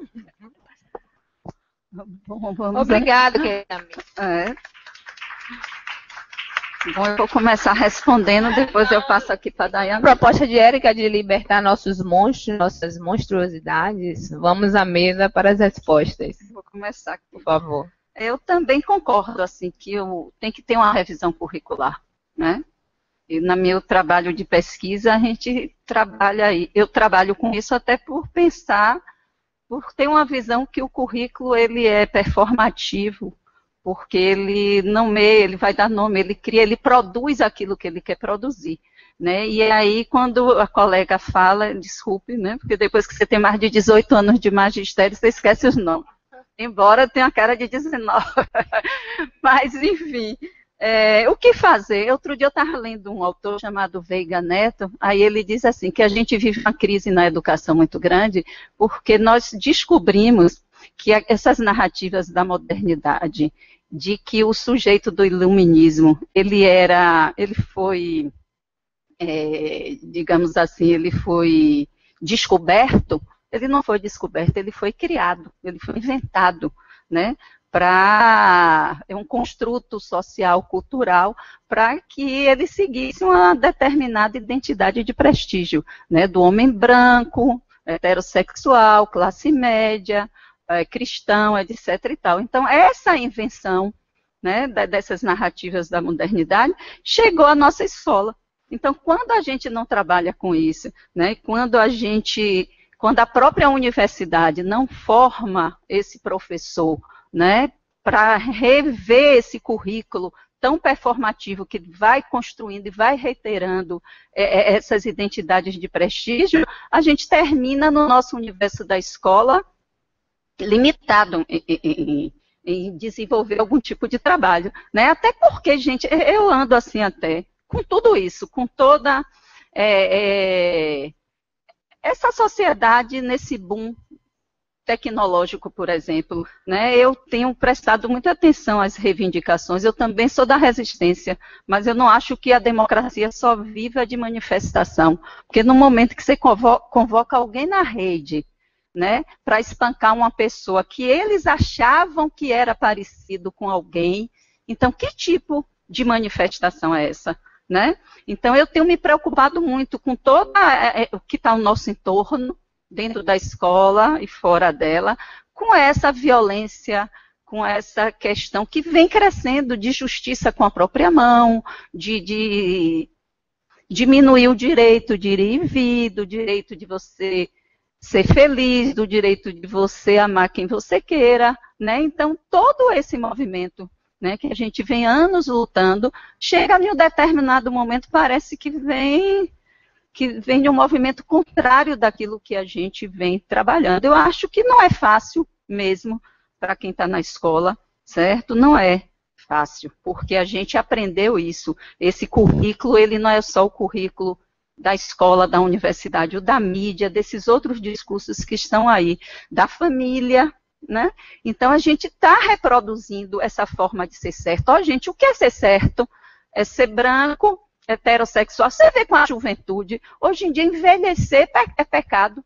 Bom, vamos Obrigada, querida amiga. É. Bom, eu vou começar respondendo, depois eu passo aqui para a Dayana. Proposta de Érica de libertar nossos monstros, nossas monstruosidades. Vamos à mesa para as respostas. Vou começar aqui. Por favor. Eu também concordo, assim, que eu, tem que ter uma revisão curricular, né? E no meu trabalho de pesquisa, a gente trabalha, eu trabalho com isso até por pensar, por ter uma visão que o currículo ele é performativo, porque ele não é, ele vai dar nome, ele cria, ele produz aquilo que ele quer produzir. né? E aí, quando a colega fala, desculpe, né? Porque depois que você tem mais de dezoito anos de magistério, você esquece os nomes. Embora tenha a cara de dezenove. Mas, enfim, é, o que fazer? Outro dia eu estava lendo um autor chamado Veiga Neto, aí ele diz assim, que a gente vive uma crise na educação muito grande, porque nós descobrimos que essas narrativas da modernidade, de que o sujeito do iluminismo, ele era, ele foi, é, digamos assim, ele foi descoberto, ele não foi descoberto, ele foi criado, ele foi inventado, né, para, é um construto social, cultural, para que ele seguisse uma determinada identidade de prestígio, né, do homem branco, heterossexual, classe média, é, cristão, etc e tal. Então, essa invenção, né, dessas narrativas da modernidade chegou à nossa escola. Então, quando a gente não trabalha com isso, né, quando a gente, quando a própria universidade não forma esse professor, né, para rever esse currículo tão performativo que vai construindo e vai reiterando é, essas identidades de prestígio, a gente termina no nosso universo da escola limitado em, em, em desenvolver algum tipo de trabalho, né? Até porque, gente, eu ando assim até, com tudo isso, com toda é, é, essa sociedade nesse boom tecnológico, por exemplo, né, eu tenho prestado muita atenção às reivindicações, eu também sou da resistência, mas eu não acho que a democracia só viva de manifestação, porque no momento que você convoca, convoca alguém na rede, né, para espancar uma pessoa que eles achavam que era parecido com alguém, então que tipo de manifestação é essa? Né? Então eu tenho me preocupado muito com todo o que está ao nosso entorno, dentro da escola e fora dela, com essa violência, com essa questão que vem crescendo de justiça com a própria mão, de, de diminuir o direito de ir e vir, do direito de você ser feliz, do direito de você amar quem você queira, né? Então, todo esse movimento, né, que a gente vem anos lutando, chega em um determinado momento, parece que vem... que vem de um movimento contrário daquilo que a gente vem trabalhando. Eu acho que não é fácil mesmo para quem está na escola, certo? Não é fácil, porque a gente aprendeu isso. Esse currículo, ele não é só o currículo da escola, da universidade, o da mídia, desses outros discursos que estão aí, da família, né? Então, a gente está reproduzindo essa forma de ser certo. Ó, gente, o que é ser certo? É ser branco, heterossexual. Você vê com a juventude, hoje em dia envelhecer é pecado.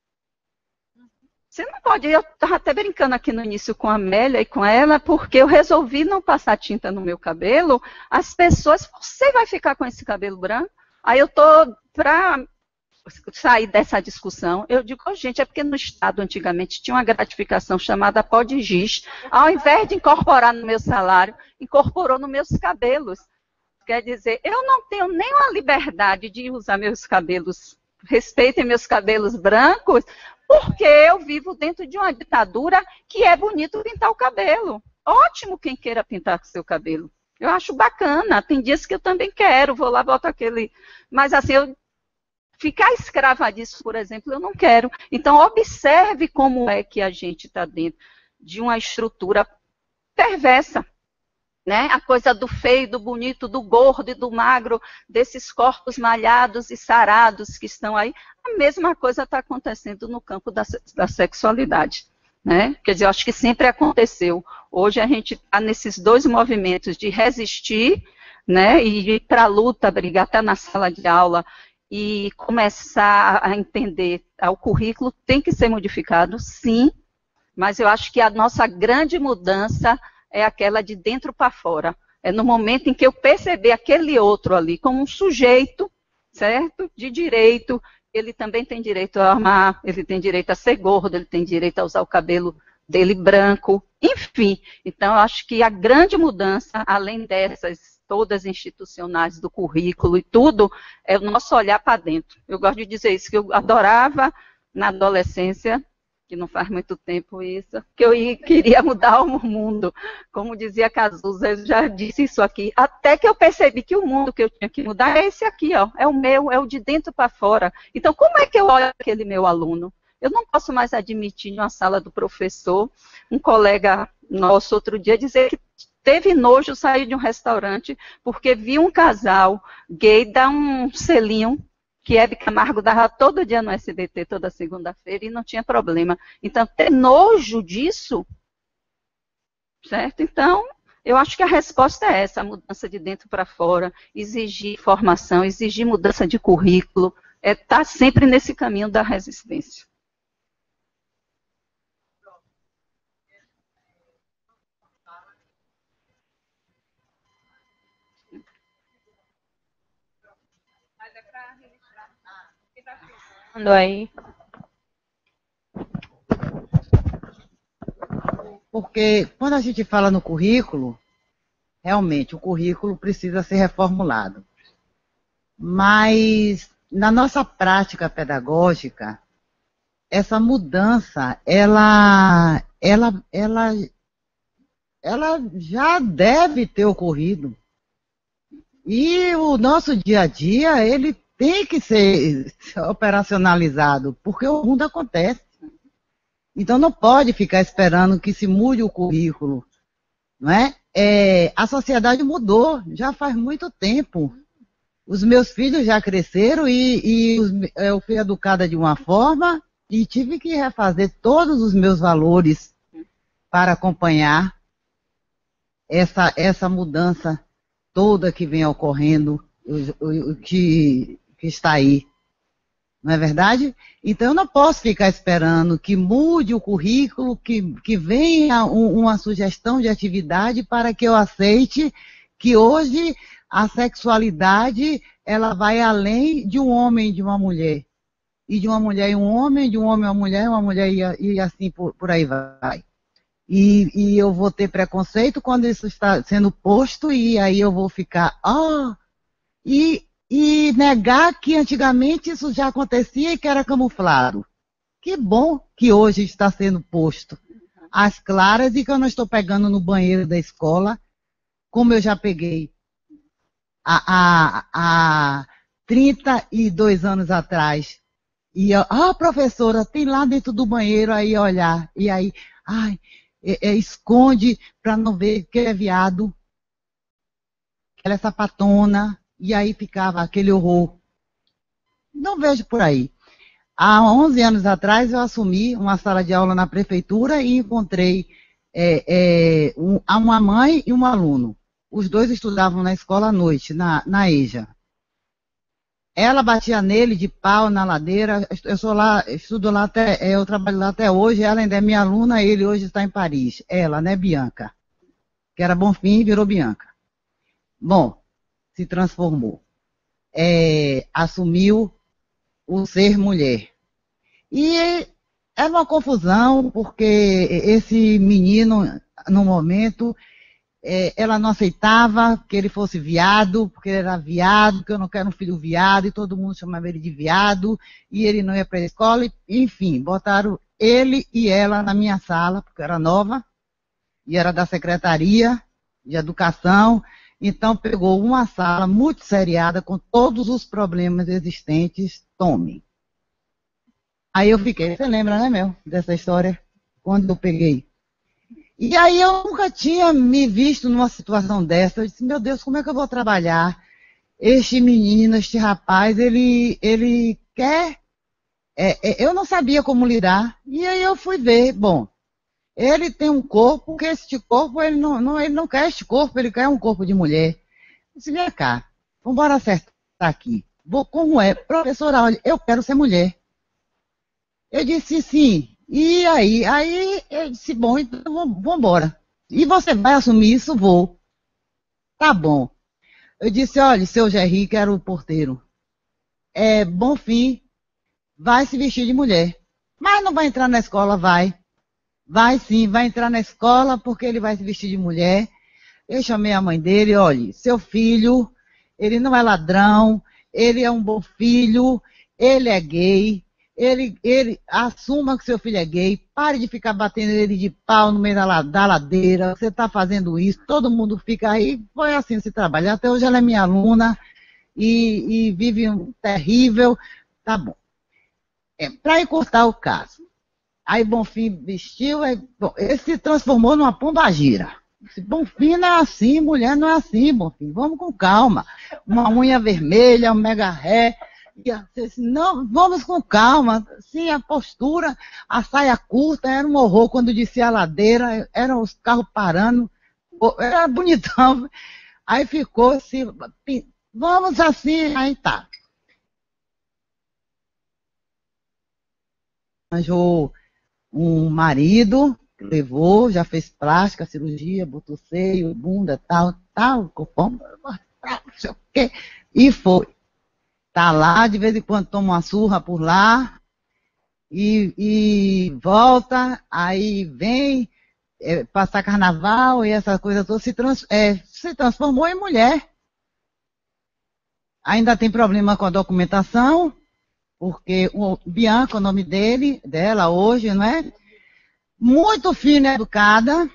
Você não pode, eu estava até brincando aqui no início com a Amélia e com ela, porque eu resolvi não passar tinta no meu cabelo, as pessoas, você vai ficar com esse cabelo branco? Aí eu estou, para sair dessa discussão, eu digo, oh, gente, é porque no Estado antigamente tinha uma gratificação chamada pó de giz, ao invés de incorporar no meu salário, incorporou nos meus cabelos. Quer dizer, eu não tenho nenhuma liberdade de usar meus cabelos, respeitem meus cabelos brancos, porque eu vivo dentro de uma ditadura que é bonito pintar o cabelo. Ótimo quem queira pintar o seu cabelo. Eu acho bacana, tem dias que eu também quero, vou lá, boto aquele... Mas assim, eu ficar escrava disso, por exemplo, eu não quero. Então, observe como é que a gente está dentro de uma estrutura perversa. Né? A coisa do feio, do bonito, do gordo e do magro, desses corpos malhados e sarados que estão aí, a mesma coisa está acontecendo no campo da, da sexualidade. Né? Quer dizer, eu acho que sempre aconteceu. Hoje a gente está nesses dois movimentos de resistir, né? E ir para a luta, brigar até na sala de aula e começar a entender, o currículo tem que ser modificado, sim, mas eu acho que a nossa grande mudança é aquela de dentro para fora. É no momento em que eu perceber aquele outro ali como um sujeito, certo? De direito, ele também tem direito a amar, ele tem direito a ser gordo, ele tem direito a usar o cabelo dele branco, enfim. Então, eu acho que a grande mudança, além dessas todas institucionais do currículo e tudo, é o nosso olhar para dentro. Eu gosto de dizer isso, que eu adorava na adolescência. que não faz muito tempo isso, que eu ia, queria mudar o mundo. Como dizia Cazuza, eu já disse isso aqui, até que eu percebi que o mundo que eu tinha que mudar é esse aqui, ó, é o meu, é o de dentro para fora. Então, como é que eu olho aquele meu aluno? Eu não posso mais admitir em uma sala do professor, um colega nosso outro dia dizer que teve nojo sair de um restaurante porque viu um casal gay dar um selinho que Hebe Camargo dava todo dia no S B T, toda segunda-feira, e não tinha problema. Então, ter nojo disso, certo? Então, eu acho que a resposta é essa, a mudança de dentro para fora, exigir formação, exigir mudança de currículo, é estar sempre nesse caminho da resistência. Aí. Porque quando a gente fala no currículo, realmente o currículo precisa ser reformulado. Mas na nossa prática pedagógica, essa mudança, ela, ela, ela, ela já deve ter ocorrido. E o nosso dia a dia, ele tem que ser operacionalizado, porque o mundo acontece. Então não pode ficar esperando que se mude o currículo, não é? É, a sociedade mudou, já faz muito tempo. Os meus filhos já cresceram e, e os, eu fui educada de uma forma e tive que refazer todos os meus valores para acompanhar essa, essa mudança toda que vem ocorrendo, o, o, o que, que está aí. Não é verdade? Então, eu não posso ficar esperando que mude o currículo, que, que venha um, uma sugestão de atividade para que eu aceite que hoje a sexualidade ela vai além de um homem e de uma mulher. E de uma mulher e um homem, de um homem e uma mulher, uma mulher e, e assim por, por aí vai. E, e eu vou ter preconceito quando isso está sendo posto e aí eu vou ficar... Ah, e... E negar que antigamente isso já acontecia e que era camuflado. Que bom que hoje está sendo posto às claras e que eu não estou pegando no banheiro da escola, como eu já peguei há, há, há trinta e dois anos atrás. E eu, ah, professora, tem lá dentro do banheiro aí olhar. E aí, ai, é, é, esconde para não ver que é viado, que ela é sapatona. E aí ficava aquele horror. Não vejo por aí. Há onze anos atrás eu assumi uma sala de aula na prefeitura e encontrei é, é, um, uma mãe e um aluno. Os dois estudavam na escola à noite, na, na EJA. Ela batia nele de pau na ladeira. Eu sou lá, estudo lá até, eu trabalho lá até hoje. Ela ainda é minha aluna, ele hoje está em Paris. Ela, né, Bianca? Que era Bonfim e virou Bianca. Bom, se transformou, é, assumiu o ser mulher. E era uma confusão, porque esse menino, no momento, é, ela não aceitava que ele fosse viado, porque ele era viado, que eu não quero um filho viado, e todo mundo chamava ele de viado, e ele não ia para a escola, e, enfim, botaram ele e ela na minha sala, porque eu era nova, e era da Secretaria de Educação. Então, pegou uma sala muito seriada, com todos os problemas existentes, tome. Aí eu fiquei, você lembra, né, Mel, dessa história? Quando eu peguei. E aí eu nunca tinha me visto numa situação dessa. Eu disse, meu Deus, como é que eu vou trabalhar? Este menino, este rapaz, ele, ele quer... É, é, eu não sabia como lidar. E aí eu fui ver, bom... Ele tem um corpo, que este corpo, ele não, não, ele não quer este corpo, ele quer um corpo de mulher. Eu disse, vem cá, vamos embora acertar aqui. Vou, como é? Professora, olha, eu quero ser mulher. Eu disse, sim. E aí? Aí eu disse, bom, então vamos embora. E você vai assumir isso? Vou. Tá bom. Eu disse, olha, seu Gerry, que era o porteiro, é, Bonfim, vai se vestir de mulher. Mas não vai entrar na escola, vai. Vai sim, vai entrar na escola porque ele vai se vestir de mulher. Eu chamei a mãe dele, olha, seu filho, ele não é ladrão, ele é um bom filho, ele é gay, ele, ele assuma que seu filho é gay, pare de ficar batendo ele de pau no meio da, la- da ladeira, você está fazendo isso, todo mundo fica aí, foi assim esse trabalho. Até hoje ela é minha aluna e, e vive um terrível, tá bom. É, para encurtar o caso, aí Bonfim vestiu, aí, bom, ele se transformou numa pombagira. Disse, Bonfim não é assim, mulher não é assim, Bonfim, vamos com calma. Uma unha vermelha, um mega ré. E eu disse, não, vamos com calma. Sim, a postura, a saia curta, era um horror quando descia a ladeira, eram os carros parando, era bonitão. Aí ficou assim, vamos assim, aí tá. Arranjou um marido, levou, já fez plástica, cirurgia, botou seio, bunda, tal, tal, corpão, não sei o quê, e foi. Tá lá, de vez em quando toma uma surra por lá, e, e volta, aí vem é, passar carnaval e essa coisa toda, se, trans, é, se transformou em mulher. Ainda tem problema com a documentação, porque o Bianca, o nome dele, dela hoje, não é? Muito fina e educada,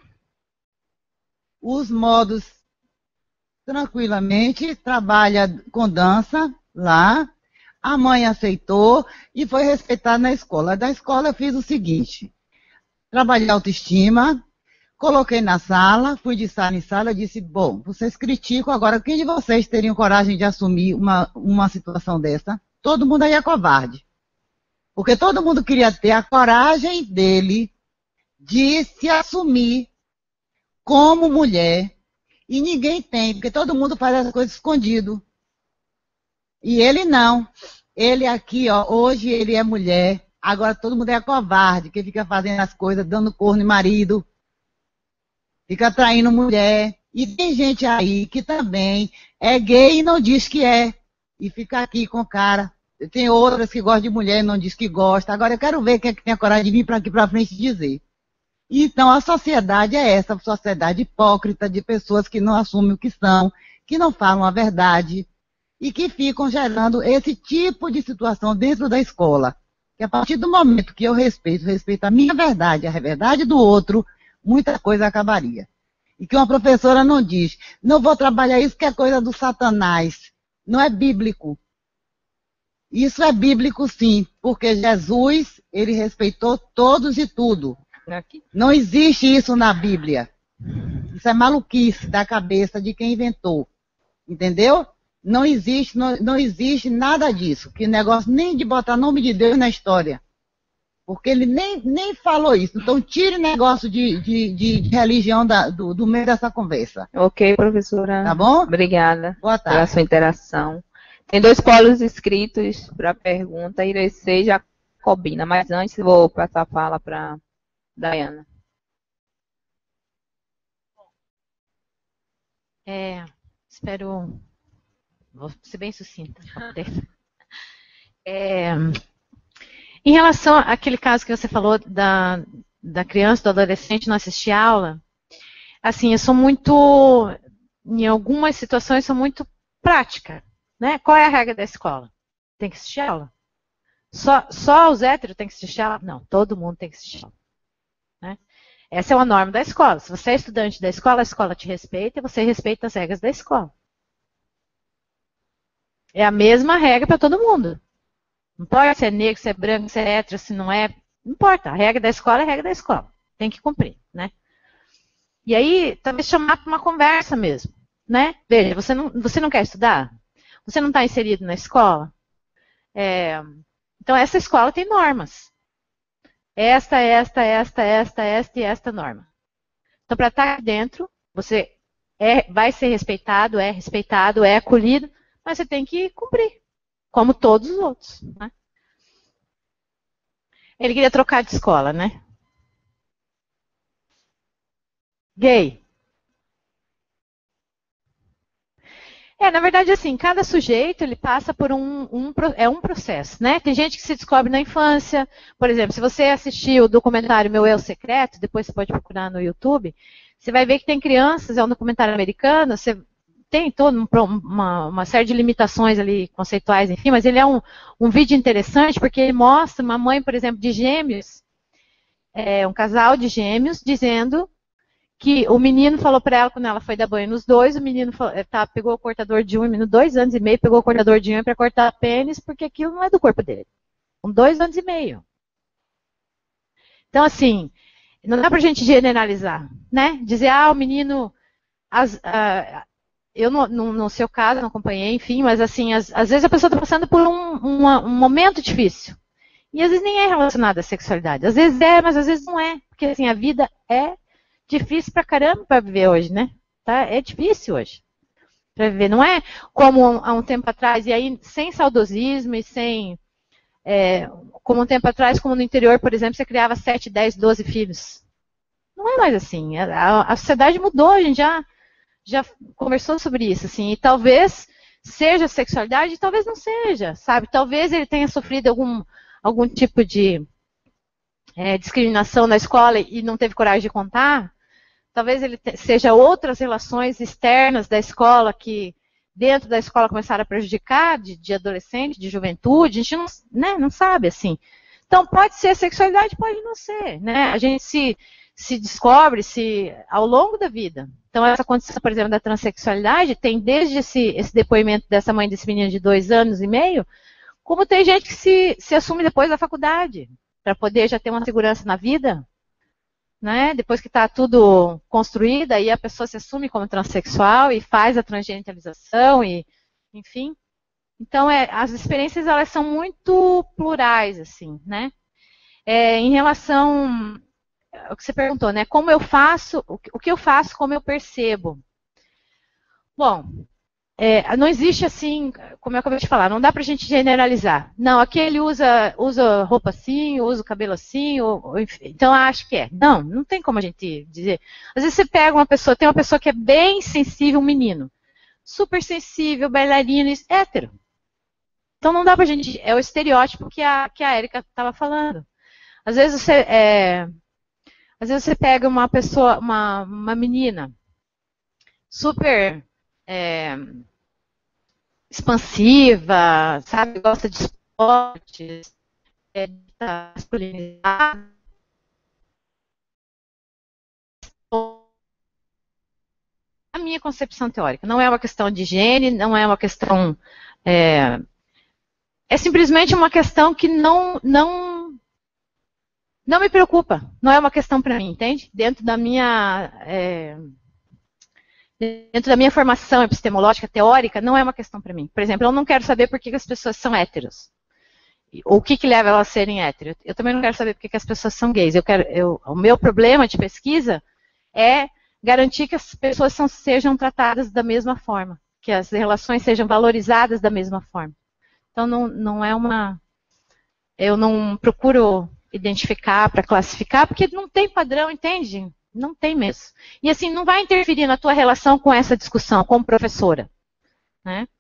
os modos tranquilamente, trabalha com dança lá, a mãe aceitou e foi respeitada na escola. Da escola eu fiz o seguinte, trabalhei autoestima, coloquei na sala, fui de sala em sala, disse, bom, vocês criticam, agora quem de vocês teriam coragem de assumir uma, uma situação dessa? Todo mundo aí é covarde. Porque todo mundo queria ter a coragem dele de se assumir como mulher. E ninguém tem, porque todo mundo faz as coisas escondido. E ele não. Ele aqui, ó, hoje ele é mulher. Agora todo mundo é covarde, que fica fazendo as coisas, dando corno em marido. Fica traindo mulher. E tem gente aí que também é gay e não diz que é. E fica aqui com cara. Tem outras que gostam de mulher e não diz que gosta. Agora eu quero ver quem é que tem a coragem de vir para aqui para frente dizer. Então a sociedade é essa, a sociedade hipócrita de pessoas que não assumem o que são, que não falam a verdade e que ficam gerando esse tipo de situação dentro da escola. Que a partir do momento que eu respeito, respeito a minha verdade, a verdade do outro, muita coisa acabaria. E que uma professora não diz, não vou trabalhar isso que é coisa do Satanás. Não é bíblico. Isso é bíblico sim, porque Jesus, ele respeitou todos e tudo. Não existe isso na Bíblia. Isso é maluquice da cabeça de quem inventou. Entendeu? Não existe, não, não existe nada disso. Que negócio nem de botar nome de Deus na história. Porque ele nem, nem falou isso. Então tire negócio de, de, de, de religião da, do, do meio dessa conversa. Ok, professora. Tá bom? Obrigada Boa tarde. pela sua interação. Tem dois polos inscritos para a pergunta, Irecê e Jacobina. Mas antes vou passar a fala para Dayana. É, espero... Vou ser bem sucinta. É, em relação àquele caso que você falou da, da criança, do adolescente não assistir aula, assim, eu sou muito, em algumas situações, sou muito prática, né? Qual é a regra da escola? Tem que assistir aula? Só, só os héteros têm que assistir aula? Não, todo mundo tem que assistir aula. Né? Essa é uma norma da escola. Se você é estudante da escola, a escola te respeita e você respeita as regras da escola. É a mesma regra para todo mundo. Não importa se é negro, se é branco, se é hétero, se não é. Não importa. A regra da escola é a regra da escola. Tem que cumprir, né? E aí, talvez chamar para uma conversa mesmo, né? Veja, você não, você não quer estudar? Você não está inserido na escola? É, então, essa escola tem normas. Esta, esta, esta, esta, esta e esta norma. Então, para estar aqui dentro, você é, vai ser respeitado, é respeitado, é acolhido, mas você tem que cumprir, como todos os outros. Né? Ele queria trocar de escola, né? Gay. É, na verdade, assim, cada sujeito, ele passa por um, um, é um processo, né? Tem gente que se descobre na infância, por exemplo, se você assistiu o documentário Meu Eu Secreto, depois você pode procurar no YouTube, você vai ver que tem crianças, é um documentário americano, você tem todo um, uma, uma série de limitações ali conceituais, enfim, mas ele é um, um vídeo interessante porque ele mostra uma mãe, por exemplo, de gêmeos, é, um casal de gêmeos, dizendo que o menino falou para ela, quando ela foi dar banho nos dois, o menino falou, tá, pegou o cortador de unha, dois anos e meio, pegou o cortador de unha para cortar pênis, porque aquilo não é do corpo dele. Com dois anos e meio. Então, assim, não dá pra gente generalizar, né? Dizer, ah, o menino... As, ah, eu, no, no, no seu caso, não acompanhei, enfim, mas, assim, as, às vezes a pessoa está passando por um, uma, um momento difícil. E, às vezes, nem é relacionado à sexualidade. Às vezes é, mas às vezes não é. Porque, assim, a vida é difícil pra caramba para viver hoje, né? Tá? É difícil hoje para viver. Não é como há um tempo atrás, e aí sem saudosismo e sem... É, como um tempo atrás, como no interior, por exemplo, você criava sete, dez, doze filhos. Não é mais assim. A, a sociedade mudou, a gente já, já conversou sobre isso, assim, e talvez seja sexualidade, talvez não seja, sabe? Talvez ele tenha sofrido algum, algum tipo de é, discriminação na escola e não teve coragem de contar. Talvez ele te, seja outras relações externas da escola que dentro da escola começaram a prejudicar, de, de adolescente, de juventude, a gente não, né, não sabe, assim. Então, pode ser sexualidade, pode não ser, né? A gente se, se descobre se, ao longo da vida. Então, essa condição, por exemplo, da transexualidade, tem desde esse, esse depoimento dessa mãe desse menino de dois anos e meio, como tem gente que se, se assume depois da faculdade, para poder já ter uma segurança na vida, né? Depois que está tudo construído, aí a pessoa se assume como transexual e faz a transgenitalização, e, enfim. Então, é, as experiências elas são muito plurais, assim, né? É, em relação ao que você perguntou, né? Como eu faço, o que eu faço, como eu percebo. Bom, é, não existe assim, como eu acabei de falar, não dá pra gente generalizar. Não, aquele usa, usa roupa assim, usa o cabelo assim, ou, ou, então acho que é. Não, não tem como a gente dizer. Às vezes você pega uma pessoa, tem uma pessoa que é bem sensível, um menino, super sensível, bailarino, hétero. Então não dá pra gente, é o estereótipo que a, que a Érica estava falando. Às vezes você, é, às vezes você pega uma pessoa, uma, uma menina, super... É, expansiva, sabe, gosta de esportes, é, tá masculinizada. A minha concepção teórica não é uma questão de higiene, não é uma questão... É, é simplesmente uma questão que não, não, não me preocupa, não é uma questão para mim, entende? Dentro da minha... É, dentro da minha formação epistemológica, teórica, não é uma questão para mim. Por exemplo, eu não quero saber por que as pessoas são héteros. Ou o que, que leva elas a serem héteros. Eu também não quero saber por que as pessoas são gays. Eu quero, eu, o meu problema de pesquisa é garantir que as pessoas são, sejam tratadas da mesma forma. Que as relações sejam valorizadas da mesma forma. Então, não, não é uma... Eu não procuro identificar para classificar, porque não tem padrão, entende? Não tem mesmo. E assim, não vai interferir na tua relação com essa discussão, como professora. Né?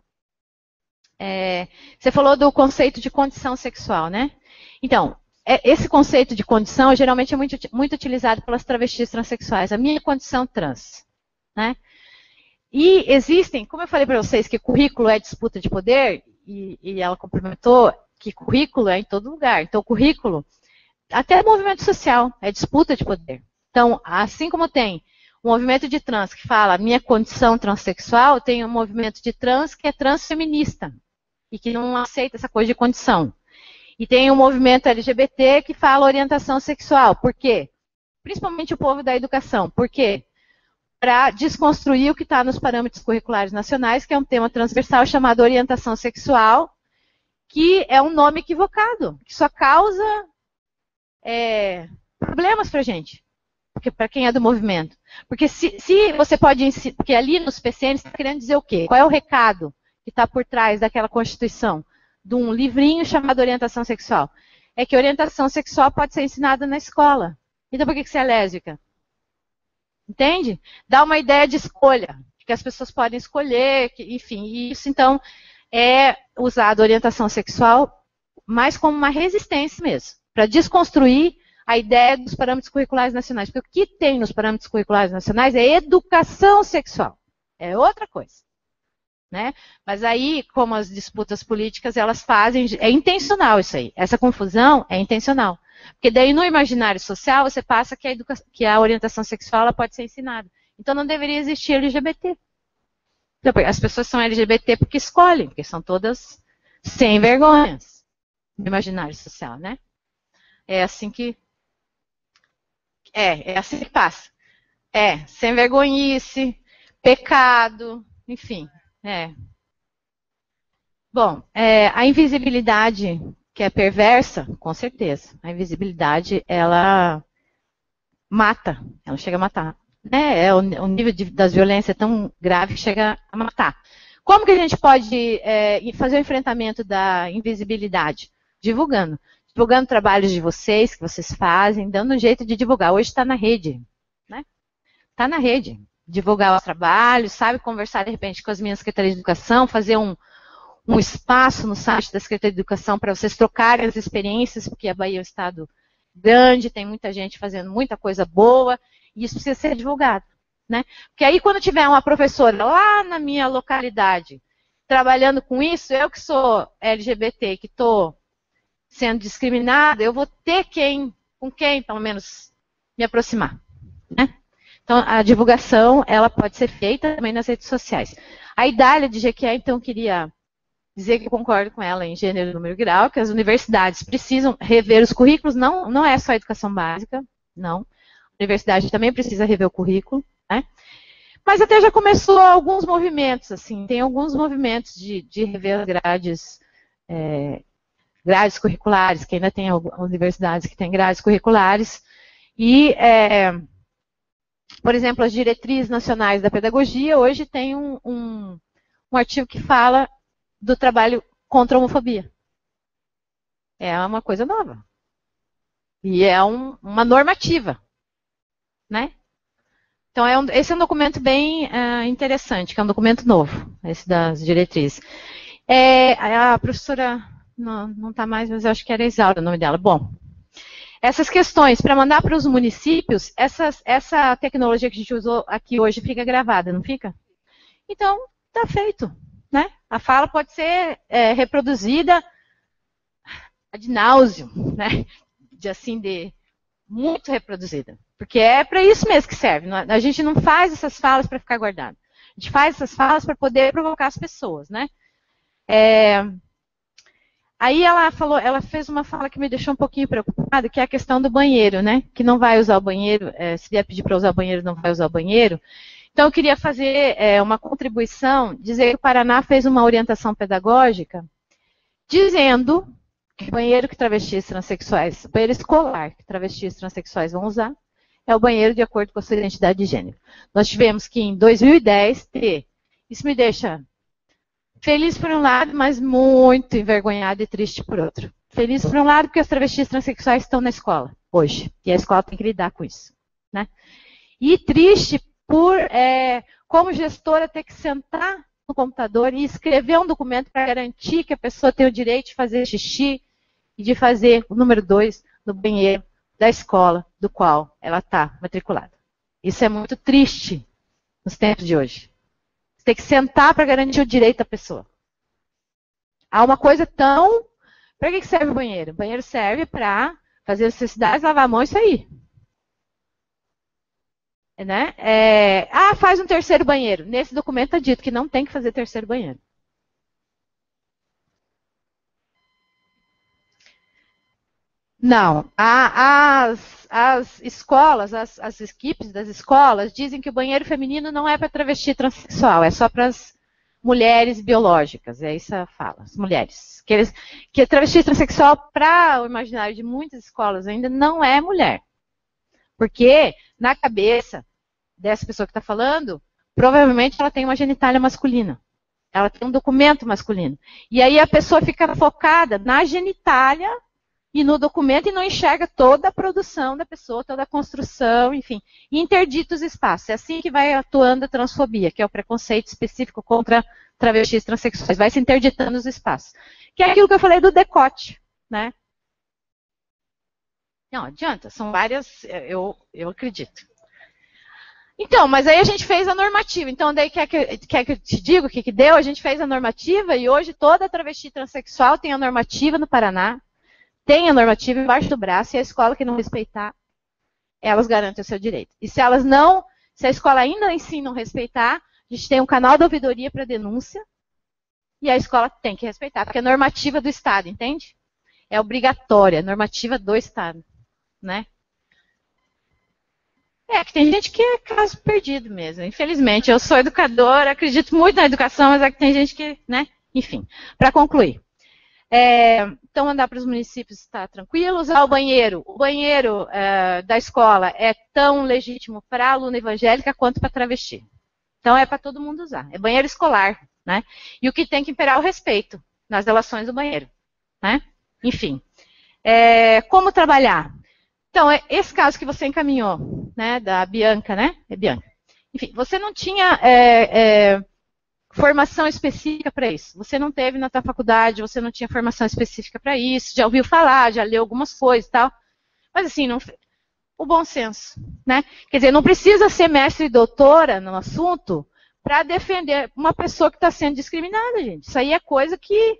É, você falou do conceito de condição sexual, né? Então, é, esse conceito de condição geralmente é muito, muito utilizado pelas travestis transexuais. A minha condição trans. Né? E existem, como eu falei para vocês, que currículo é disputa de poder, e, e ela complementou que currículo é em todo lugar. Então, currículo, até movimento social, é disputa de poder. Então, assim como tem um movimento de trans que fala minha condição transexual, tem um movimento de trans que é transfeminista e que não aceita essa coisa de condição. E tem um movimento L G B T que fala orientação sexual. Por quê? Principalmente o povo da educação. Por quê? Para desconstruir o que está nos parâmetros curriculares nacionais, que é um tema transversal chamado orientação sexual, que é um nome equivocado, que só causa é, problemas para a gente. Porque para quem é do movimento. Porque se, se você pode ensinar, porque ali nos P C Ns está querendo dizer o quê? Qual é o recado que está por trás daquela Constituição? De um livrinho chamado Orientação Sexual. É que orientação sexual pode ser ensinada na escola. Então por que, que você é lésbica? Entende? Dá uma ideia de escolha, que as pessoas podem escolher, que, enfim, isso então é usado a orientação sexual mais como uma resistência mesmo, para desconstruir a ideia dos parâmetros curriculares nacionais. Porque o que tem nos parâmetros curriculares nacionais é educação sexual. é outra coisa. Né? Mas aí, como as disputas políticas, elas fazem, é intencional isso aí, essa confusão é intencional. Porque daí no imaginário social você passa que a, educa que a orientação sexual ela pode ser ensinada. Então não deveria existir L G B T. Então, as pessoas são L G B T porque escolhem, porque são todas sem vergonhas no imaginário social, né? É assim que... É, é assim que passa. É, sem vergonhice, pecado, enfim... É. Bom, é, a invisibilidade que é perversa, com certeza. A invisibilidade, ela mata, ela chega a matar. Né? É, o, o nível de, das violências é tão grave que chega a matar. Como que a gente pode é, fazer o enfrentamento da invisibilidade? Divulgando. Divulgando trabalhos de vocês, que vocês fazem, dando um jeito de divulgar. Hoje está na rede. Né? Está na rede. Divulgar os trabalhos, sabe, conversar de repente com as minhas secretarias de educação, fazer um, um espaço no site da Secretaria de Educação para vocês trocarem as experiências, porque a Bahia é um estado grande, tem muita gente fazendo muita coisa boa, e isso precisa ser divulgado. Né? Porque aí quando tiver uma professora lá na minha localidade, trabalhando com isso, eu que sou L G B T, que estou sendo discriminada, eu vou ter quem, com quem, pelo menos, me aproximar. Né? Então, a divulgação, ela pode ser feita também nas redes sociais. A Idália de Jequié, então, queria dizer que eu concordo com ela em gênero, número e grau, que as universidades precisam rever os currículos, não, não é só a educação básica, não. A universidade também precisa rever o currículo, né? Mas até já começou alguns movimentos, assim, tem alguns movimentos de, de rever as grades, é, grades curriculares, que ainda tem universidades que têm grades curriculares, e... É, por exemplo, as diretrizes nacionais da pedagogia, hoje tem um, um, um artigo que fala do trabalho contra a homofobia. É uma coisa nova. E é um, uma normativa. Né? Então, é um, esse é um documento bem uh, interessante, que é um documento novo, esse das diretrizes. É, a professora não está mais, mas eu acho que era Isaura o nome dela. Bom, essas questões, para mandar para os municípios, essas, essa tecnologia que a gente usou aqui hoje fica gravada, não fica? Então, está feito. Né? A fala pode ser é, reproduzida ad nauseam, né? De, assim, de, muito reproduzida. Porque é para isso mesmo que serve. A gente não faz essas falas para ficar guardado. A gente faz essas falas para poder provocar as pessoas. Né? É... Aí ela falou, ela fez uma fala que me deixou um pouquinho preocupada, que é a questão do banheiro, né? Que não vai usar o banheiro, é, se vier pedir para usar o banheiro, não vai usar o banheiro. Então eu queria fazer é, uma contribuição, dizer que o Paraná fez uma orientação pedagógica, dizendo que o banheiro que travestis transexuais, o banheiro escolar que travestis transexuais vão usar, é o banheiro de acordo com a sua identidade de gênero. Nós tivemos que em dois mil e dez ter, isso me deixa feliz por um lado, mas muito envergonhada e triste por outro. Feliz por um lado porque as travestis transexuais estão na escola hoje. E a escola tem que lidar com isso. Né? E triste por, é, como gestora, ter que sentar no computador e escrever um documento para garantir que a pessoa tem o direito de fazer xixi e de fazer o número dois no banheiro da escola do qual ela está matriculada. Isso é muito triste nos tempos de hoje. Você tem que sentar para garantir o direito da pessoa. Há uma coisa tão... Para que serve o banheiro? O banheiro serve para fazer as necessidades, lavar a mão e sair. Né? É... Ah, faz um terceiro banheiro. Nesse documento está dito que não tem que fazer terceiro banheiro. Não. As, as escolas, as, as equipes das escolas dizem que o banheiro feminino não é para travesti transexual, é só para as mulheres biológicas. É isso que fala, as mulheres. Que, eles, que travesti transexual, para o imaginário de muitas escolas, ainda não é mulher. Porque, na cabeça dessa pessoa que está falando, provavelmente ela tem uma genitália masculina. Ela tem um documento masculino. E aí a pessoa fica focada na genitália e no documento e não enxerga toda a produção da pessoa, toda a construção, enfim. E interdita os espaços. É assim que vai atuando a transfobia, que é o preconceito específico contra travestis transexuais. Vai se interditando os espaços. Que é aquilo que eu falei do decote, né? Não adianta, são várias, eu, eu acredito. Então, mas aí a gente fez a normativa. Então, daí quer que, quer que eu te diga o que, que deu? A gente fez a normativa e hoje toda travesti transexual tem a normativa no Paraná, tem a normativa embaixo do braço, e a escola que não respeitar, elas garantem o seu direito. E se elas não, se a escola ainda assim não respeitar, a gente tem um canal de ouvidoria para denúncia, e a escola tem que respeitar, porque é normativa do Estado, entende? É obrigatória, é normativa do Estado, né? É, que tem gente que é caso perdido mesmo, infelizmente. Eu sou educadora, acredito muito na educação, mas é que tem gente que, né? Enfim, para concluir. É, então, mandar para os municípios estar tranquilos. Ah, o banheiro. O banheiro é, da escola é tão legítimo para a aluna evangélica quanto para travesti. Então, é para todo mundo usar. É banheiro escolar, né? E o que tem que imperar é o respeito nas relações do banheiro, né? Enfim. É, como trabalhar? Então, esse caso que você encaminhou, né, da Bianca, né? É Bianca. Enfim, você não tinha é, é, formação específica para isso. Você não teve na tua faculdade, você não tinha formação específica para isso, já ouviu falar, já leu algumas coisas e tal. Mas, assim, não, o bom senso, né? Quer dizer, não precisa ser mestre e doutora no assunto para defender uma pessoa que está sendo discriminada, gente. Isso aí é coisa que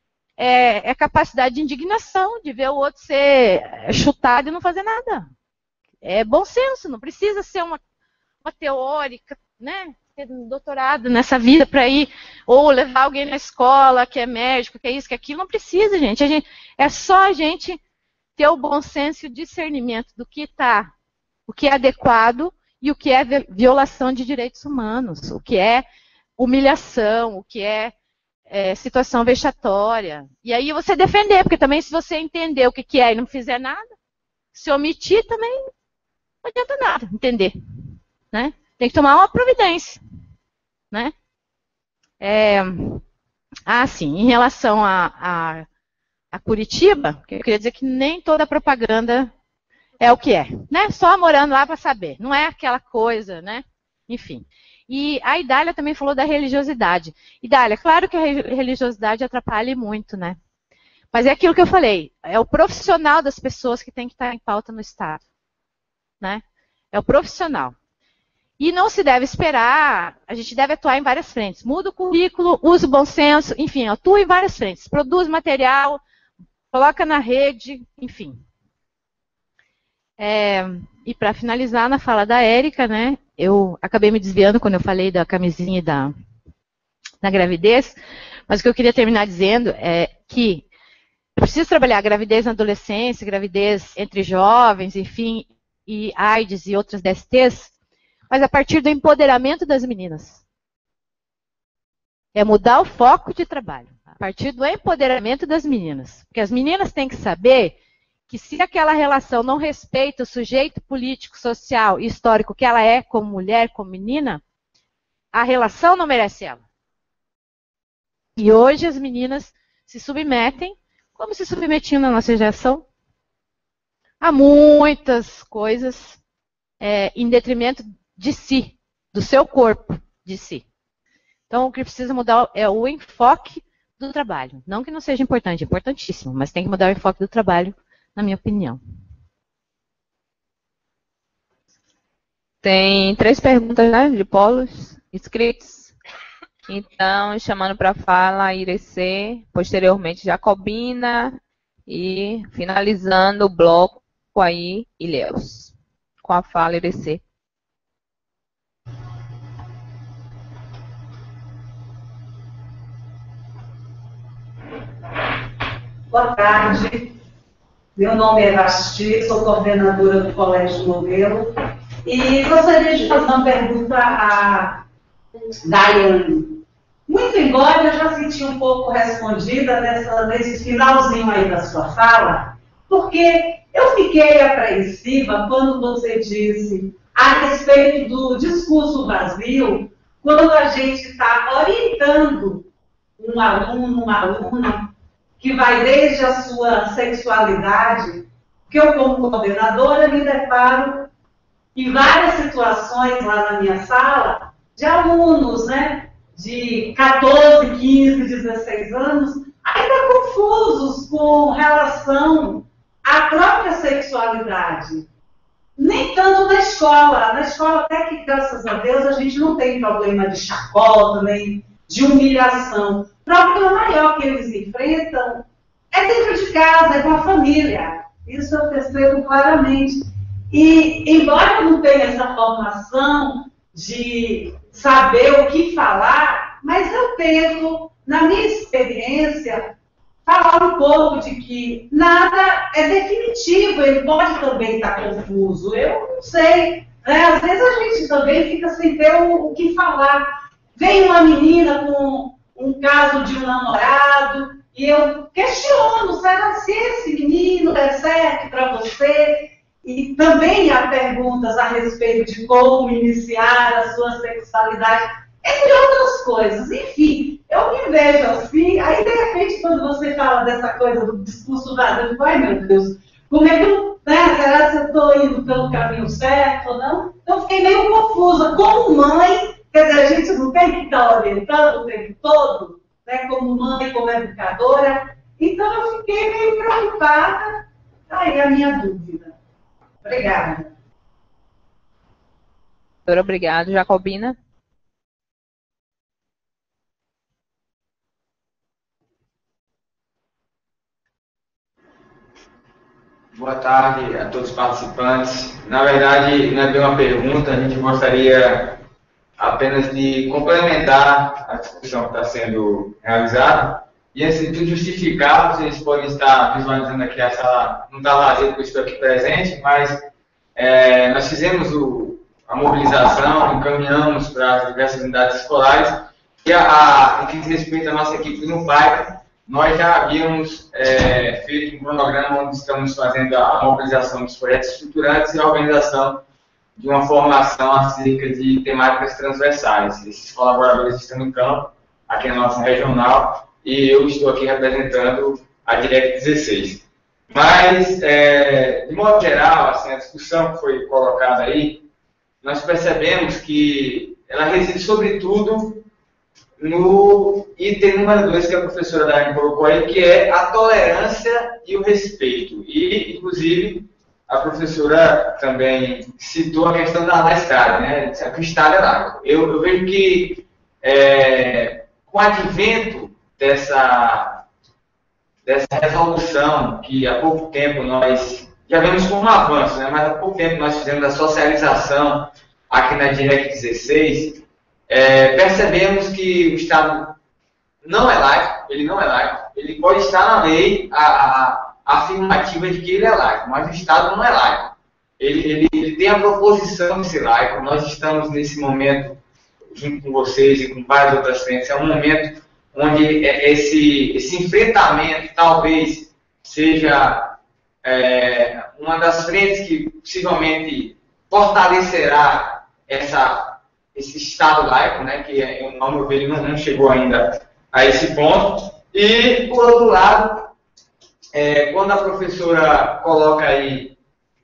É, é capacidade de indignação, de ver o outro ser chutado e não fazer nada. É bom senso, não precisa ser uma, uma teórica, né? Ter um doutorado nessa vida para ir, ou levar alguém na escola que é médico, que é isso, que é aquilo, não precisa, gente. A gente é só a gente ter o bom senso e o discernimento do que tá, o que é adequado e o que é violação de direitos humanos, o que é humilhação, o que é É, situação vexatória. E aí você defender, porque também se você entender o que, que é e não fizer nada, se omitir também não adianta nada entender. Né? Tem que tomar uma providência. Né? É, ah, sim, em relação a, a, a Curitiba, eu queria dizer que nem toda propaganda é o que é. Né? Só morando lá para saber. Não é aquela coisa, né? Enfim. E a Idália também falou da religiosidade. Idália, claro que a religiosidade atrapalha muito, né? Mas é aquilo que eu falei, é o profissional das pessoas que tem que estar em pauta no Estado. Né? É o profissional. E não se deve esperar, a gente deve atuar em várias frentes. Muda o currículo, usa o bom senso, enfim, atua em várias frentes. Produz material, coloca na rede, enfim. É, e para finalizar, na fala da Érica, né, eu acabei me desviando quando eu falei da camisinha e da, da gravidez, mas o que eu queria terminar dizendo é que precisa trabalhar a gravidez na adolescência, gravidez entre jovens, enfim, e AIDS e outras D S Ts, mas a partir do empoderamento das meninas. É mudar o foco de trabalho, a partir do empoderamento das meninas. Porque as meninas têm que saber que se aquela relação não respeita o sujeito político, social e histórico que ela é como mulher, como menina, a relação não merece ela. E hoje as meninas se submetem, como se submetiam na nossa geração, a muitas coisas é, em detrimento de si, do seu corpo, de si. Então o que precisa mudar é o enfoque do trabalho. Não que não seja importante, é importantíssimo, mas tem que mudar o enfoque do trabalho, na minha opinião. Tem três perguntas, né, de polos inscritos. Então, chamando para fala a Irecê, posteriormente Jacobina e finalizando o bloco aí, Ilhéus. Com a fala, Irecê. Boa tarde. Meu nome é Vasti, sou coordenadora do Colégio Novelo e gostaria de fazer uma pergunta a Daiane. Muito embora eu já senti um pouco respondida nessa, nesse finalzinho aí da sua fala, porque eu fiquei apreensiva quando você disse a respeito do discurso vazio, quando a gente está orientando um aluno, uma aluna, que vai desde a sua sexualidade, que eu, como coordenadora, me deparo em várias situações lá na minha sala, de alunos, né, de quatorze, quinze, dezesseis anos, ainda confusos com relação à própria sexualidade. Nem tanto na escola, escola, na escola até que, graças a Deus, a gente não tem problema de chacota, nem de humilhação. O problema maior que eles enfrentam é dentro de casa, é com a família. Isso eu percebo claramente. E, embora eu não tenha essa formação de saber o que falar, mas eu tento, na minha experiência, falar um pouco de que nada é definitivo, ele pode também estar confuso, eu não sei. Né? Às vezes a gente também fica sem ter o, o que falar. Vem uma menina com um caso de um namorado, e eu questiono, será se esse menino é certo para você? E também há perguntas a respeito de como iniciar a sua sexualidade, entre outras coisas. Enfim, eu me vejo assim, aí de repente quando você fala dessa coisa do discurso vazio, eu digo, ai meu Deus, como é que eu, né, será que eu estou indo pelo caminho certo ou não? Então eu fiquei meio confusa. Como mãe, quer dizer, a gente não tem que estar orientando o tempo todo, né, como mãe, como educadora, então eu fiquei meio preocupada, aí a minha dúvida. Obrigada. Doutora, obrigado. Jacobina? Boa tarde a todos os participantes. Na verdade, não é bem uma pergunta, a gente gostaria apenas de complementar a discussão que está sendo realizada e, antes de tudo, justificar. Vocês podem estar visualizando aqui a sala, não está vazia porque eu estou aqui presente, mas é, nós fizemos o, a mobilização, encaminhamos para as diversas unidades escolares e, a, a, em que diz respeito à nossa equipe no P A I, nós já havíamos é, feito um cronograma onde estamos fazendo a mobilização dos projetos estruturantes e a organização de uma formação acerca de temáticas transversais. Esses colaboradores estão em campo, aqui na nossa regional, e eu estou aqui representando a Direc dezesseis. Mas, é, de modo geral, assim, a discussão que foi colocada aí, nós percebemos que ela reside, sobretudo, no item número dois que a professora Daiane colocou aí, que é a tolerância e o respeito. E, inclusive, a professora também citou a questão da laicidade, né? Que o Estado é laico. Eu, eu vejo que, é, com o advento dessa, dessa resolução, que há pouco tempo nós já vemos como um avanço, né? Mas há pouco tempo nós fizemos a socialização aqui na Direc dezesseis, É, percebemos que o Estado não é laico, ele não é laico, ele pode estar na lei a, a, a afirmativa de que ele é laico, mas o Estado não é laico. Ele, ele, ele tem a proposição de ser laico. Nós estamos nesse momento, junto com vocês e com várias outras frentes, é um momento onde esse, esse enfrentamento talvez seja é, uma das frentes que possivelmente fortalecerá essa esse Estado laico, né, que, ao meu ver, não, não chegou ainda a esse ponto. E, por outro lado, é, quando a professora coloca aí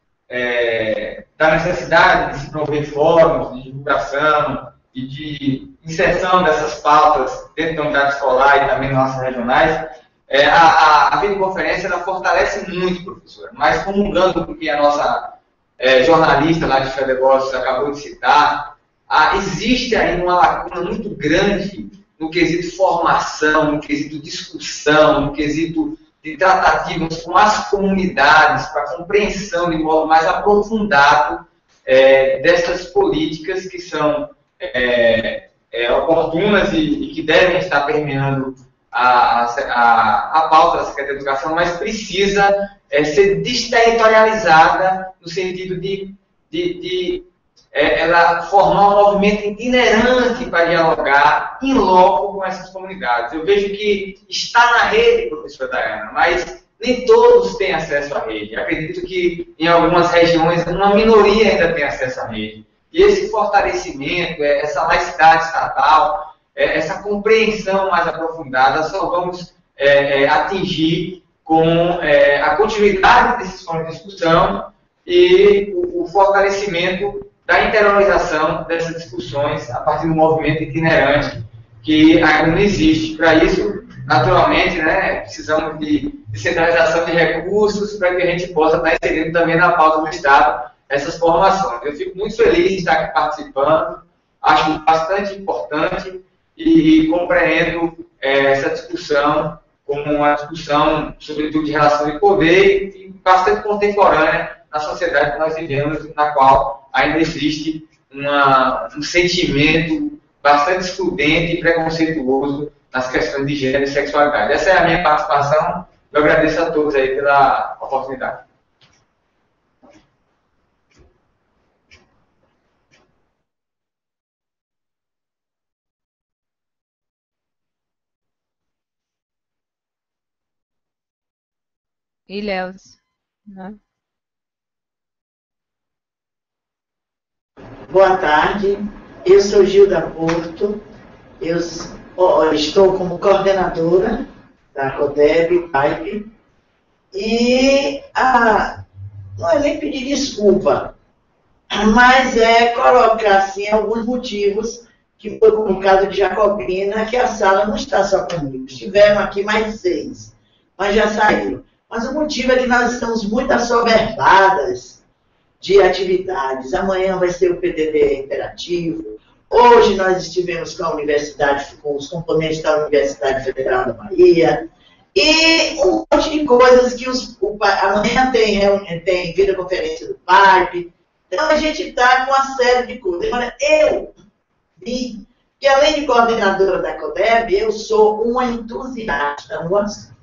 é, da necessidade de se promover fóruns de divulgação e de inserção dessas pautas dentro da unidade escolar e também nas nossas regionais, é, a, a, a videoconferência ela fortalece muito, professora, mas comungando com o que a nossa é, jornalista lá de Fedegócios acabou de citar, Ah, existe aí uma lacuna muito grande no quesito formação, no quesito discussão, no quesito de tratativas com as comunidades, para a compreensão de modo mais aprofundado é, dessas políticas que são é, é, oportunas e, e que devem estar permeando a, a, a pauta da Secretaria de Educação, mas precisa é, ser desterritorializada no sentido de, de, de É, ela formar um movimento itinerante para dialogar em loco com essas comunidades. Eu vejo que está na rede, professora Daiane, mas nem todos têm acesso à rede. Acredito que em algumas regiões uma minoria ainda tem acesso à rede. E esse fortalecimento, essa laicidade estatal, essa compreensão mais aprofundada, só vamos é, é, atingir com é, a continuidade desses fóruns de discussão e o, o fortalecimento da interiorização dessas discussões a partir do movimento itinerante que ainda não existe. Para isso, naturalmente, né, precisamos de, de centralização de recursos para que a gente possa estar inserindo também na pauta do Estado essas formações. Eu fico muito feliz de estar aqui participando, acho bastante importante e, e compreendo é, essa discussão como uma discussão, sobretudo, de relação de poder e bastante contemporânea na sociedade que nós vivemos, na qual ainda existe uma, um sentimento bastante excludente e preconceituoso nas questões de gênero e sexualidade. Essa é a minha participação. Eu agradeço a todos aí pela oportunidade. Ilhéus, né? Boa tarde, eu sou Gilda Porto, eu estou como coordenadora da CODEB, PAIP, e a, não é nem pedir desculpa, mas é colocar assim alguns motivos que foi como o caso de Jacobina, que a sala não está só comigo, estiveram aqui mais seis, mas já saíram. Mas o motivo é que nós estamos muito assoberbadas de atividades. Amanhã vai ser o P D D interativo. Hoje nós estivemos com a universidade, com os componentes da Universidade Federal da Bahia. E um monte de coisas que os, o, amanhã tem, tem videoconferência do PAIP. Então a gente está com uma série de coisas. Agora, eu vi que além de coordenadora da CODEB, eu sou uma entusiasta no assunto.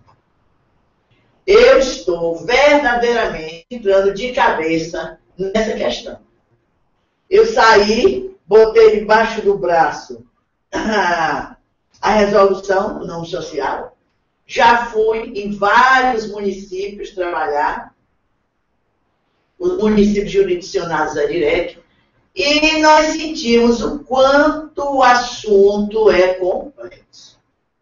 Eu estou verdadeiramente entrando de cabeça nessa questão. Eu saí, botei debaixo do braço a, a resolução do nome social, já fui em vários municípios trabalhar, os municípios jurisdicionados da DIREC, e nós sentimos o quanto o assunto é complexo.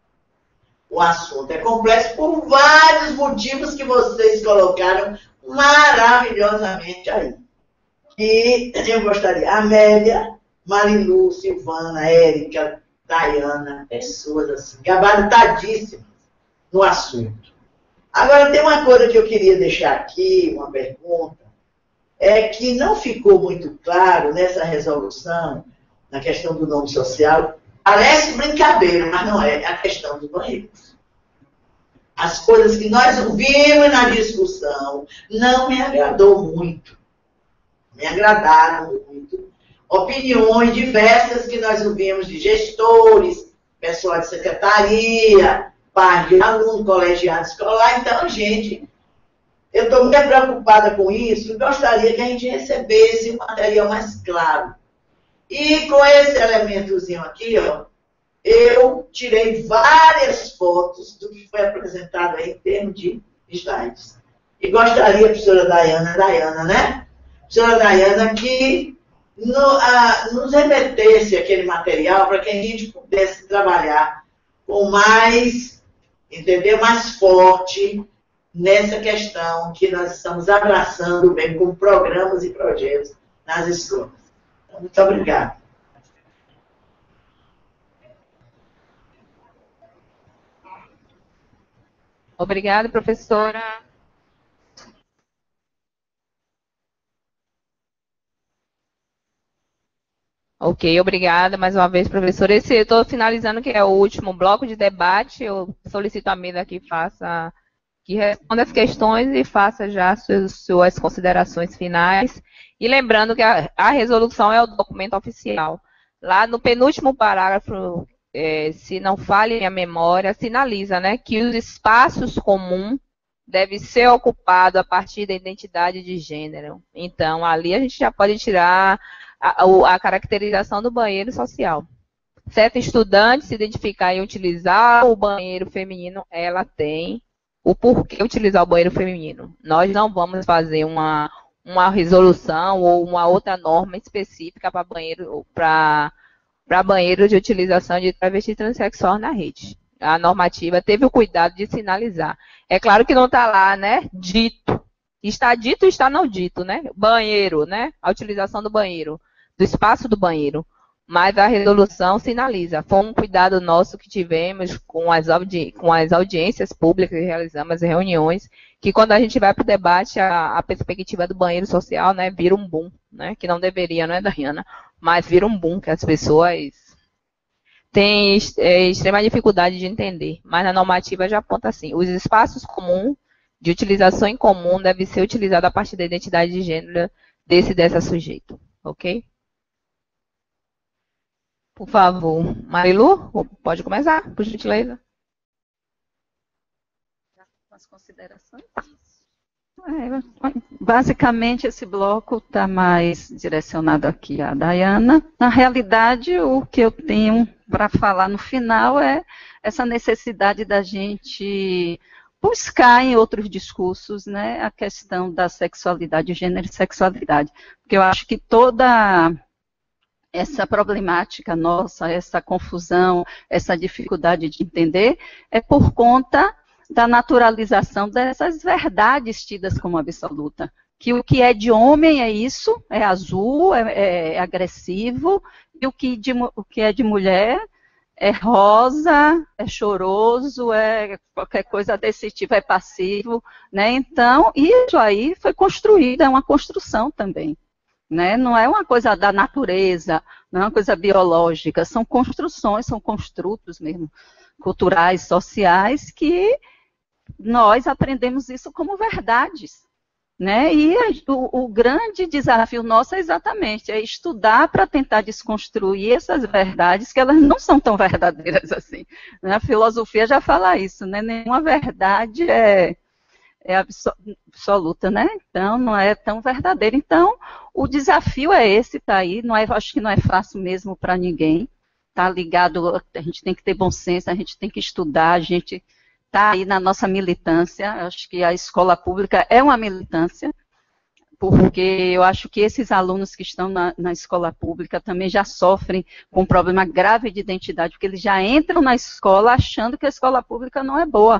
O assunto é complexo por vários motivos que vocês colocaram maravilhosamente aí. E eu gostaria, Amélia, Marilu, Silvana, Érica, Dayana, pessoas assim, gabaritadíssimas no assunto. Agora, tem uma coisa que eu queria deixar aqui, uma pergunta, é que não ficou muito claro nessa resolução, na questão do nome social. Parece brincadeira, mas não é, é a questão dos banheiros. As coisas que nós ouvimos na discussão não me agradou muito. Me agradaram muito. Opiniões diversas que nós ouvimos de gestores, pessoal de secretaria, pais de aluno, colegiado escolar. Então, gente, eu estou muito preocupada com isso e gostaria que a gente recebesse um material mais claro. E com esse elementozinho aqui, ó, eu tirei várias fotos do que foi apresentado aí em termos de slides. E gostaria, professora Dayana, Dayana, né? Professora Dayana, que no, a, nos remetesse aquele material para que a gente pudesse trabalhar com mais, entendeu? Mais forte nessa questão que nós estamos abraçando bem com programas e projetos nas escolas. Muito obrigada. Obrigada, professora. Ok, obrigada mais uma vez, professora. Esse, eu estou finalizando, que é o último bloco de debate. Eu solicito a mesa que faça, que responda as questões e faça já suas, suas considerações finais. E lembrando que a, a resolução é o documento oficial. Lá no penúltimo parágrafo, é, se não falha minha memória, sinaliza, né, que os espaços comuns devem ser ocupados a partir da identidade de gênero. Então, ali a gente já pode tirar a, a caracterização do banheiro social. Certo estudante se identificar e utilizar o banheiro feminino, ela tem o porquê utilizar o banheiro feminino. Nós não vamos fazer uma... uma resolução ou uma outra norma específica para banheiro, para banheiro de utilização de travesti transexual na rede. A normativa teve o cuidado de sinalizar. É claro que não está lá, né, dito. Está dito e está não dito, né? Banheiro, né? A utilização do banheiro, do espaço do banheiro. mas a resolução sinaliza. Foi um cuidado nosso que tivemos com as, audi com as audiências públicas que realizamos, as reuniões, que quando a gente vai para o debate, a, a perspectiva do banheiro social, né, vira um boom, né, que não deveria, não é, Dariana? Mas vira um boom, que as pessoas têm é, extrema dificuldade de entender. Mas na normativa já aponta assim, os espaços comuns de utilização em comum devem ser utilizados a partir da identidade de gênero desse e dessa sujeito, ok? Por favor, Marilu, pode começar, por gentileza. As considerações? É, basicamente, esse bloco está mais direcionado aqui à Dayana. Na realidade, o que eu tenho para falar no final é essa necessidade da gente buscar em outros discursos, né, a questão da sexualidade, gênero e sexualidade. Porque eu acho que toda essa problemática nossa, essa confusão, essa dificuldade de entender, é por conta da naturalização dessas verdades tidas como absoluta. Que o que é de homem é isso, é azul, é, é agressivo, e o que, de, o que é de mulher é rosa, é choroso, é qualquer coisa desse tipo, é passivo, né? Então, isso aí foi construído, é uma construção também. Né? Não é uma coisa da natureza, não é uma coisa biológica, são construções, são construtos mesmo, culturais, sociais, que nós aprendemos isso como verdades. Né? E o, o grande desafio nosso é exatamente é estudar para tentar desconstruir essas verdades, que elas não são tão verdadeiras assim. Né? A filosofia já fala isso, né? Nenhuma verdade é... é absoluta, né? Então, não é tão verdadeira. Então, o desafio é esse, tá aí, não é, acho que não é fácil mesmo para ninguém, tá ligado, a gente tem que ter bom senso, a gente tem que estudar, a gente tá aí na nossa militância, acho que a escola pública é uma militância, porque eu acho que esses alunos que estão na, na escola pública também já sofrem com um problema grave de identidade, porque eles já entram na escola achando que a escola pública não é boa.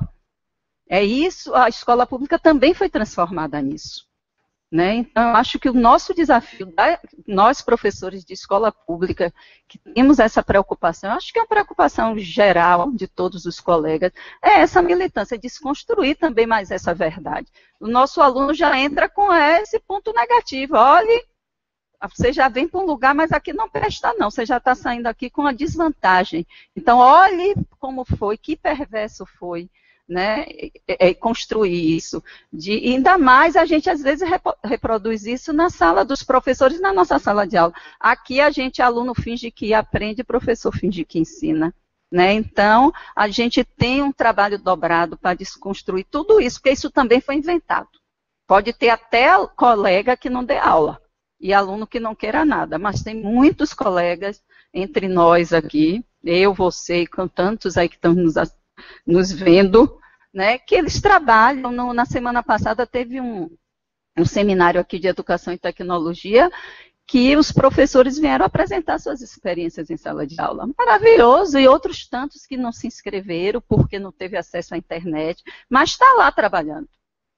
É isso, a escola pública também foi transformada nisso. Né? Então, eu acho que o nosso desafio, da, nós professores de escola pública, que temos essa preocupação, eu acho que é uma preocupação geral de todos os colegas, é essa militância, desconstruir também mais essa verdade. O nosso aluno já entra com esse ponto negativo, olhe, você já vem para um lugar, mas aqui não presta não, você já está saindo aqui com uma desvantagem. Então, olhe como foi, que perverso foi, né, é, é construir isso. De, e ainda mais a gente às vezes repo, reproduz isso na sala dos professores, na nossa sala de aula. Aqui a gente, aluno finge que aprende, professor finge que ensina. Né? Então, a gente tem um trabalho dobrado para desconstruir tudo isso, porque isso também foi inventado. Pode ter até colega que não dê aula, e aluno que não queira nada, mas tem muitos colegas entre nós aqui, eu, você e com tantos aí que estão nos nos vendo, né, que eles trabalham, no, na semana passada teve um, um seminário aqui de educação e tecnologia, que os professores vieram apresentar suas experiências em sala de aula. Maravilhoso, e outros tantos que não se inscreveram porque não teve acesso à internet, mas está lá trabalhando.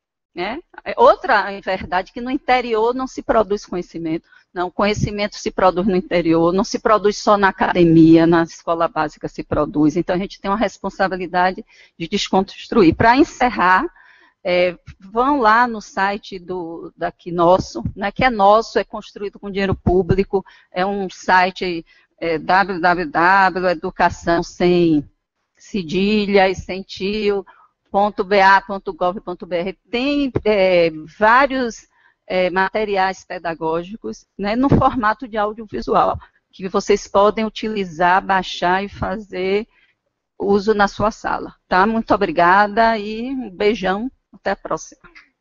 Né? Outra verdade, que no interior não se produz conhecimento. Não, conhecimento se produz no interior, não se produz só na academia, na escola básica se produz. Então, a gente tem uma responsabilidade de desconstruir. Para encerrar, é, vão lá no site do, daqui nosso, né, que é nosso, é construído com dinheiro público, é um site é, w w w ponto educação sem cedilha e sem tio, ponto b a ponto gov ponto b r. Tem é, vários é, materiais pedagógicos, né, no formato de audiovisual, que vocês podem utilizar, baixar e fazer uso na sua sala. Tá? Muito obrigada e um beijão. Até a próxima.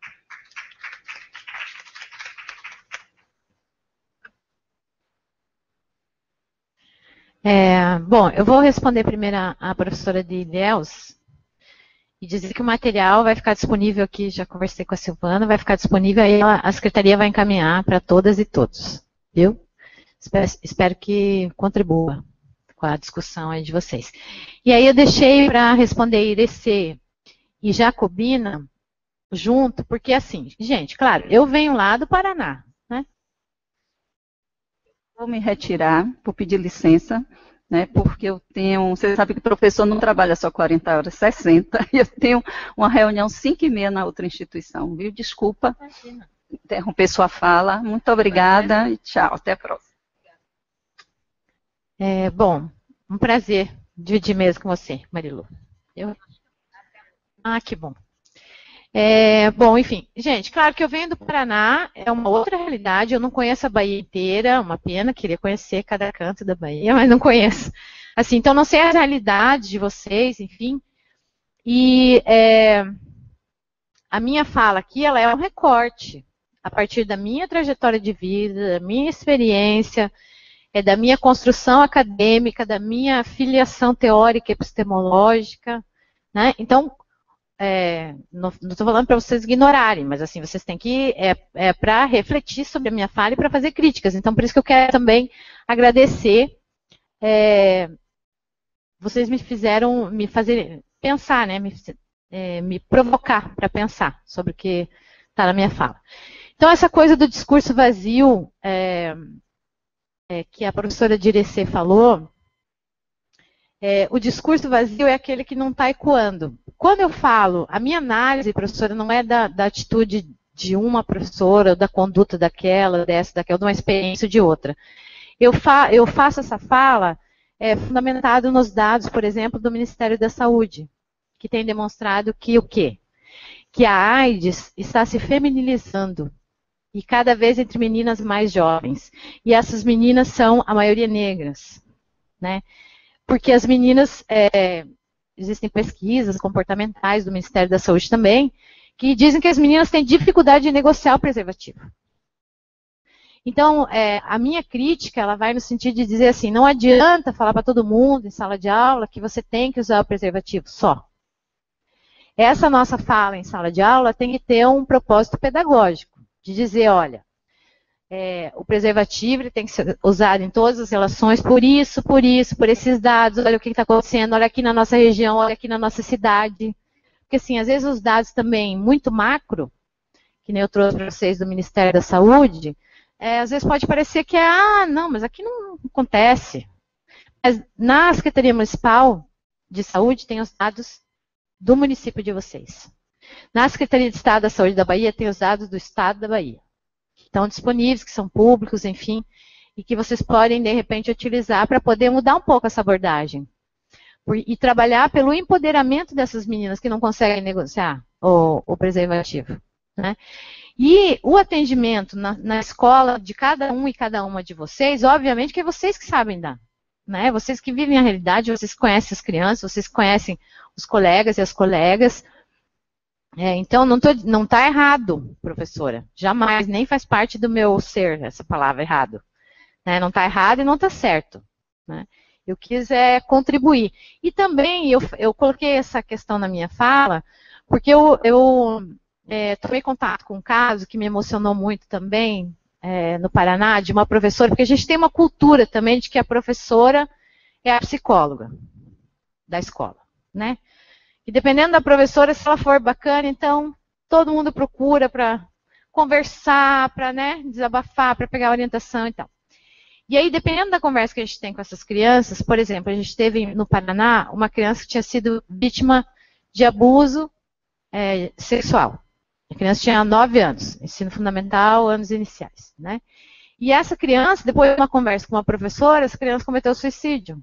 É, bom, eu vou responder primeiro a, a professora de Ilhéus e dizer que o material vai ficar disponível aqui, já conversei com a Silvana, vai ficar disponível, aí a Secretaria vai encaminhar para todas e todos, viu? Espero, espero que contribua com a discussão aí de vocês. E aí eu deixei para responder Irecê e Jacobina junto, porque assim, gente, claro, eu venho lá do Paraná, né? Vou me retirar, vou pedir licença, né, porque eu tenho, você sabe que o professor não trabalha só quarenta horas, sessenta, e eu tenho uma reunião cinco e meia na outra instituição, viu? Desculpa interromper sua fala, muito obrigada e tchau, até a próxima. É, bom, um prazer dividir mesmo com você, Marilu. Eu... Ah, que bom. É, bom, enfim, gente, claro que eu venho do Paraná, é uma outra realidade, eu não conheço a Bahia inteira, uma pena, queria conhecer cada canto da Bahia, mas não conheço. Assim, então não sei a realidade de vocês, enfim, e é, a minha fala aqui, ela é um recorte, a partir da minha trajetória de vida, da minha experiência, é da minha construção acadêmica, da minha filiação teórica e epistemológica, né, então... É, não estou falando para vocês ignorarem, mas assim, vocês têm que, é, é para refletir sobre a minha fala e para fazer críticas. Então, por isso que eu quero também agradecer, é, vocês me fizeram, me fazer pensar, né, me, é, me provocar para pensar sobre o que está na minha fala. Então, essa coisa do discurso vazio, é, é, que a professora Direcê falou, É, o discurso vazio é aquele que não está ecoando. Quando eu falo, a minha análise, professora, não é da, da atitude de uma professora, da conduta daquela, dessa, daquela, de uma experiência de outra. Eu, fa, eu faço essa fala é, fundamentado nos dados, por exemplo, do Ministério da Saúde, que tem demonstrado que o quê? Que a AIDS está se feminilizando, e cada vez entre meninas mais jovens. E essas meninas são, a maioria, negras, né? Porque as meninas, é, existem pesquisas comportamentais do Ministério da Saúde também, que dizem que as meninas têm dificuldade de negociar o preservativo. Então, é, a minha crítica, ela vai no sentido de dizer assim, não adianta falar para todo mundo em sala de aula que você tem que usar o preservativo só. Essa nossa fala em sala de aula tem que ter um propósito pedagógico, de dizer, olha, É, o preservativo ele tem que ser usado em todas as relações, por isso, por isso, por esses dados, olha o que está acontecendo, olha aqui na nossa região, olha aqui na nossa cidade. Porque, assim, às vezes os dados também muito macro, que nem eu trouxe para vocês do Ministério da Saúde, é, às vezes pode parecer que é, ah, não, mas aqui não acontece. Mas na Secretaria Municipal de Saúde tem os dados do município de vocês. Na Secretaria de Estado da Saúde da Bahia tem os dados do Estado da Bahia. Estão disponíveis, que são públicos, enfim, e que vocês podem, de repente, utilizar para poder mudar um pouco essa abordagem. E trabalhar pelo empoderamento dessas meninas que não conseguem negociar o, o preservativo, né? E o atendimento na, na escola de cada um e cada uma de vocês, obviamente que é vocês que sabem dar, né? Vocês que vivem a realidade, vocês conhecem as crianças, vocês conhecem os colegas e as colegas. É, então, não tô, não está errado, professora. Jamais, nem faz parte do meu ser essa palavra errado. Né? Não está errado e não está certo. Né? Eu quis é, contribuir. E também, eu, eu coloquei essa questão na minha fala, porque eu, eu é, tomei contato com um caso que me emocionou muito também, é, no Paraná, de uma professora, porque a gente tem uma cultura também de que a professora é a psicóloga da escola, né? E dependendo da professora, se ela for bacana, então todo mundo procura para conversar, para, né, desabafar, para pegar orientação e tal. E aí, dependendo da conversa que a gente tem com essas crianças, por exemplo, a gente teve no Paraná uma criança que tinha sido vítima de abuso é, sexual. A criança tinha nove anos, ensino fundamental, anos iniciais, né? E essa criança, depois de uma conversa com uma professora, essa criança cometeu suicídio.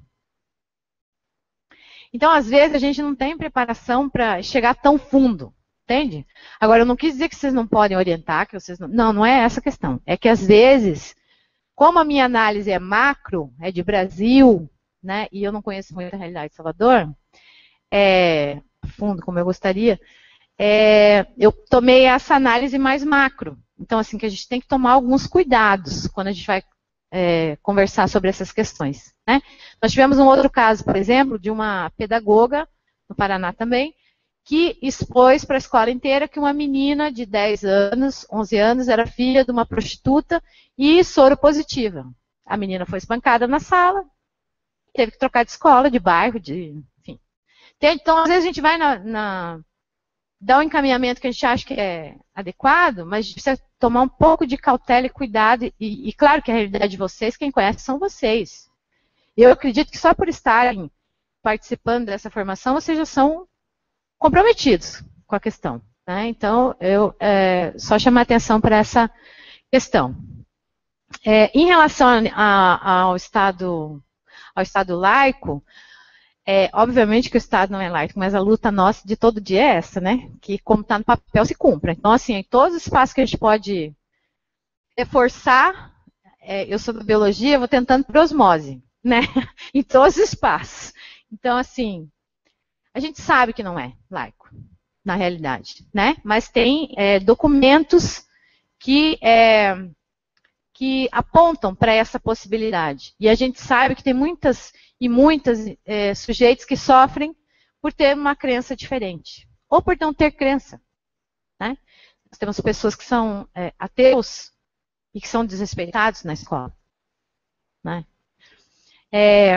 Então, às vezes, a gente não tem preparação para chegar tão fundo, entende? Agora, eu não quis dizer que vocês não podem orientar, que vocês não... Não, não é essa a questão. É que, às vezes, como a minha análise é macro, é de Brasil, né, e eu não conheço muito a realidade de Salvador, é, fundo, como eu gostaria, é, eu tomei essa análise mais macro. Então, assim, que a gente tem que tomar alguns cuidados quando a gente vai É, conversar sobre essas questões. Né? Nós tivemos um outro caso, por exemplo, de uma pedagoga, no Paraná também, que expôs para a escola inteira que uma menina de dez anos, onze anos, era filha de uma prostituta e soro positiva. A menina foi espancada na sala, teve que trocar de escola, de bairro, de, enfim. Então, às vezes a gente vai na, na, dá um encaminhamento que a gente acha que é adequado, mas a gente precisa tomar um pouco de cautela e cuidado, e, e claro que a realidade de vocês, quem conhece são vocês. Eu acredito que só por estarem participando dessa formação, vocês já são comprometidos com a questão. Né? Então, eu é, só chamar atenção para essa questão. É, em relação a, a, ao, Estado, ao Estado laico, é, obviamente que o Estado não é laico, mas a luta nossa de todo dia é essa, né? Que como está no papel se cumpra. Então, assim, em todos os espaços que a gente pode reforçar, é, eu sou da biologia, eu vou tentando por osmose, né? Em todos os espaços. Então, assim, a gente sabe que não é laico, na realidade, né? Mas tem é, documentos que, é, que apontam para essa possibilidade. E a gente sabe que tem muitas e muitas é, sujeitos que sofrem por ter uma crença diferente, ou por não ter crença. Né? Nós temos pessoas que são é, ateus e que são desrespeitados na escola. Né? É,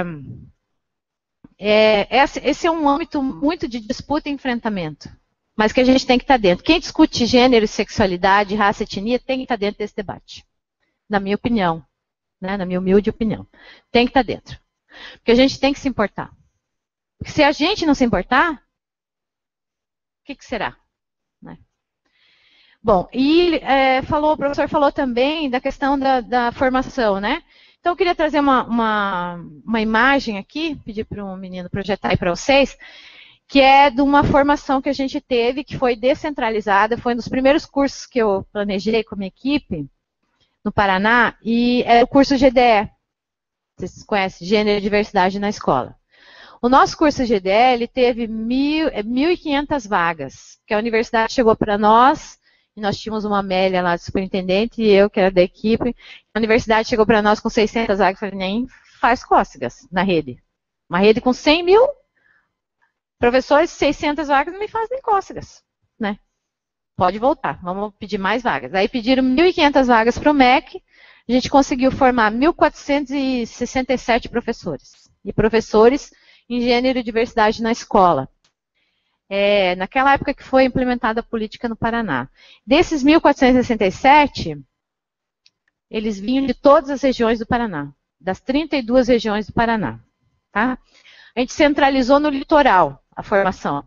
É, esse é um âmbito muito de disputa e enfrentamento, mas que a gente tem que estar dentro. Quem discute gênero, sexualidade, raça, etnia, tem que estar dentro desse debate, na minha opinião, né, na minha humilde opinião. Tem que estar dentro. Porque a gente tem que se importar. Porque se a gente não se importar, o que, que será? Né? Bom, e é, falou, o professor falou também da questão da, da formação, né? Então, eu queria trazer uma, uma, uma imagem aqui, pedir para um menino projetar aí para vocês, que é de uma formação que a gente teve, que foi descentralizada, foi um dos primeiros cursos que eu planejei com a minha equipe, no Paraná, e é o curso G D E. Vocês conhecem, Gênero e Diversidade na Escola. O nosso curso G D E, ele teve mil, mil e quinhentas vagas, que a universidade chegou para nós, e nós tínhamos uma Amélia lá, de superintendente, e eu, que era da equipe. A universidade chegou para nós com seiscentas vagas, eu falei, nem faz cócegas na rede. Uma rede com cem mil professores, seiscentas vagas, não me faz nem cócegas. Né? Pode voltar, vamos pedir mais vagas. Aí pediram mil e quinhentas vagas para o M E C, a gente conseguiu formar mil quatrocentos e sessenta e sete professores. E professores em gênero e diversidade na escola. É, naquela época que foi implementada a política no Paraná. Desses mil quatrocentos e sessenta e sete, eles vinham de todas as regiões do Paraná, das trinta e duas regiões do Paraná. Tá? A gente centralizou no litoral a formação.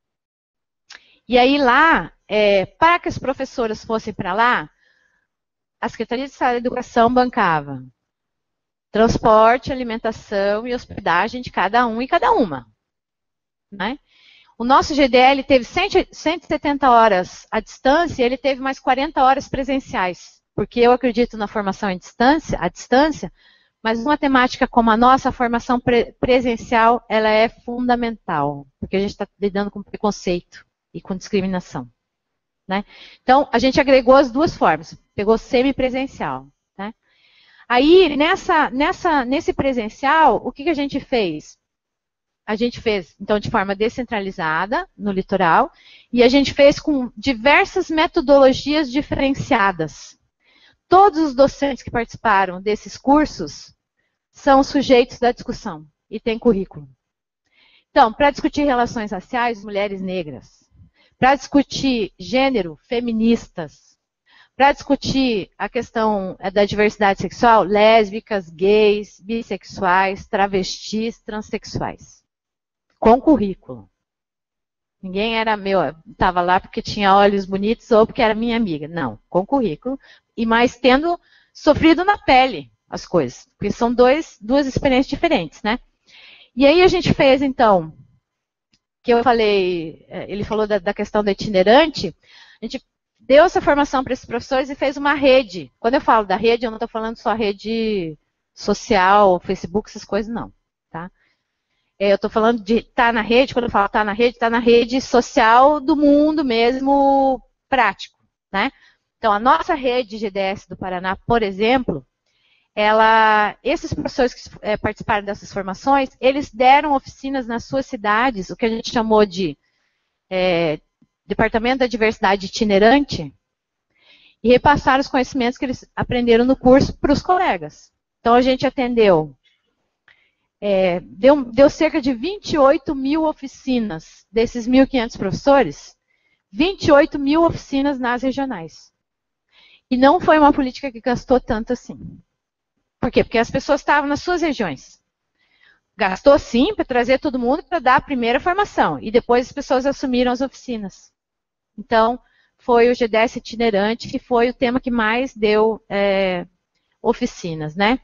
E aí lá, é, para que as professoras fossem para lá, a Secretaria de Estado da Educação bancava transporte, alimentação e hospedagem de cada um e cada uma. Né? O nosso G D L teve cento e setenta horas à distância e ele teve mais quarenta horas presenciais, porque eu acredito na formação à distância, à distância, mas numa temática como a nossa, a formação pre presencial ela é fundamental, porque a gente está lidando com preconceito e com discriminação. Né? Então, a gente agregou as duas formas, pegou semipresencial. Né? Aí, nessa, nessa, nesse presencial, o que, que a gente fez? A gente fez, então, de forma descentralizada, no litoral, e a gente fez com diversas metodologias diferenciadas. Todos os docentes que participaram desses cursos são sujeitos da discussão e têm currículo. Então, para discutir relações raciais, mulheres negras. Para discutir gênero, feministas. Para discutir a questão da diversidade sexual, lésbicas, gays, bissexuais, travestis, transexuais. Com currículo. Ninguém era meu, estava lá porque tinha olhos bonitos ou porque era minha amiga. Não, com currículo. E mais tendo sofrido na pele as coisas. Porque são dois, duas experiências diferentes, né? E aí a gente fez, então, que eu falei, ele falou da, da questão da itinerante, a gente deu essa formação para esses professores e fez uma rede. Quando eu falo da rede, eu não estou falando só rede social, Facebook, essas coisas, não. Tá? Eu estou falando de estar tá na rede, quando eu falo estar tá na rede, está na rede social do mundo mesmo prático. Né? Então, a nossa rede G D S do Paraná, por exemplo, ela, esses professores que é, participaram dessas formações, eles deram oficinas nas suas cidades, o que a gente chamou de é, Departamento da Diversidade Itinerante, e repassaram os conhecimentos que eles aprenderam no curso para os colegas. Então, a gente atendeu É, deu, deu cerca de vinte e oito mil oficinas desses mil e quinhentos professores, vinte e oito mil oficinas nas regionais. E não foi uma política que gastou tanto assim. Por quê? Porque as pessoas estavam nas suas regiões. Gastou sim para trazer todo mundo para dar a primeira formação. E depois as pessoas assumiram as oficinas. Então, foi o G D S itinerante que foi o tema que mais deu é, oficinas, né?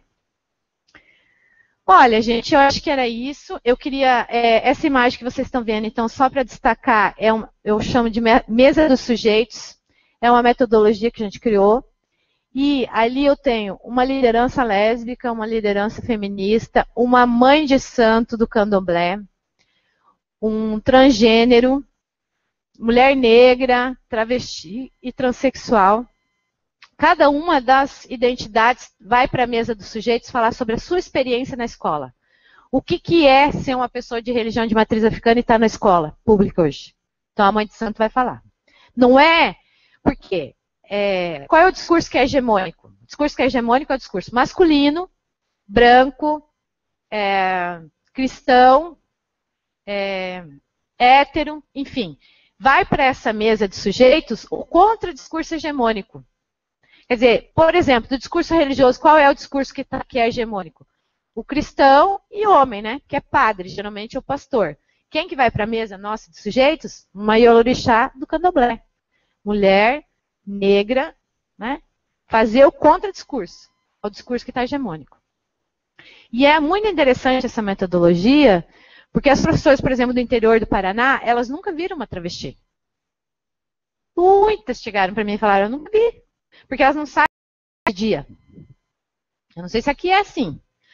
Olha, gente, eu acho que era isso. Eu queria, é, essa imagem que vocês estão vendo, então, só para destacar, é um, eu chamo de mesa dos sujeitos. É uma metodologia que a gente criou. E ali eu tenho uma liderança lésbica, uma liderança feminista, uma mãe de santo do candomblé, um transgênero, mulher negra, travesti e transexual. Cada uma das identidades vai para a mesa dos sujeitos falar sobre a sua experiência na escola. O que, que é ser uma pessoa de religião de matriz africana e estar na escola pública hoje? Então a mãe de santo vai falar. Não é porque... É, qual é o discurso que é hegemônico? O discurso que é hegemônico é o discurso masculino, branco, é, cristão, é, hétero, enfim. Vai para essa mesa de sujeitos o contra-discurso hegemônico. Quer dizer, por exemplo, do discurso religioso, qual é o discurso que, tá, que é hegemônico? O cristão e o homem, né? Que é padre, geralmente é o pastor. Quem que vai para a mesa nossa de sujeitos? Uma Iolorixá do candomblé. Mulher negra, né? Fazer o contra-discurso, o discurso que está hegemônico. E é muito interessante essa metodologia, porque as professoras, por exemplo, do interior do Paraná, elas nunca viram uma travesti. Muitas chegaram para mim e falaram, eu nunca vi, porque elas não sabem o dia. Eu não sei se aqui é assim.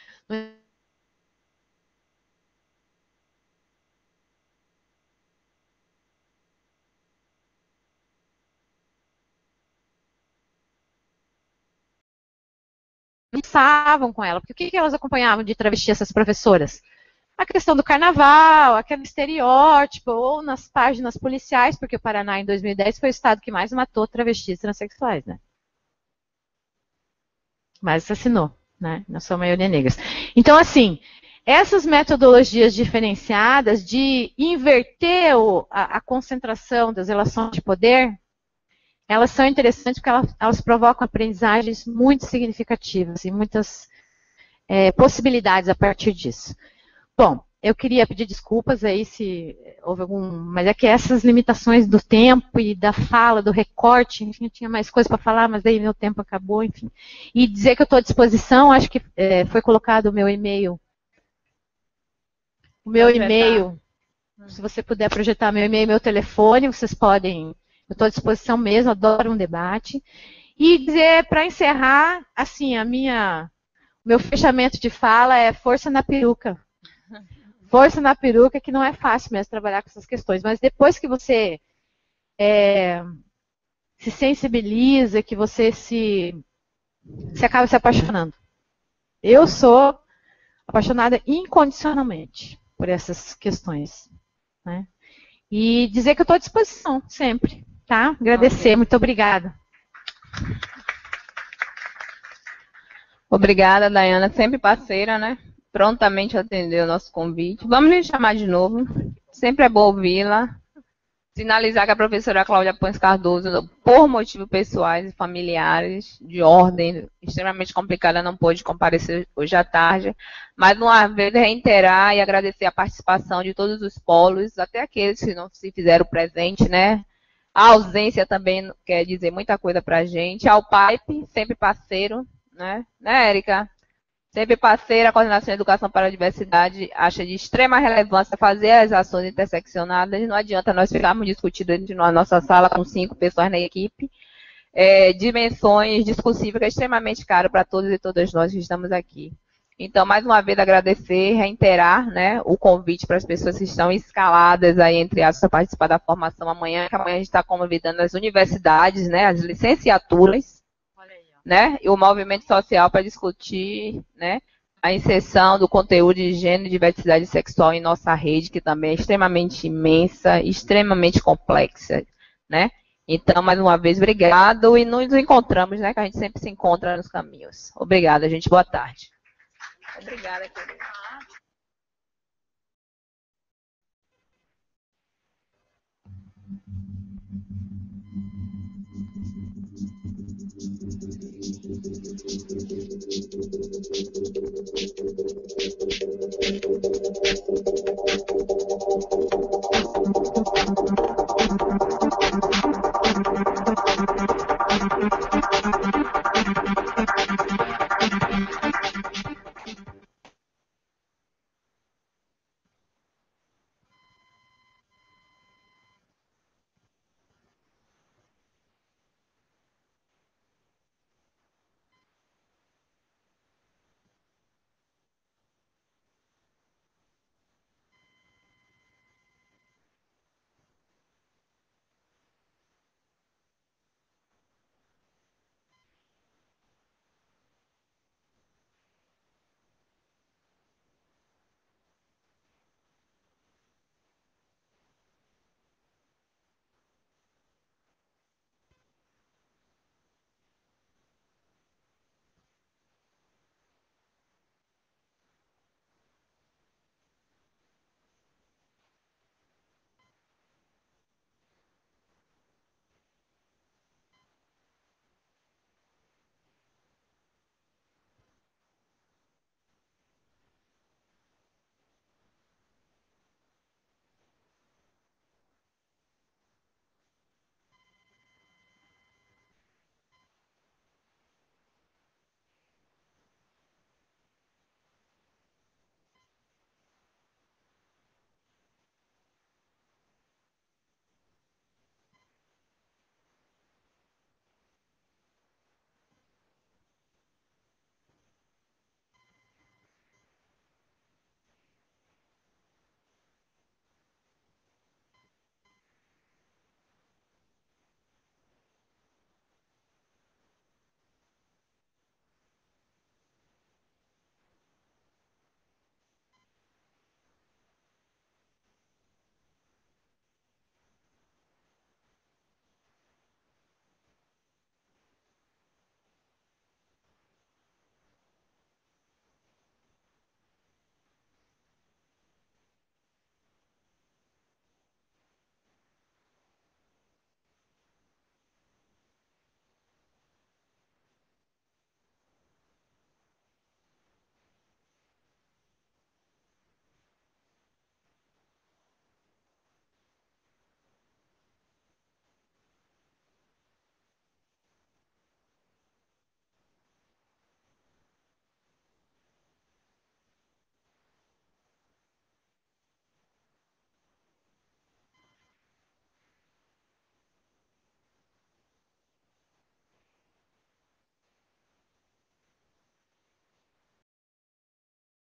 Pensavam com ela, porque o que, que elas acompanhavam de travesti, essas professoras? A questão do carnaval, aquele estereótipo, ou nas páginas policiais, porque o Paraná, em dois mil e dez, foi o estado que mais matou travestis transexuais, né? Mais assassinou, né? Na sua maioria negras. Então, assim, essas metodologias diferenciadas de inverter o, a, a concentração das relações de poder, elas são interessantes porque elas, elas provocam aprendizagens muito significativas e muitas é, possibilidades a partir disso. Bom, eu queria pedir desculpas aí se houve algum... Mas é que essas limitações do tempo e da fala, do recorte, enfim, eu tinha mais coisas para falar, mas aí meu tempo acabou, enfim. E dizer que eu estou à disposição, acho que é, foi colocado o meu e-mail. O meu e-mail, se você puder projetar meu e-mail e meu telefone, vocês podem... Eu estou à disposição mesmo, adoro um debate. E dizer, para encerrar, assim, a minha, meu fechamento de fala é força na peruca. Força na peruca, que não é fácil mesmo trabalhar com essas questões. Mas depois que você é, se sensibiliza, que você se, se acaba se apaixonando. Eu sou apaixonada incondicionalmente por essas questões, né? E dizer que eu estou à disposição, sempre. Tá? Agradecer, muito obrigada. Obrigada, Dayana, sempre parceira, né? Prontamente atendeu o nosso convite. Vamos lhe chamar de novo. Sempre é bom ouvi-la. Sinalizar que a professora Cláudia Pães Cardoso, por motivos pessoais e familiares, de ordem extremamente complicada, não pôde comparecer hoje à tarde. Mas, uma vez, reiterar e agradecer a participação de todos os polos, até aqueles que não se fizeram presente, né? A ausência também quer dizer muita coisa para a gente. Ao Pipe, sempre parceiro, né? Né, Érica? Sempre parceira, a Coordenação de Educação para a Diversidade acha de extrema relevância fazer as ações interseccionadas. Não adianta nós ficarmos discutindo dentro de uma nossa sala com cinco pessoas na equipe. É, dimensões discussíveis é extremamente caro para todos e todas nós que estamos aqui. Então, mais uma vez, agradecer, reiterar, né, o convite para as pessoas que estão escaladas aí, entre aspas, para participar da formação amanhã, que amanhã a gente está convidando as universidades, né, as licenciaturas, né, e o movimento social para discutir, né, a inserção do conteúdo de gênero e diversidade sexual em nossa rede, que também é extremamente imensa, extremamente complexa, né. Então, mais uma vez, obrigado e nos encontramos, né, que a gente sempre se encontra nos caminhos. Obrigada, gente. Boa tarde. Obrigada, querida.